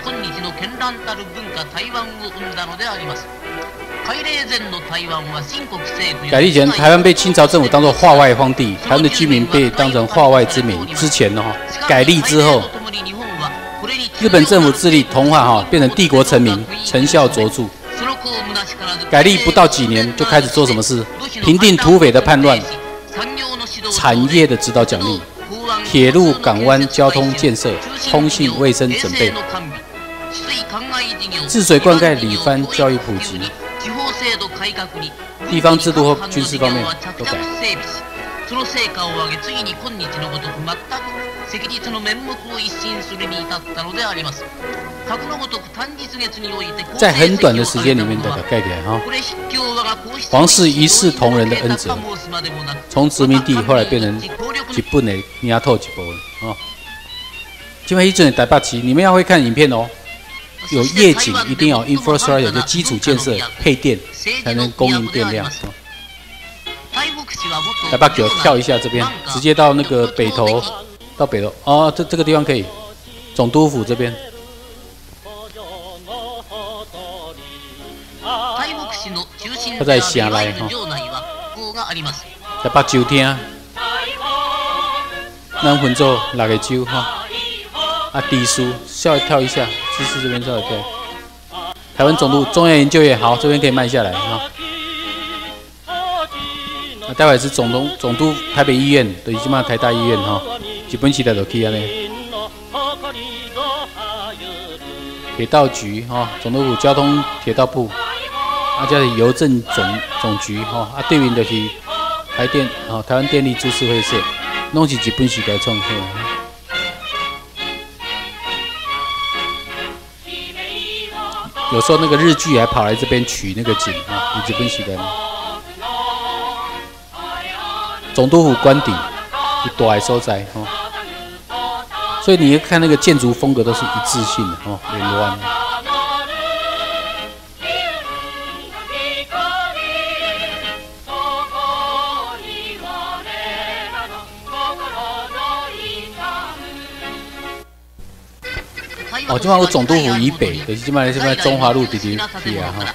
Speaker 3: 改立前，台湾被清朝政府当作化外荒地，台湾的居民被当成化外之民。之前呢，改立之后，日本政府致力同化哈，变成帝国臣民，成效卓著。改立不到几年，就开始做什么事？平定土匪的叛乱，产业的指导奖励，铁路、港湾交通建设，通信、卫生准备。治水灌溉、理番、教育普及，地方制度和军事方面都改。在很短的时间里面都改改起来哈。皇室一视同仁的恩泽，从殖民地后来变成日本的领土一部分啊。今晚一阵台北市，你们要会看影片哦。有夜景，一定要 infrastructure 就基础建设配电，才能供应电量。 台北给我跳一下这边，直接到那个北投，到北投哦，这这个地方可以，总督府这边。他在城内哈，台北州厅，咱分做六个州哈，啊，地书稍微跳一下，知识这边稍微跳。台湾总督中央研究院，好，这边可以慢下来哈。啊，待会是总督总督台北医院，就是即马台大医院哈，日本时代就去安尼。铁道局哈，总督府交通铁道部，啊，这是邮政总总局哈，啊，对面就是台电啊，台湾电力株式会社，拢是日本时代创好。有时候那个日剧还跑来这边取那个景啊，日本时代。总督府官邸，一大的所在哦。所以你看那个建筑风格都是一致性的哦，连乱。哦，即摆有总督府以北，就是即摆即摆中华路直直去啊哈。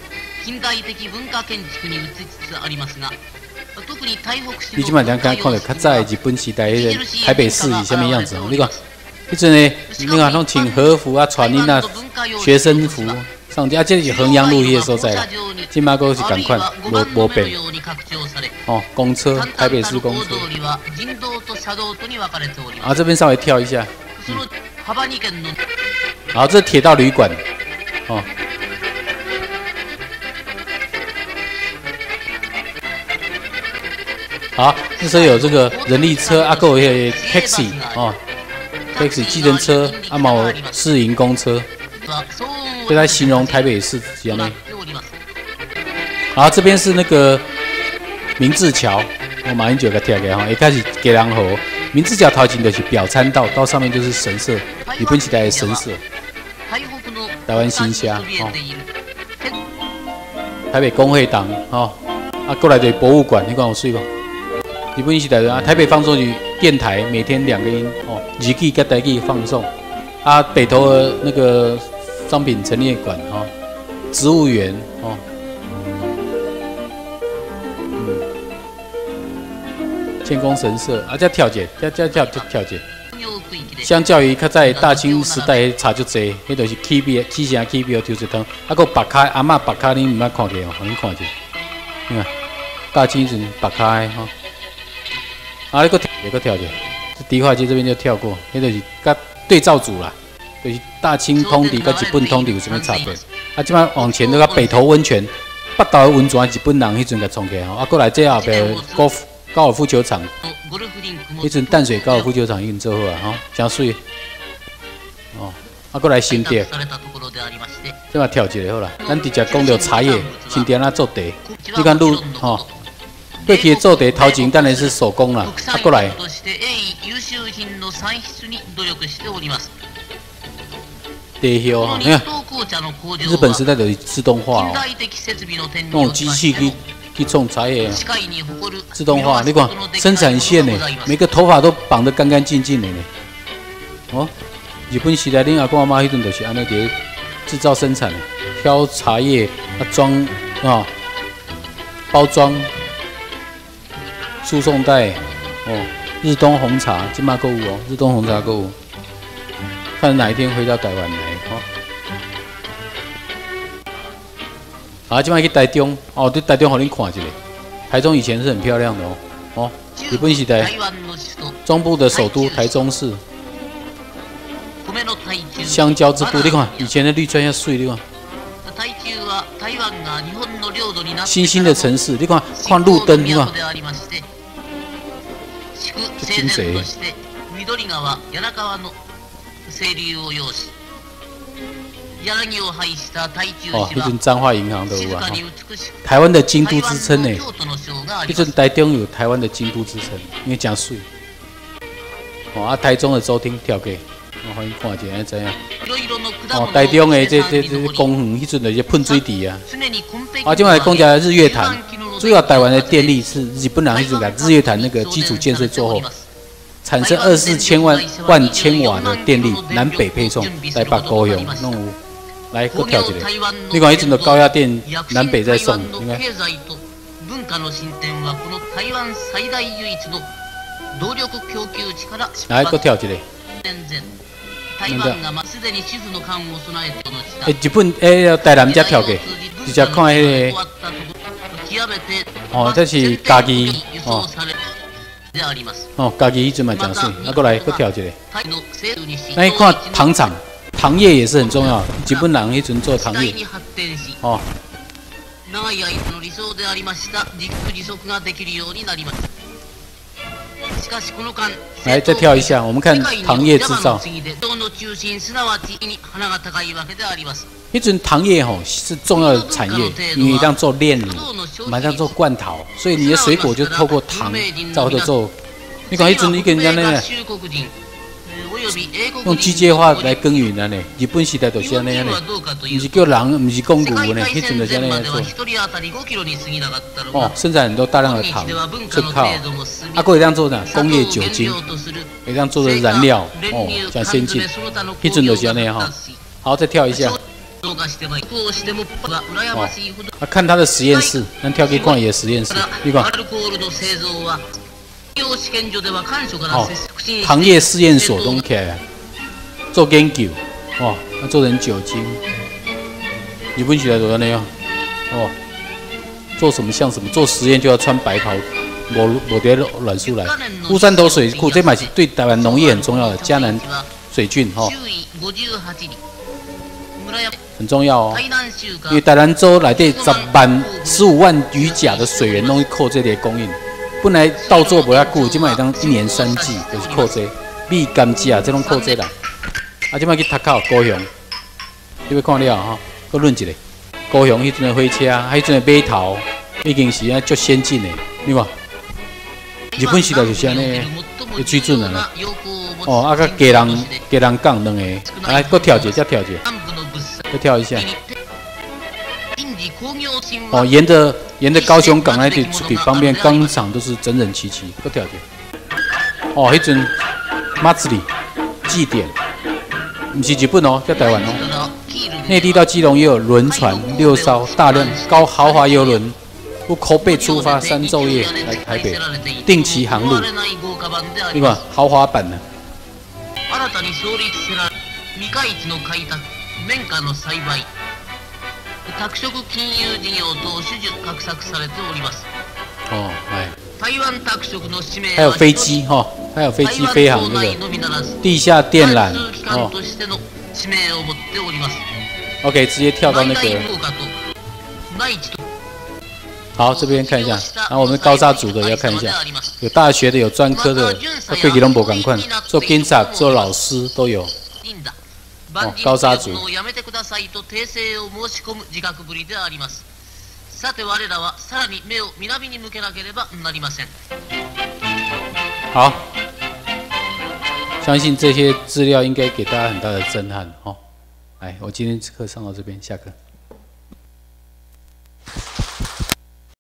Speaker 3: 你即摆咱刚看到较早的日本时代迄个台北市是啥物样子哦？你看，迄阵呢，你看拢穿和服啊、穿恁啊学生服上街，啊，这是衡阳路迄个所在啦。即摆佫是共款，无无变。哦，公车，台北市公车。啊，这边稍微跳一下。嗯。好，这铁道旅馆，哦。好，那时候有这个人力车，啊，还有迄个 taxi 哦 ，taxi 计程车，啊，嘛有市营公车，被他形容台北市这样呢。好，这边是那个明治桥，我马英九给贴给哈，一开始给人河，明治桥头前就是表参道，到上面就是神社，日本时代的神社，台湾新虾哦，台北工会堂哦，啊，过来就是博物馆，你看有水无？日本时代啊，台北放送局电台每天两个音哦，日语跟台语放送。啊，北投的那个商品陈列馆哈、哦，植物园哦，嗯，建功神社啊，这跳姐，这这跳这跳姐。相较于较在大清时代差足济，迄就是起笔起城起标抽一汤，啊个白卡阿嬷白卡你毋捌看见哦，互恁看者，你看大清时白卡的吼。啊，你搁跳，你搁跳者，这迪化街这边就跳过，迄就是甲对照组啦，就是大清通敌甲日本通敌有啥物差别？啊，即摆往前那个北投温泉，北投的温泉日本人迄阵甲创起来吼，啊，过来这后壁高尔高尔夫球场，迄阵淡水高尔夫球场已经做好啊，吼，真水。哦，啊，过来新店，即摆跳一个好啦，咱直接讲到茶叶，新店啊做茶，你看路吼。过去做茶头前当然是手工啦，啊过来。茶叶哦，你看，日本时代的自动化哦，那种机器去去冲茶叶，自动化，你看生产线呢，每个头发都绑得干干净净的呢。哦，日本时代恁阿公阿妈迄阵就是安尼伫制造生产，挑茶叶啊装啊包装。输送带哦，日东红茶今嘛购物哦，日东红茶购物，看哪一天回到台湾来哦。啊，今嘛去台中哦，伫台中互恁看一下，台中以前是很漂亮的哦哦，日本时代中部的首都台中市，香蕉之都，你看以前的绿川要水，你看。新兴的城市，你看看路灯，你看。真济。哦，迄阵彰化银行都有啊。台湾的京都之称呢，迄阵台中有台湾的京都之称，因为真水。哦，啊，台中的周厅跳过，我互你看一下，安知影？哦，台中的这这这公园，迄阵就是喷水池啊。啊，即摆来讲一下日月潭， 主要台湾的电力是日本人迄阵甲日月潭那个基础建设做后，产生二十四千万万千瓦的电力，南北配送，来把高雄弄有。来，搁跳一个。你看迄阵的高压電南北在送，应该。来，搁跳一个。那个。诶，日本诶，台南才跳过，直接看迄个。哦，这是家己哦。哦，家己迄阵嘛真水，啊，过来，搁跳一个。那你看糖厂。糖业也是很重要，日本人迄阵做糖业。哦。来，再跳一下，我们看糖业制造。迄阵糖业吼是重要的产业，因为当做炼乳，马上做罐头，所以你的水果就透过糖才会做。你看迄阵你跟人家那个。用机械化来耕耘的呢，日本时代就是安尼呢，不是叫人，不是讲牛呢，迄阵就是安尼来做。哦，生产很多大量的糖出口，啊，还会当做啥？工业酒精，会当做的燃料，哦，像先进，迄阵就是安尼哈。好，再跳一下。哦，啊，看他的实验室，咱跳去看伊的实验室，你看。哦，糖业试验所拢起来做研究，哦，要做成酒精。日本时代就安尼啊，哦，做什么像什么，做实验就要穿白袍，无无得乱出来。乌山头水库这嘛是对台湾农业很重要的，嘉南水郡哈，很重要哦。因为台南州内底十万、十五万余甲的水源拢去靠这个供应。本来稻作无遐久，即摆会当一年三季就是靠这米、甘蔗啊，这种靠这啦。啊，即摆去读考高雄，你要看了哈，搁论一下。高雄迄阵的火车，迄阵的码头，已经是啊足先进的，你看。日本时代就是安尼的水准啊啦。哦，啊，甲家人家人港两个，来，搁跳一下，再跳一下，再跳一下。哦，沿着沿着高雄港那里出去方便，钢厂都是整整齐齐，搁跳跳。哦，迄阵马子里祭典，不是日本哦，在台湾哦。内地到基隆也有轮船六艘，大量高豪华游轮，不口北出发三昼夜来台北，定期航路，对吧？豪华版的。拓殖金融事業等種々画策されております。哦，哎。台湾拓殖の使命还有飞机哈，还有飞机飞航这个地下电缆哦。OK， 直接跳到那个。好，这边看一下，然后我们高沙组的要看一下，有大学的，有专科的，对吉隆坡赶快做警察、做老师都有。哦，高沙族。好，相信这些资料应该给大家很大的震撼哦。来，我今天课上到这边，下课。